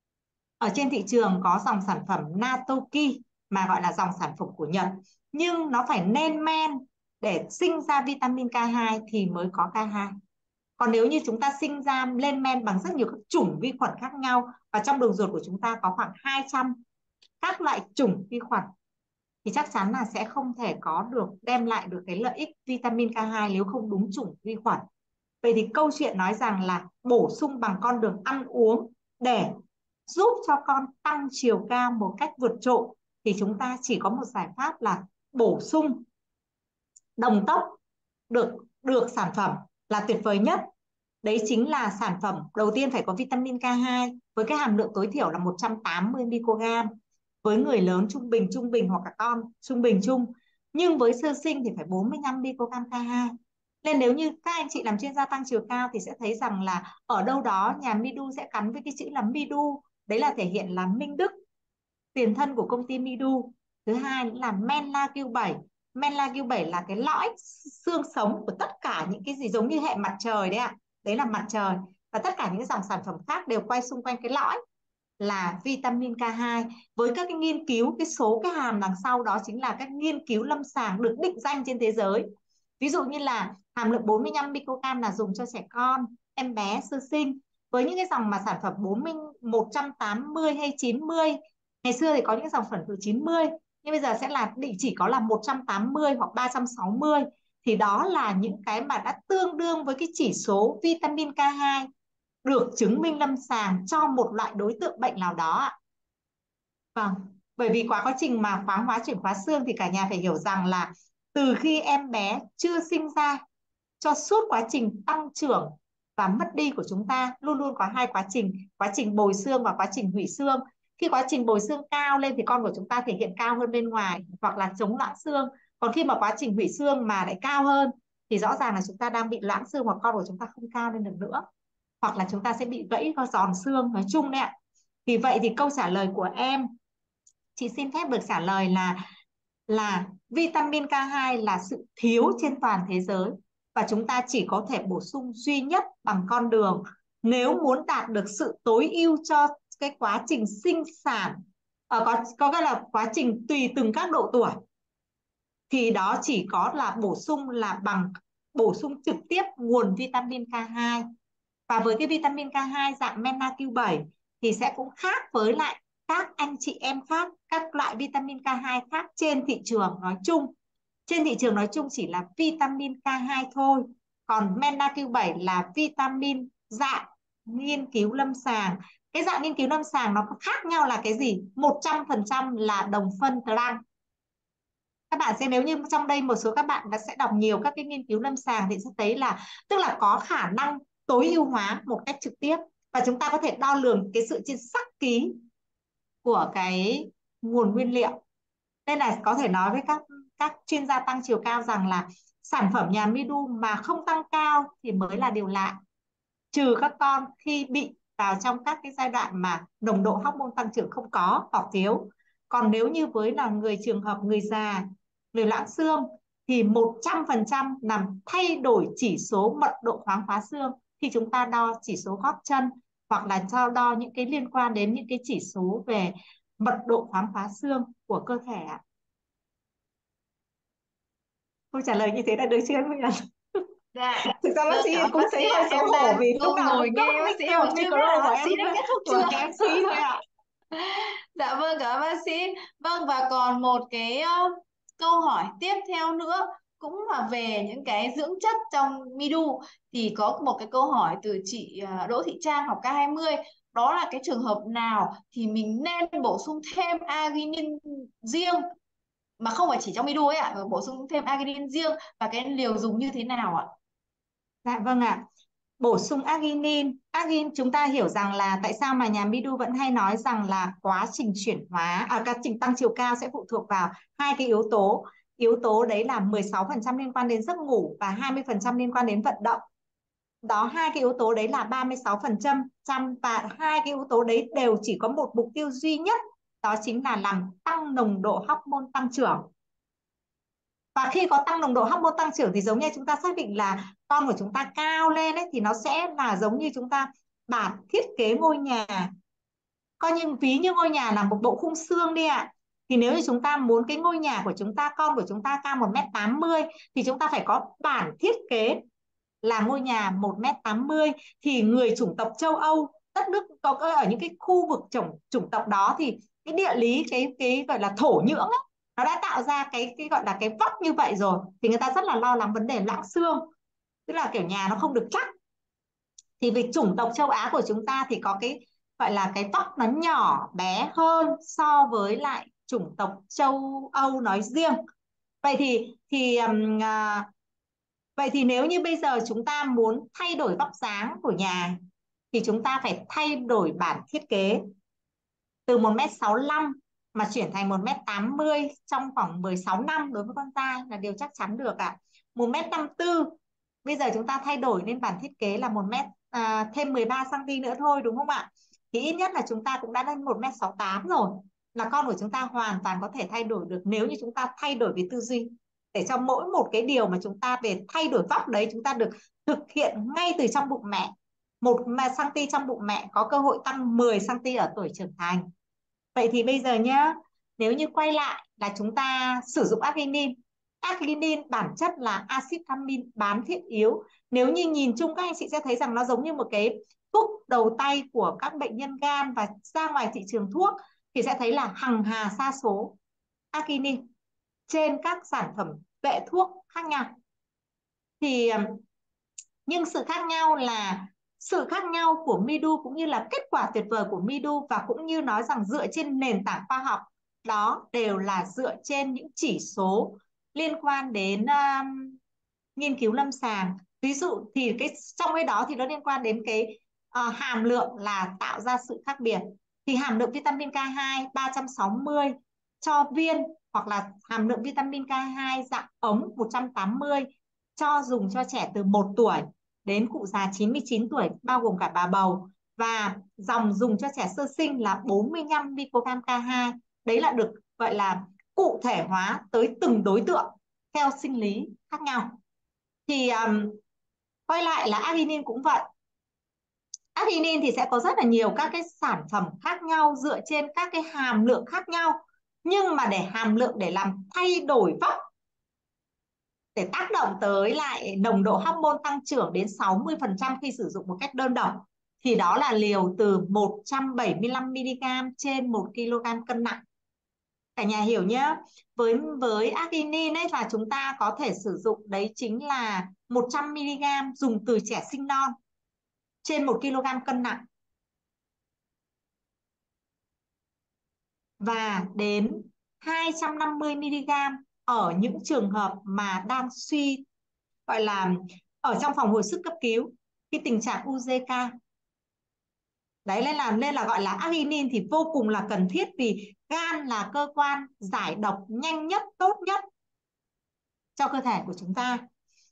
G: Ở trên thị trường có dòng sản phẩm Natoki mà gọi là dòng sản phẩm của Nhật, nhưng nó phải lên men để sinh ra vitamin K2 thì mới có K2. Còn nếu như chúng ta sinh ra lên men bằng rất nhiều các chủng vi khuẩn khác nhau, và trong đường ruột của chúng ta có khoảng 200 các loại chủng vi khuẩn, thì chắc chắn là sẽ không thể có được đem lại được cái lợi ích vitamin K2 nếu không đúng chủng vi khuẩn. Vậy thì câu chuyện nói rằng là bổ sung bằng con đường ăn uống để giúp cho con tăng chiều cao một cách vượt trội thì chúng ta chỉ có một giải pháp là bổ sung đồng tốc được sản phẩm là tuyệt vời nhất. Đấy chính là sản phẩm đầu tiên phải có vitamin K2 với cái hàm lượng tối thiểu là 180 microgram. Với người lớn trung bình hoặc cả con trung bình chung. Nhưng với sơ sinh thì phải 45 microgram K2. Nên nếu như các anh chị làm chuyên gia tăng chiều cao thì sẽ thấy rằng là ở đâu đó nhà Midu sẽ gắn với cái chữ là Midu. Đấy là thể hiện là Minh Đức, tiền thân của công ty Midu. Thứ hai là Menla-Q7. Menla-Q7 là cái lõi xương sống của tất cả những cái gì giống như hệ mặt trời đấy ạ. Đấy là mặt trời. Và tất cả những dòng sản phẩm khác đều quay xung quanh cái lõi là vitamin K2. Với các cái nghiên cứu, cái số cái hàm đằng sau đó chính là các nghiên cứu lâm sàng được định danh trên thế giới. Ví dụ như là hàm lượng 45 microgram là dùng cho trẻ con, em bé sơ sinh. Với những cái dòng mà sản phẩm 40, 180 hay 90, ngày xưa thì có những dòng sản phẩm 90, nhưng bây giờ sẽ là định chỉ có là 180 hoặc 360. Thì đó là những cái mà đã tương đương với cái chỉ số vitamin K2 được chứng minh lâm sàng cho một loại đối tượng bệnh nào đó. Vâng, bởi vì quá trình mà khoáng hóa chuyển hóa xương thì cả nhà phải hiểu rằng là từ khi em bé chưa sinh ra cho suốt quá trình tăng trưởng và mất đi của chúng ta luôn luôn có hai quá trình bồi xương và quá trình hủy xương. Khi quá trình bồi xương cao lên thì con của chúng ta thể hiện cao hơn bên ngoài hoặc là chống loãng xương. Còn khi mà quá trình hủy xương mà lại cao hơn thì rõ ràng là chúng ta đang bị loãng xương hoặc con của chúng ta không cao lên được nữa. Hoặc là chúng ta sẽ bị gãy có giòn xương nói chung đấy ạ. Vì vậy thì câu trả lời của em, chị xin phép được trả lời là vitamin K2 là sự thiếu trên toàn thế giới và chúng ta chỉ có thể bổ sung duy nhất bằng con đường nếu muốn đạt được sự tối ưu cho cái quá trình sinh sản, có cái là quá trình tùy từng các độ tuổi, thì đó chỉ có là bằng bổ sung trực tiếp nguồn vitamin K2. Và với cái vitamin K2 dạng Menla-Q7 thì sẽ cũng khác với lại các anh chị em khác, các loại vitamin K2 khác trên thị trường nói chung. Trên thị trường nói chung chỉ là vitamin K2 thôi. Còn Menla-Q7 là vitamin dạng nghiên cứu lâm sàng. Cái dạng nghiên cứu lâm sàng nó khác nhau là cái gì? 100% là đồng phân Planck. Các bạn sẽ, nếu như trong đây một số các bạn đã sẽ đọc nhiều các cái nghiên cứu lâm sàng thì sẽ thấy là tức là có khả năng tối ưu hóa một cách trực tiếp và chúng ta có thể đo lường cái sự trên sắc ký của cái nguồn nguyên liệu. Nên là có thể nói với các chuyên gia tăng chiều cao rằng là sản phẩm nhà Midu mà không tăng cao thì mới là điều lạ, trừ các con khi bị vào trong các cái giai đoạn mà nồng độ hormone tăng trưởng không có hoặc thiếu. Còn nếu như với là trường hợp người già, người loãng xương thì 100% làm thay đổi chỉ số mật độ khoáng hóa xương khi chúng ta đo chỉ số gót chân hoặc là đo những cái liên quan đến những cái chỉ số về mật độ khoáng hóa xương của cơ thể. Câu trả lời như thế là được chưa em Huyền?
A: Dạ.
G: Thực ra bác sĩ cũng thấy hơi xấu hổ vì lúc nào
A: ngồi nghe bác sĩ mà chưa biết là bác sĩ đã kết thúc
G: chưa cái MC thôi ạ.
A: Dạ vâng, cảm ơn bác sĩ. Vâng, và còn một cái câu hỏi tiếp theo nữa cũng là về những cái dưỡng chất trong Midu, thì có một cái câu hỏi từ chị Đỗ Thị Trang học K20, đó là cái trường hợp nào thì mình nên bổ sung thêm arginin riêng mà không phải chỉ trong Midu ấy ạ, bổ sung thêm arginin riêng và cái liều dùng như thế nào ạ?
G: Dạ vâng ạ. Bổ sung arginin. Arginin chúng ta hiểu rằng là tại sao mà nhà Midu vẫn hay nói rằng là quá trình chuyển hóa, quá trình tăng chiều cao sẽ phụ thuộc vào hai cái yếu tố. Yếu tố đấy là 16% liên quan đến giấc ngủ và 20% liên quan đến vận động. Đó, hai cái yếu tố đấy là 36% và hai cái yếu tố đấy đều chỉ có một mục tiêu duy nhất, đó chính là làm tăng nồng độ hormone tăng trưởng. Và khi có tăng nồng độ hormone tăng trưởng thì giống như chúng ta xác định là con của chúng ta cao lên ấy, thì nó sẽ là giống như chúng ta bản thiết kế ngôi nhà. Coi như ví như ngôi nhà là một bộ khung xương đi ạ. Thì nếu như chúng ta muốn cái ngôi nhà của chúng ta, con của chúng ta cao 1m80 thì chúng ta phải có bản thiết kế là ngôi nhà 1m80. Thì người chủng tộc châu Âu, đất nước có ở những cái khu vực chủng tộc đó thì cái địa lý, cái gọi là thổ nhưỡng ấy, nó đã tạo ra cái gọi là cái vóc như vậy rồi, thì người ta rất là lo lắng vấn đề loãng xương, tức là kiểu nhà nó không được chắc. Thì về chủng tộc châu Á của chúng ta thì có cái gọi là cái vóc nó nhỏ bé hơn so với lại chủng tộc châu Âu nói riêng. Vậy thì nếu như bây giờ chúng ta muốn thay đổi vóc dáng của nhà thì chúng ta phải thay đổi bản thiết kế từ 1m65 mà chuyển thành 1m80 trong khoảng 16 năm đối với con trai là điều chắc chắn được ạ. 1m54 bây giờ chúng ta thay đổi lên bản thiết kế là 1m thêm 13 cm nữa thôi, đúng không ạ? Thì ít nhất là chúng ta cũng đã lên 1m68 rồi, là con của chúng ta hoàn toàn có thể thay đổi được nếu như chúng ta thay đổi về tư duy, để cho mỗi một cái điều mà chúng ta về thay đổi vóc đấy chúng ta được thực hiện ngay từ trong bụng mẹ. 1 cm trong bụng mẹ có cơ hội tăng 10 cm ở tuổi trưởng thành. Vậy thì bây giờ nhá, nếu như quay lại là chúng ta sử dụng arginin. Arginin bản chất là axit amin bán thiết yếu. Nếu như nhìn chung các anh chị sẽ thấy rằng nó giống như một cái thuốc đầu tay của các bệnh nhân gan, và ra ngoài thị trường thuốc thì sẽ thấy là hằng hà sa số arginin trên các sản phẩm vệ thuốc khác nhau. Thì nhưng sự khác nhau của Midu cũng như là kết quả tuyệt vời của Midu, và cũng như nói rằng dựa trên nền tảng khoa học, đó đều là dựa trên những chỉ số liên quan đến nghiên cứu lâm sàng. Ví dụ thì trong cái đó thì nó liên quan đến cái hàm lượng là tạo ra sự khác biệt. Thì hàm lượng vitamin K2 360 cho viên, hoặc là hàm lượng vitamin K2 dạng ống 180 dùng cho trẻ từ 1 tuổi đến cụ già 99 tuổi bao gồm cả bà bầu, và dòng dùng cho trẻ sơ sinh là 45 microgram K2. Đấy là được gọi là cụ thể hóa tới từng đối tượng theo sinh lý khác nhau. Thì quay lại là arginin cũng vậy. Arginin thì sẽ có rất là nhiều các cái sản phẩm khác nhau dựa trên các cái hàm lượng khác nhau, nhưng mà để hàm lượng để làm thay đổi vóc, để tác động tới lại nồng độ hormone tăng trưởng đến 60% khi sử dụng một cách đơn độc, thì đó là liều từ 175 mg trên 1 kg cân nặng. Cả nhà hiểu nhé. Với arginin ấy là chúng ta có thể sử dụng đấy chính là 100 mg dùng từ trẻ sinh non trên 1 kg cân nặng, và đến 250 mg ở những trường hợp mà đang suy, gọi là ở trong phòng hồi sức cấp cứu, cái tình trạng UZK. Đấy nên là gọi là arginin thì vô cùng là cần thiết, vì gan là cơ quan giải độc nhanh nhất, tốt nhất cho cơ thể của chúng ta.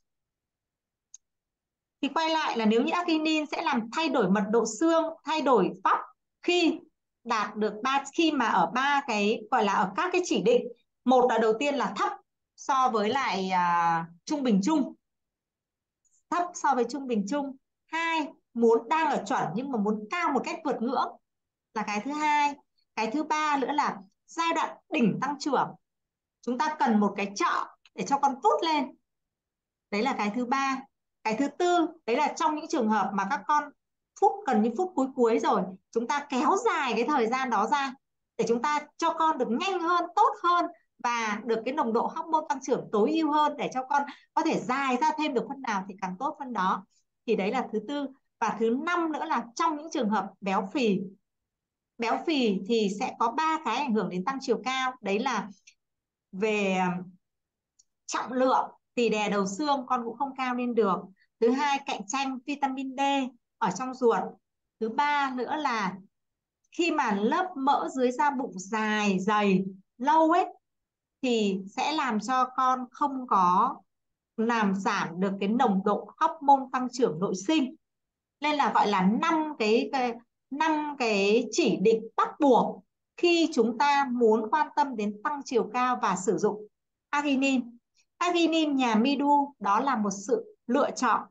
G: Thì quay lại là nếu như arginin sẽ làm thay đổi mật độ xương, thay đổi vóc khi đạt được khi mà ở ba cái gọi là ở các cái chỉ định. Một là đầu tiên là thấp so với lại trung bình chung, thấp so với trung bình chung. Hai, đang ở chuẩn nhưng mà muốn cao một cách vượt ngưỡng là cái thứ hai. Cái thứ ba nữa là giai đoạn đỉnh tăng trưởng, chúng ta cần một cái chợ để cho con vút lên. Đấy là cái thứ ba. Cái thứ tư, đấy là trong những trường hợp mà các con cần những phút cuối rồi, chúng ta kéo dài cái thời gian đó ra để chúng ta cho con được nhanh hơn, tốt hơn, và được cái nồng độ hormone tăng trưởng tối ưu hơn để cho con có thể dài ra thêm được phân nào thì càng tốt phân đó. Thì đấy là thứ tư. Và thứ năm nữa là trong những trường hợp béo phì. Béo phì thì sẽ có 3 cái ảnh hưởng đến tăng chiều cao. Đấy là về trọng lượng thì đè đầu xương con cũng không cao lên được. Thứ hai, cạnh tranh vitamin D ở trong ruột. Thứ ba nữa là khi mà lớp mỡ dưới da bụng dài dày lâu ấy thì sẽ làm cho con không có làm giảm được cái nồng độ hormone tăng trưởng nội sinh. Nên là gọi là 5 cái chỉ định bắt buộc khi chúng ta muốn quan tâm đến tăng chiều cao và sử dụng arginine. Arginine nhà Midu đó là một sự lựa chọn.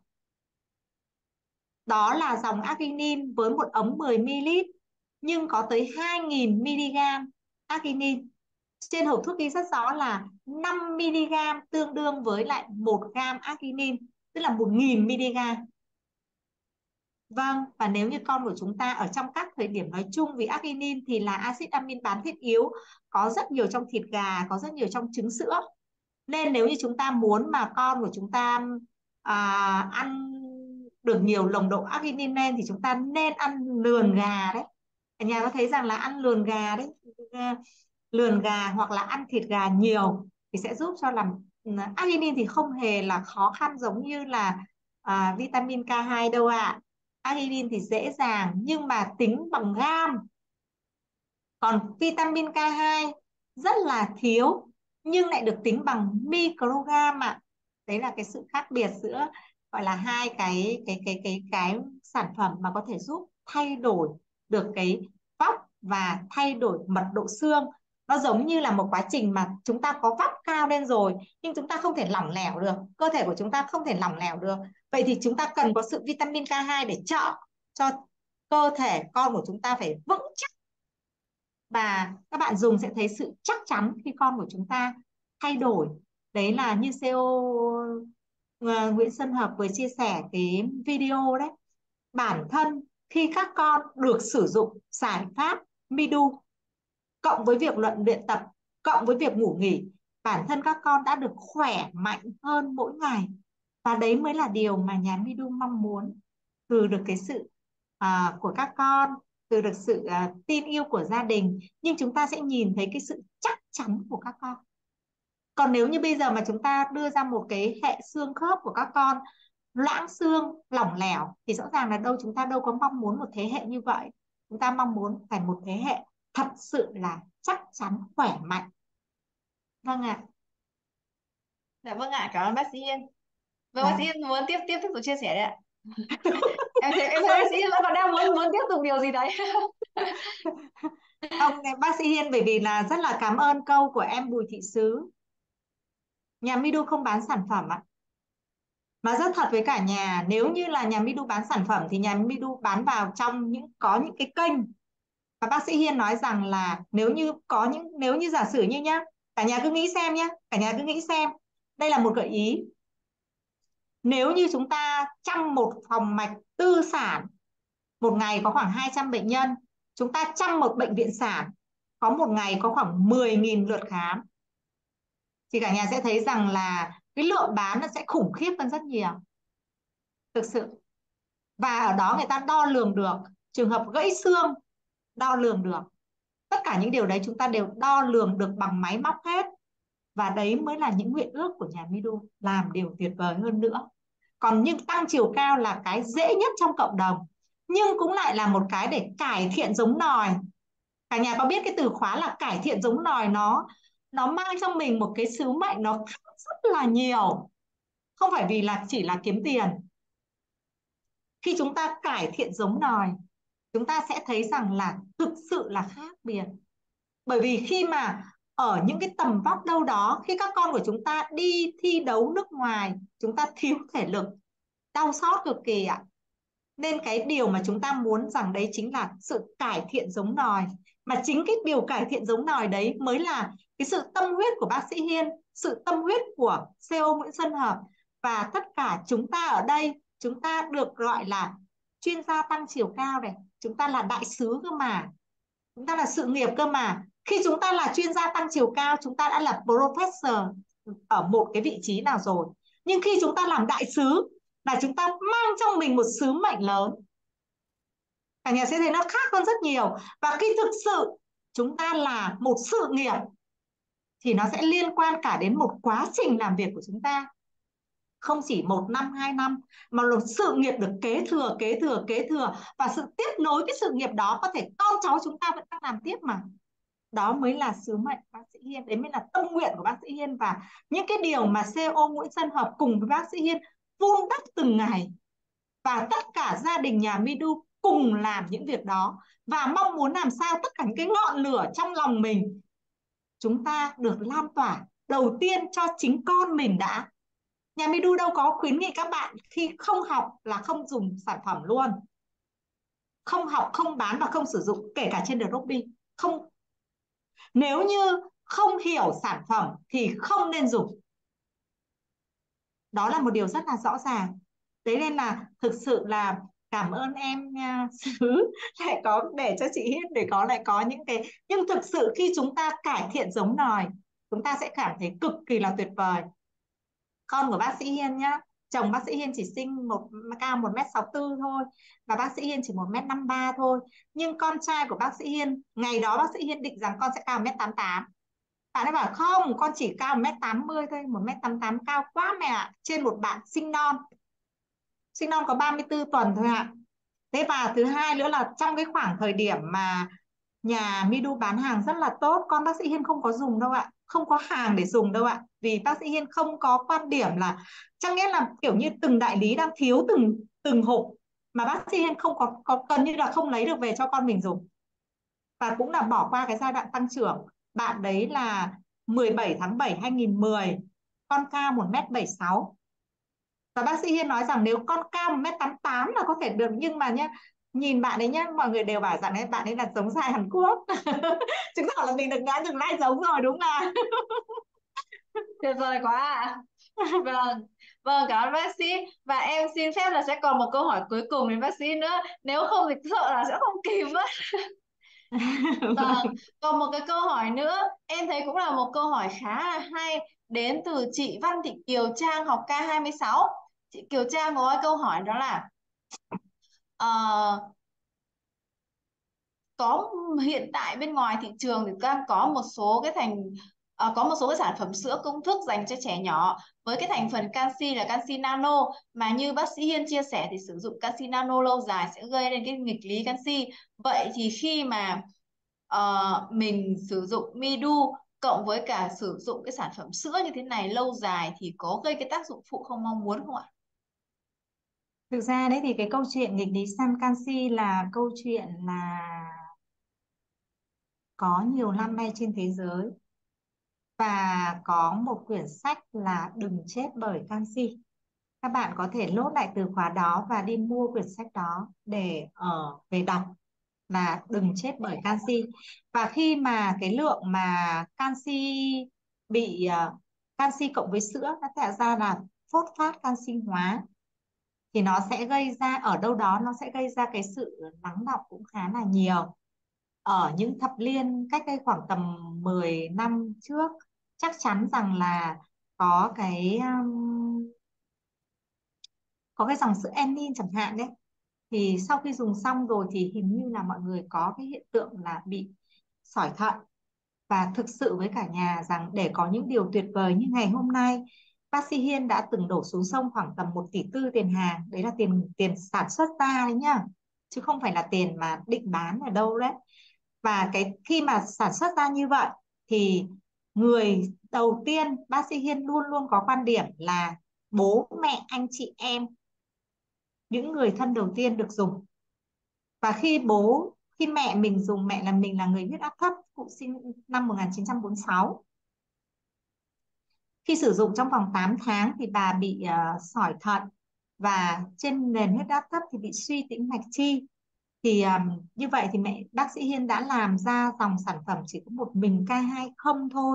G: Đó là dòng arginine với một ống 10 ml nhưng có tới 2.000 mg arginine. Trên hộp thuốc ghi rất rõ là 5 mg tương đương với lại 1 gram arginine, tức là 1.000 mg. Vâng, và nếu như con của chúng ta ở trong các thời điểm nói chung, vì arginine thì là axit amin bán thiết yếu, có rất nhiều trong thịt gà, có rất nhiều trong trứng sữa. Nên nếu như chúng ta muốn mà con của chúng ta ăn được nhiều nồng độ arginine lên thì chúng ta nên ăn lườn gà đấy. Cả nhà có thấy rằng là ăn lườn gà đấy, lườn gà hoặc là ăn thịt gà nhiều thì sẽ giúp cho làm arginine thì không hề là khó khăn giống như là vitamin K2 đâu ạ. Arginine thì dễ dàng nhưng mà tính bằng gam. Còn vitamin K2 rất là thiếu nhưng lại được tính bằng microgram ạ. Đấy là cái sự khác biệt giữa gọi là hai cái sản phẩm mà có thể giúp thay đổi được cái vóc và thay đổi mật độ xương. Nó giống như là một quá trình mà chúng ta có vóc cao lên rồi nhưng chúng ta không thể lỏng lẻo được, cơ thể của chúng ta không thể lỏng lẻo được. Vậy thì chúng ta cần có sự vitamin K2 để trợ cho cơ thể con của chúng ta phải vững chắc. Và các bạn dùng sẽ thấy sự chắc chắn khi con của chúng ta thay đổi. Đấy là như CEO Nguyễn Xuân Hợp vừa chia sẻ cái video đấy. Bản thân khi các con được sử dụng giải pháp Midu cộng với việc luyện tập, cộng với việc ngủ nghỉ, bản thân các con đã được khỏe mạnh hơn mỗi ngày. Và đấy mới là điều mà nhà Midu mong muốn từ được cái sự của các con, từ được sự tin yêu của gia đình, nhưng chúng ta sẽ nhìn thấy cái sự chắc chắn của các con. Còn nếu như bây giờ mà chúng ta đưa ra một cái hệ xương khớp của các con loãng xương, lỏng lẻo thì rõ ràng là chúng ta đâu có mong muốn một thế hệ như vậy. Chúng ta mong muốn phải một thế hệ thật sự là chắc chắn, khỏe mạnh. Vâng ạ.
A: Dạ vâng ạ, cảm ơn bác sĩ Yên. Vâng, bác sĩ Yên muốn tiếp tục chia sẻ đấy ạ. em thấy bác sĩ Yên vẫn còn đang muốn tiếp tục điều gì đấy.
G: Ông bác sĩ Hiên, bởi vì là rất là cảm ơn câu của em Bùi Thị Sứ. Nhà Midu không bán sản phẩm ạ. Mà rất thật với cả nhà, nếu như là nhà Midu bán sản phẩm thì nhà Midu bán vào trong có những cái kênh. Và bác sĩ Hiên nói rằng là nếu như giả sử như nhá, cả nhà cứ nghĩ xem nhá, cả nhà cứ nghĩ xem. Đây là một gợi ý. Nếu như chúng ta chăm một phòng mạch tư sản, một ngày có khoảng 200 bệnh nhân, chúng ta chăm một bệnh viện sản, có một ngày có khoảng 10.000 lượt khám, thì cả nhà sẽ thấy rằng là cái lượng bán nó sẽ khủng khiếp hơn rất nhiều. Thực sự. Và ở đó người ta đo lường được trường hợp gãy xương, đo lường được. Tất cả những điều đấy chúng ta đều đo lường được bằng máy móc hết. Và đấy mới là những nguyện ước của nhà Midu, làm điều tuyệt vời hơn nữa. Còn nhưng tăng chiều cao là cái dễ nhất trong cộng đồng, nhưng cũng lại là một cái để cải thiện giống nòi. Cả nhà có biết cái từ khóa là cải thiện giống nòi, nó mang trong mình một cái sứ mệnh nó rất là nhiều. Không phải vì là chỉ là kiếm tiền. Khi chúng ta cải thiện giống nòi, chúng ta sẽ thấy rằng là thực sự là khác biệt. Bởi vì khi mà ở những cái tầm vóc đâu đó, khi các con của chúng ta đi thi đấu nước ngoài, chúng ta thiếu thể lực, đau xót cực kỳ ạ. Nên cái điều mà chúng ta muốn rằng đấy chính là sự cải thiện giống nòi. Mà chính cái điều cải thiện giống nòi đấy mới là cái sự tâm huyết của bác sĩ Hiên, sự tâm huyết của CEO Nguyễn Xuân Hợp. Và tất cả chúng ta ở đây, chúng ta được gọi là chuyên gia tăng chiều cao này. Chúng ta là đại sứ cơ mà. Chúng ta là sự nghiệp cơ mà. Khi chúng ta là chuyên gia tăng chiều cao, chúng ta đã là professor ở một cái vị trí nào rồi. Nhưng khi chúng ta làm đại sứ là chúng ta mang trong mình một sứ mệnh lớn. Cả nhà sẽ thấy nó khác hơn rất nhiều. Và khi thực sự chúng ta là một sự nghiệp thì nó sẽ liên quan cả đến một quá trình làm việc của chúng ta. Không chỉ 1 năm, 2 năm, mà là sự nghiệp được kế thừa. Và sự tiếp nối cái sự nghiệp đó, có thể con cháu chúng ta vẫn đang làm tiếp mà. Đó mới là sứ mệnh bác sĩ Hiên, đấy mới là tâm nguyện của bác sĩ Hiên. Và những cái điều mà CEO Nguyễn Xuân Hợp cùng với bác sĩ Hiên vun đắp từng ngày. Và tất cả gia đình nhà Midu cùng làm những việc đó. Và mong muốn làm sao tất cả những cái ngọn lửa trong lòng mình chúng ta được lan tỏa đầu tiên cho chính con mình đã. Nhà Midu đâu có khuyến nghị các bạn khi không học là không dùng sản phẩm luôn. Không học, không bán và không sử dụng, kể cả trên Dropy. Không. Nếu như không hiểu sản phẩm thì không nên dùng. Đó là một điều rất là rõ ràng. Thế nên là thực sự là cảm ơn em nha Sứ, lại có để cho chị Hiên để lại có những cái, nhưng thực sự khi chúng ta cải thiện giống nòi, chúng ta sẽ cảm thấy cực kỳ là tuyệt vời. Con của bác sĩ Hiên nhá, chồng bác sĩ Hiên chỉ sinh cao 1m64 thôi, và bác sĩ Hiên chỉ 1m53 thôi. Nhưng con trai của bác sĩ Hiên, ngày đó bác sĩ Hiên định rằng con sẽ cao 1m88. Bạn ấy bảo không, con chỉ cao 1m80 thôi, 1m88 cao quá mẹ ạ. Trên một bạn sinh non có 34 tuần thôi ạ. Thế và thứ hai nữa là trong cái khoảng thời điểm mà nhà Midu bán hàng rất là tốt, con bác sĩ Hiên không có dùng đâu ạ, không có hàng để dùng đâu ạ. Vì bác sĩ Hiên không có quan điểm là, chẳng nghĩa là kiểu như từng đại lý đang thiếu từng hộp, mà bác sĩ Hiên không có gần như là không lấy được về cho con mình dùng. Và cũng là bỏ qua cái giai đoạn tăng trưởng. Bạn đấy là 17 tháng 7 2010, con cao 1m76. Và bác sĩ Hiên nói rằng nếu con cao 1m88 là có thể được, nhưng mà nhá, nhìn bạn ấy nhá, mọi người đều bảo rằng ấy, bạn ấy là giống dài Hàn Quốc. Chứng tỏ là mình đã từng lai giống rồi đúng không ạ?
A: Tuyệt vời quá ạ. Vâng, cảm ơn bác sĩ. Và em xin phép là sẽ còn một câu hỏi cuối cùng đến bác sĩ nữa. Nếu không thì sợ là sẽ không kịp mất. Vâng, còn một cái câu hỏi nữa, em thấy cũng là một câu hỏi khá là hay, đến từ chị Văn Thị Kiều Trang, học K26. Chị Kiều Trang có câu hỏi đó là có hiện tại bên ngoài thị trường thì đang có một số cái sản phẩm sữa công thức dành cho trẻ nhỏ với cái thành phần canxi là canxi nano, mà như bác sĩ Hiên chia sẻ thì sử dụng canxi nano lâu dài sẽ gây nên cái nghịch lý canxi. Vậy thì khi mà mình sử dụng Midu cộng với cả sử dụng cái sản phẩm sữa như thế này lâu dài thì có gây cái tác dụng phụ không mong muốn không ạ?
G: Thực ra đấy thì cái câu chuyện nghịch lý san canxi là câu chuyện là có nhiều năm nay trên thế giới, và có một quyển sách là Đừng chết bởi canxi. Các bạn có thể lốt lại từ khóa đó và đi mua quyển sách đó để về đọc, là Đừng chết bởi canxi. Và khi mà cái lượng mà canxi bị canxi cộng với sữa nó tạo ra là phốt phát canxi hóa, thì nó sẽ gây ra ở đâu đó, nó sẽ gây ra cái sự lắng đọng cũng khá là nhiều. Ở những thập niên cách đây khoảng tầm 10 năm trước, chắc chắn rằng là có có cái dòng sữa Enin chẳng hạn đấy, thì sau khi dùng xong rồi thì hình như là mọi người có cái hiện tượng là bị sỏi thận. Và thực sự với cả nhà rằng để có những điều tuyệt vời như ngày hôm nay, bác sĩ Hiên đã từng đổ xuống sông khoảng tầm 1,4 tỷ tiền hàng, đấy là tiền sản xuất ra đấy nhá, chứ không phải là tiền mà định bán ở đâu đấy. Và cái khi mà sản xuất ra như vậy thì người đầu tiên bác sĩ Hiên luôn luôn có quan điểm là bố mẹ anh chị em, những người thân đầu tiên được dùng. Và khi mẹ mình dùng, mình là người huyết áp thấp, cụ sinh năm 1946. Khi sử dụng trong vòng 8 tháng thì bà bị sỏi thận, và trên nền huyết áp thấp thì bị suy tĩnh mạch chi. Thì như vậy thì bác sĩ Hiên đã làm ra dòng sản phẩm chỉ có một mình K20 thôi.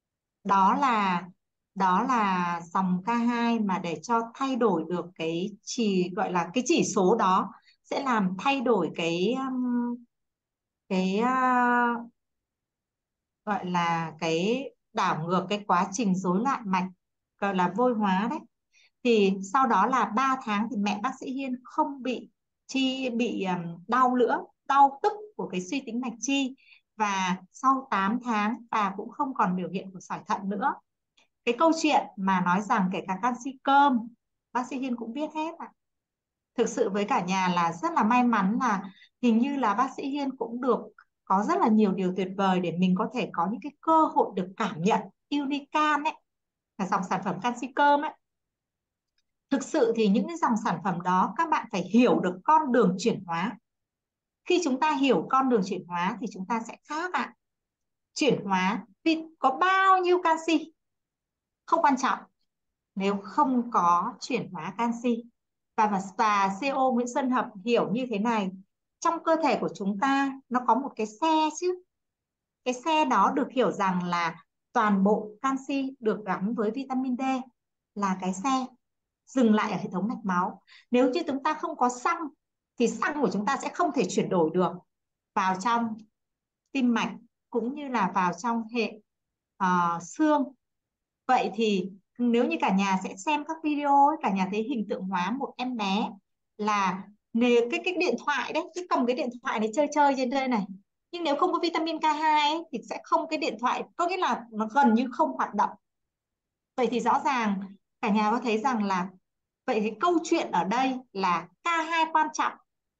G: Đó là dòng K2 mà để cho thay đổi được cái gọi là cái chỉ số đó, sẽ làm thay đổi cái gọi là cái đảo ngược cái quá trình rối loạn mạch, gọi là vôi hóa đấy. Thì sau đó là 3 tháng thì mẹ bác sĩ Hiên không bị đau nữa, đau tức của cái suy tĩnh mạch chi, và sau 8 tháng bà cũng không còn biểu hiện của sỏi thận nữa. Cái câu chuyện mà nói rằng kể cả canxi cơm bác sĩ Hiên cũng biết hết ạ. Thực sự với cả nhà là rất là may mắn là hình như là bác sĩ Hiên cũng được có rất là nhiều điều tuyệt vời để mình có thể có những cái cơ hội được cảm nhận Unican ấy, là dòng sản phẩm canxi cơm ấy. Thực sự thì những cái dòng sản phẩm đó các bạn phải hiểu được con đường chuyển hóa. Khi chúng ta hiểu con đường chuyển hóa thì chúng ta sẽ khác ạ. Chuyển hóa vì có bao nhiêu canxi không quan trọng nếu không có chuyển hóa canxi. Và CO Nguyễn Xuân Hợp hiểu như thế này, trong cơ thể của chúng ta nó có một cái xe chứ. Cái xe đó được hiểu rằng là toàn bộ canxi được gắn với vitamin D, là cái xe dừng lại ở hệ thống mạch máu. Nếu như chúng ta không có xăng thì xăng của chúng ta sẽ không thể chuyển đổi được vào trong tim mạch cũng như là vào trong hệ xương. Vậy thì nếu như cả nhà sẽ xem các video ấy, cả nhà thấy hình tượng hóa một em bé là cái điện thoại đấy, cái cầm cái điện thoại này chơi chơi trên đây này. Nhưng nếu không có vitamin K2 ấy, thì sẽ không, cái điện thoại có nghĩa là nó gần như không hoạt động. Vậy thì rõ ràng cả nhà có thấy rằng là vậy cái câu chuyện ở đây là K2 quan trọng,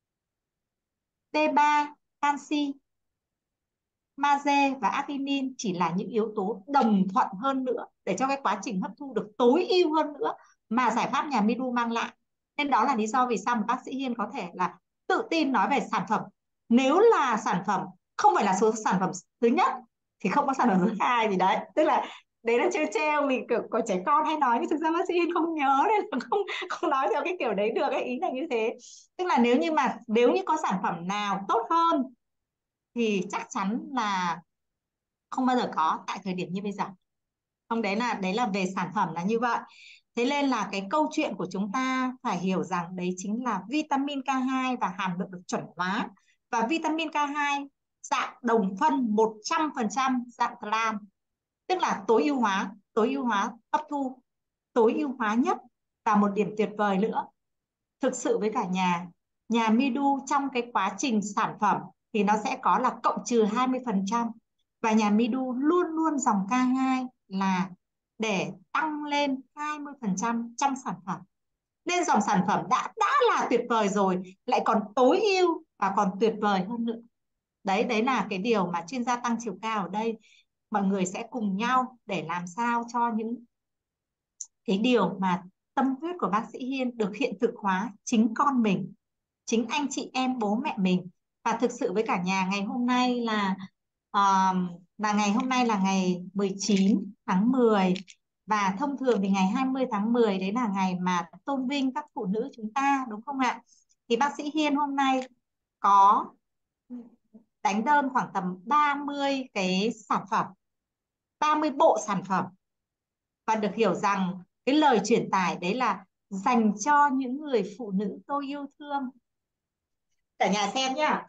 G: T3, canxi, magie và arginin chỉ là những yếu tố đồng thuận hơn nữa để cho cái quá trình hấp thu được tối ưu hơn nữa mà giải pháp nhà Midu mang lại. Nên đó là lý do vì sao mà bác sĩ Hiên có thể là tự tin nói về sản phẩm. Nếu là sản phẩm không phải là số sản phẩm thứ nhất thì không có sản phẩm thứ hai gì đấy. Tức là đấy là trêu vì kiểu có trẻ con hay nói, nhưng thực ra bác sĩ Hiên không nhớ nên là không nói theo cái kiểu đấy được ấy, ý là như thế. Tức là nếu như có sản phẩm nào tốt hơn thì chắc chắn là không bao giờ có tại thời điểm như bây giờ. Không, đấy là về sản phẩm là như vậy. Thế nên là cái câu chuyện của chúng ta phải hiểu rằng đấy chính là vitamin K2 và hàm lượng được chuẩn hóa. Và vitamin K2 dạng đồng phân 100% dạng gram, tức là tối ưu hóa hấp thu, tối ưu hóa nhất. Và một điểm tuyệt vời nữa, thực sự với cả nhà Midu trong cái quá trình sản phẩm thì nó sẽ có là cộng trừ 20%, và nhà Midu luôn luôn dòng K2 là để tăng lên 20% trong sản phẩm. Nên dòng sản phẩm đã là tuyệt vời rồi, lại còn tối ưu và còn tuyệt vời hơn nữa. Đấy là cái điều mà chuyên gia tăng chiều cao ở đây mọi người sẽ cùng nhau để làm sao cho những cái điều mà tâm huyết của bác sĩ Hiên được hiện thực hóa chính con mình, chính anh chị em bố mẹ mình. Và thực sự với cả nhà ngày hôm nay là ngày 19 tháng 10, và thông thường thì ngày 20 tháng 10 đấy là ngày mà tôn vinh các phụ nữ chúng ta, đúng không ạ? Thì bác sĩ Hiên hôm nay có đánh đơn khoảng tầm 30 cái sản phẩm, 30 bộ sản phẩm, và được hiểu rằng cái lời truyền tải đấy là dành cho những người phụ nữ tôi yêu thương. Cả nhà xem nhá.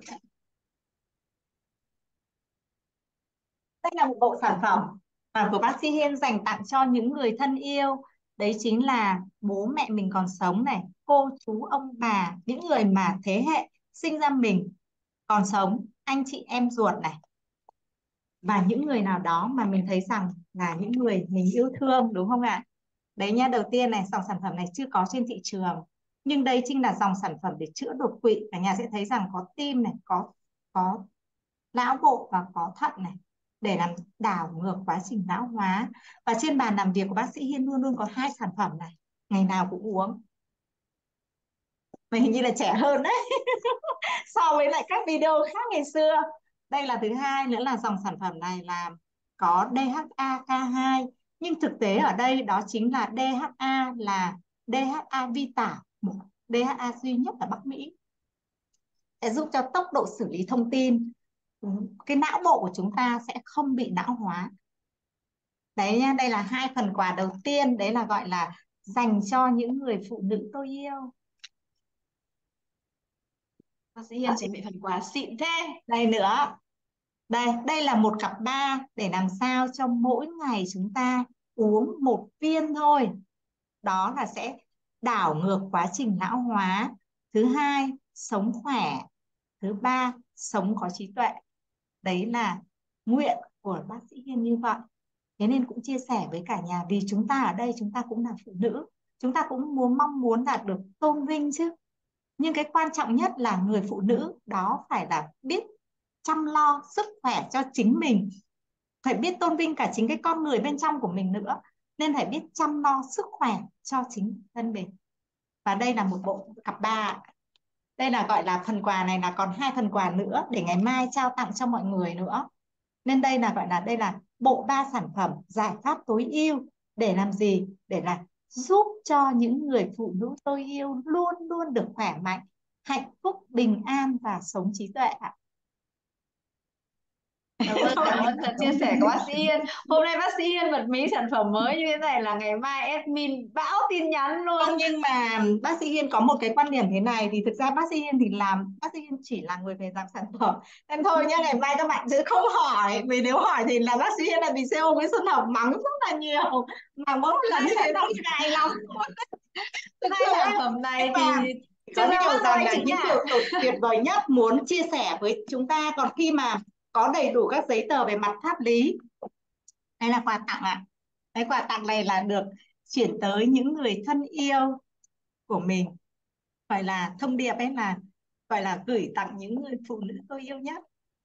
G: Đây là một bộ sản phẩm của bác sĩ Hiên dành tặng cho những người thân yêu. Đấy chính là bố mẹ mình còn sống này, cô chú ông bà, những người mà thế hệ sinh ra mình còn sống, anh chị em ruột này, và những người nào đó mà mình thấy rằng là những người mình yêu thương, đúng không ạ? Đấy nha, đầu tiên này, dòng sản phẩm này chưa có trên thị trường, nhưng đây chính là dòng sản phẩm để chữa đột quỵ. Cả nhà sẽ thấy rằng có tim này, có não bộ và có thận này, để làm đảo ngược quá trình lão hóa. Và trên bàn làm việc của bác sĩ Hiên luôn luôn có 2 sản phẩm này, ngày nào cũng uống. Mình hình như là trẻ hơn đấy so với lại các video khác ngày xưa. Đây là thứ hai nữa, là dòng sản phẩm này là có DHA K2, nhưng thực tế ở đây đó chính là DHA, là DHA vi tảo, một DHA duy nhất ở Bắc Mỹ, sẽ giúp cho tốc độ xử lý thông tin, cái não bộ của chúng ta sẽ không bị não hóa. Đấy nha, đây là 2 phần quà đầu tiên, đấy là gọi là dành cho những người phụ nữ tôi yêu.
A: Bác sĩ Hiên chuẩn bị phần quà xịn thế.
G: Đây nữa, Đây là một cặp ba để làm sao cho mỗi ngày chúng ta uống một viên thôi. Đó là sẽ đảo ngược quá trình lão hóa. Thứ hai, sống khỏe. Thứ ba, sống có trí tuệ. Đấy là nguyện của bác sĩ Hiên như vậy. Thế nên cũng chia sẻ với cả nhà, vì chúng ta ở đây chúng ta cũng là phụ nữ, chúng ta cũng mong muốn đạt được tôn vinh chứ. Nhưng cái quan trọng nhất là người phụ nữ đó phải là biết chăm lo sức khỏe cho chính mình, phải biết tôn vinh cả chính cái con người bên trong của mình nữa, nên phải biết chăm lo sức khỏe cho chính thân mình. Và đây là một bộ cặp ba. Đây là gọi là phần quà này, là còn 2 phần quà nữa để ngày mai trao tặng cho mọi người nữa. Nên đây là gọi là đây là bộ 3 sản phẩm giải pháp tối ưu để làm gì? Để là giúp cho những người phụ nữ tôi yêu luôn luôn được khỏe mạnh, hạnh phúc, bình an và sống trí tuệ ạ.
A: Cảm ơn phần chia sẻ của bác sĩ Hiên. Hôm nay bác sĩ Hiên bật mí sản phẩm mới như thế này là ngày mai admin bão tin nhắn luôn.
G: Không, nhưng mà bác sĩ Hiên có một cái quan điểm thế này, thì thực ra bác sĩ Hiên thì bác sĩ Hiên chỉ là người về làm sản phẩm, nên thôi nhá, ngày mai các bạn sẽ không hỏi, vì nếu hỏi thì là bác sĩ Hiên là bị CEO với Xuân Hợp mắng rất là nhiều, mà mỗi lần như thế nó dài lắm.
A: Hai sản phẩm này thì
G: có
A: chưa ra
G: điều
A: mắt
G: rằng
A: anh
G: là
A: chị
G: những
A: nha.
G: điều tuyệt vời nhất muốn chia sẻ với chúng ta, còn khi mà có đầy đủ các giấy tờ về mặt pháp lý. Đây là quà tặng ạ. Cái quà tặng này là được chuyển tới những người thân yêu của mình, gọi là thông điệp ấy, là gọi là gửi tặng những người phụ nữ tôi yêu nhất.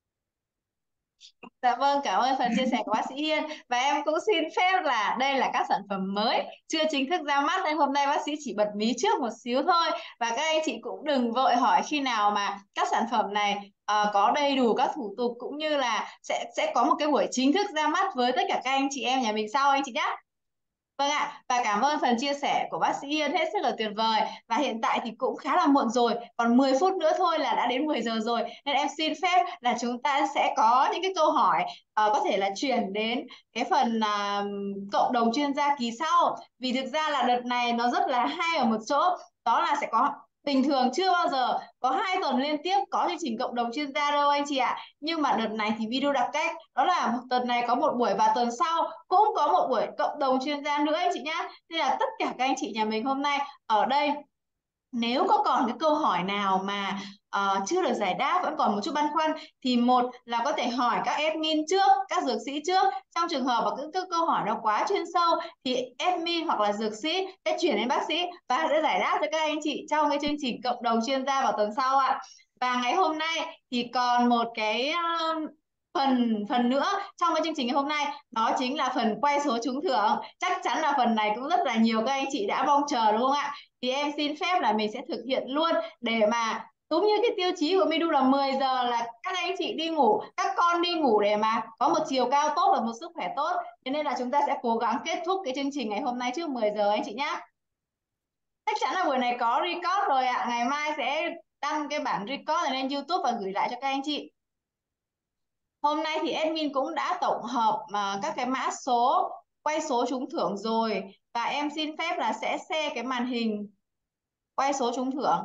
A: Dạ vâng, cảm ơn phần chia sẻ của bác sĩ Hiên. Và em cũng xin phép là đây là các sản phẩm mới chưa chính thức ra mắt, nên hôm nay bác sĩ chỉ bật mí trước một xíu thôi. Và các anh chị cũng đừng vội hỏi khi nào mà các sản phẩm này có đầy đủ các thủ tục, cũng như là sẽ có một cái buổi chính thức ra mắt với tất cả các anh chị em nhà mình sau anh chị nhé. Vâng ạ, và cảm ơn phần chia sẻ của bác sĩ Yên hết sức là tuyệt vời. Và hiện tại thì cũng khá là muộn rồi, còn 10 phút nữa thôi là đã đến 10 giờ rồi. Nên em xin phép là chúng ta sẽ có những cái câu hỏi có thể là chuyển đến cái phần cộng đồng chuyên gia kỳ sau. Vì thực ra là đợt này nó rất là hay ở một chỗ, đó là sẽ có, bình thường chưa bao giờ có 2 tuần liên tiếp có chương trình cộng đồng chuyên gia đâu anh chị ạ. Nhưng mà đợt này thì video đặc cách, đó là tuần này có một buổi và tuần sau cũng có một buổi cộng đồng chuyên gia nữa anh chị nhá. Nên là tất cả các anh chị nhà mình hôm nay ở đây, nếu có còn cái câu hỏi nào mà chưa được giải đáp, vẫn còn một chút băn khoăn, thì một là có thể hỏi các admin trước, các dược sĩ trước. Trong trường hợp mà cái câu hỏi nó quá chuyên sâu thì admin hoặc là dược sĩ sẽ chuyển đến bác sĩ và sẽ giải đáp cho các anh chị trong cái chương trình cộng đồng chuyên gia vào tuần sau ạ. Và ngày hôm nay thì còn một cái phần nữa trong cái chương trình ngày hôm nay, đó chính là phần quay số trúng thưởng. Chắc chắn là phần này cũng rất là nhiều các anh chị đã mong chờ đúng không ạ? Thì em xin phép là mình sẽ thực hiện luôn, để mà đúng như cái tiêu chí của Midu là 10 giờ là các anh chị đi ngủ, các con đi ngủ để mà có một chiều cao tốt và một sức khỏe tốt. Thế nên là chúng ta sẽ cố gắng kết thúc cái chương trình ngày hôm nay trước 10 giờ anh chị nhé. Chắc chắn là buổi này có record rồi ạ. Ngày mai sẽ đăng cái bản record lên YouTube và gửi lại cho các anh chị. Hôm nay thì admin cũng đã tổng hợp các cái mã số quay số trúng thưởng rồi, và em xin phép là sẽ share cái màn hình quay số trúng thưởng.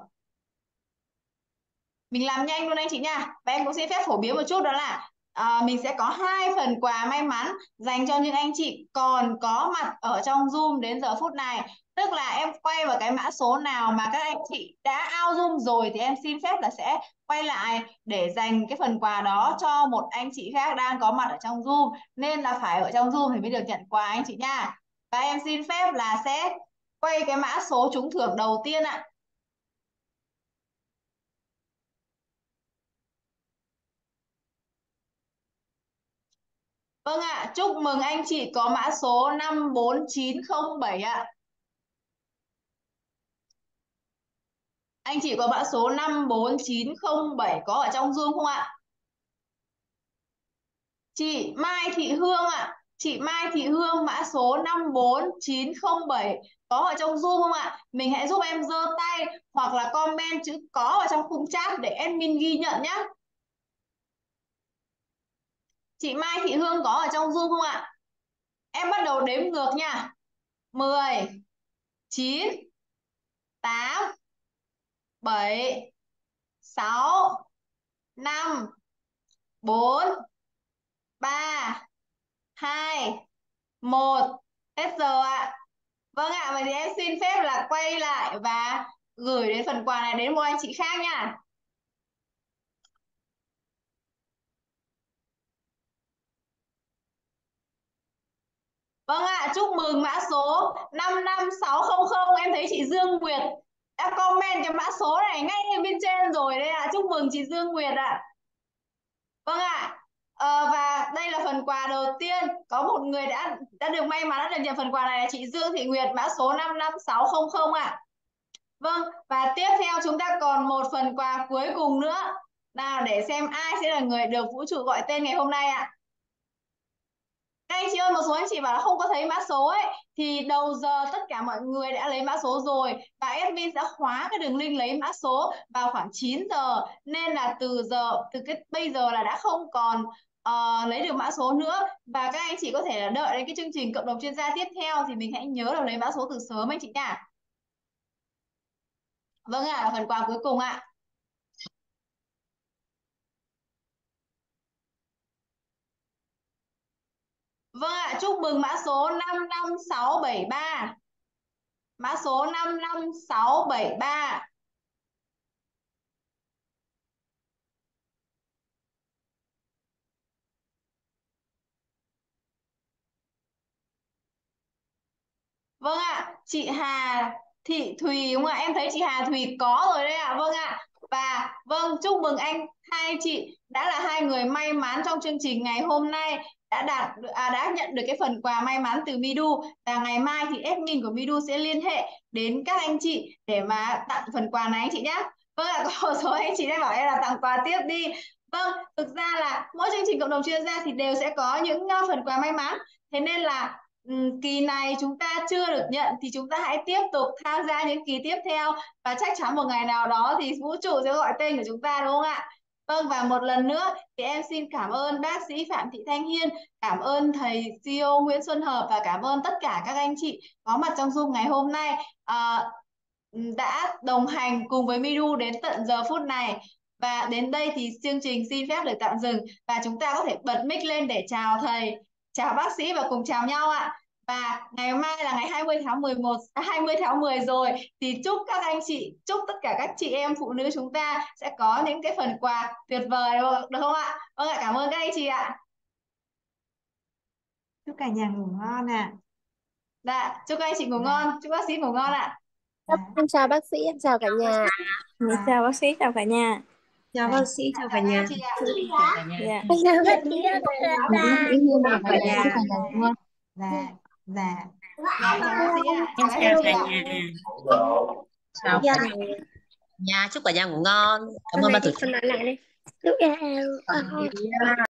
A: Mình làm nhanh luôn anh chị nha. Và em cũng xin phép phổ biến một chút, đó là mình sẽ có 2 phần quà may mắn dành cho những anh chị còn có mặt ở trong Zoom đến giờ phút này. Tức là em quay vào cái mã số nào mà các anh chị đã out Zoom rồi thì em xin phép là sẽ quay lại để dành cái phần quà đó cho một anh chị khác đang có mặt ở trong Zoom. Nên là phải ở trong Zoom thì mới được nhận quà anh chị nha. Và em xin phép là sẽ quay cái mã số trúng thưởng đầu tiên ạ. Vâng ạ, chúc mừng anh chị có mã số 54907 ạ. Anh chị có mã số 54907 có ở trong Zoom không ạ? Chị Mai Thị Hương ạ. Chị Mai Thị Hương mã số 54907 có ở trong Zoom không ạ? Mình hãy giúp em giơ tay hoặc là comment chữ có ở trong khung chat để admin ghi nhận nhé. Chị Mai Thị Hương có ở trong Zoom không ạ? Em bắt đầu đếm ngược nha. 10, 9, 8, 7, 6, 5, 4, 3, 2, 1. Hết giờ ạ. Vâng ạ, vậy thì em xin phép là quay lại và gửi đến phần quà này đến một anh chị khác nha. Vâng ạ, chúc mừng mã số 55600. Em thấy chị Dương Nguyệt đã comment cái mã số này ngay ở bên trên rồi đấy ạ. Chúc mừng chị Dương Nguyệt ạ. Vâng ạ. Và đây là phần quà đầu tiên. Có một người đã được may mắn đã được nhận phần quà này là chị Dương Thị Nguyệt, mã số 55600 ạ. Vâng, và tiếp theo chúng ta còn một phần quà cuối cùng nữa. Nào để xem ai sẽ là người được vũ trụ gọi tên ngày hôm nay ạ. Các anh chị ơi, một số anh chị bảo là không có thấy mã số ấy, thì đầu giờ tất cả mọi người đã lấy mã số rồi và admin đã khóa cái đường link lấy mã số vào khoảng 9 giờ, nên là từ cái bây giờ là đã không còn lấy được mã số nữa, và các anh chị có thể là đợi đến cái chương trình cộng đồng chuyên gia tiếp theo thì mình hãy nhớ là lấy mã số từ sớm anh chị nha. Vâng ạ, là phần quà cuối cùng ạ. Vâng ạ, chúc mừng mã số 55673. Mã số 55673. Vâng ạ, chị Hà Thị Thùy đúng không ạ? Em thấy chị Hà Thùy có rồi đấy ạ. Vâng ạ. Và vâng, chúc mừng hai chị đã là hai người may mắn trong chương trình ngày hôm nay, đã nhận được cái phần quà may mắn từ Midu, và ngày mai thì admin của Midu sẽ liên hệ đến các anh chị để mà tặng phần quà này anh chị nhé. Vâng ạ, có một số anh chị đã bảo em là tặng quà tiếp đi. Vâng, thực ra là mỗi chương trình cộng đồng chuyên gia thì đều sẽ có những phần quà may mắn. Thế nên là kỳ này chúng ta chưa được nhận thì chúng ta hãy tiếp tục tham gia những kỳ tiếp theo, và chắc chắn một ngày nào đó thì vũ trụ sẽ gọi tên của chúng ta đúng không ạ? Vâng, và một lần nữa thì em xin cảm ơn bác sĩ Phạm Thị Thanh Hiên, cảm ơn thầy CEO Nguyễn Xuân Hợp, và cảm ơn tất cả các anh chị có mặt trong Zoom ngày hôm nay đã đồng hành cùng với Midu đến tận giờ phút này. Và đến đây thì chương trình xin phép được tạm dừng, và chúng ta có thể bật mic lên để chào thầy, chào bác sĩ và cùng chào nhau ạ. Và ngày mai là ngày 20 tháng 11, 20 tháng 10 rồi, thì chúc các anh chị, chúc tất cả các chị em phụ nữ chúng ta sẽ có những cái phần quà tuyệt vời được không ạ? Vâng ạ, cảm ơn các anh chị ạ.
G: Chúc cả nhà ngủ ngon ạ.
A: Dạ, chúc các anh chị ngủ ngon, chúc bác sĩ ngủ ngon ạ.
I: Em chào bác sĩ, em chào cả nhà.
B: Chào bác sĩ, chào cả nhà.
G: Chào bác sĩ, chào cả nhà.
A: Chị ạ.
B: Chào cả nhà.
I: Em chào bác sĩ, chào cả nhà.
G: Dạ, dạ.
A: Dạ, chào bác sĩ ạ.
B: Em chào cả nhà.
I: Chào
B: Dạ.
I: cả
J: Nhà chúc cả nhà ngủ ngon. Cảm
I: Phần
J: ơn
I: này
J: ban tổ
I: thì phần lại lại đi. Chúc em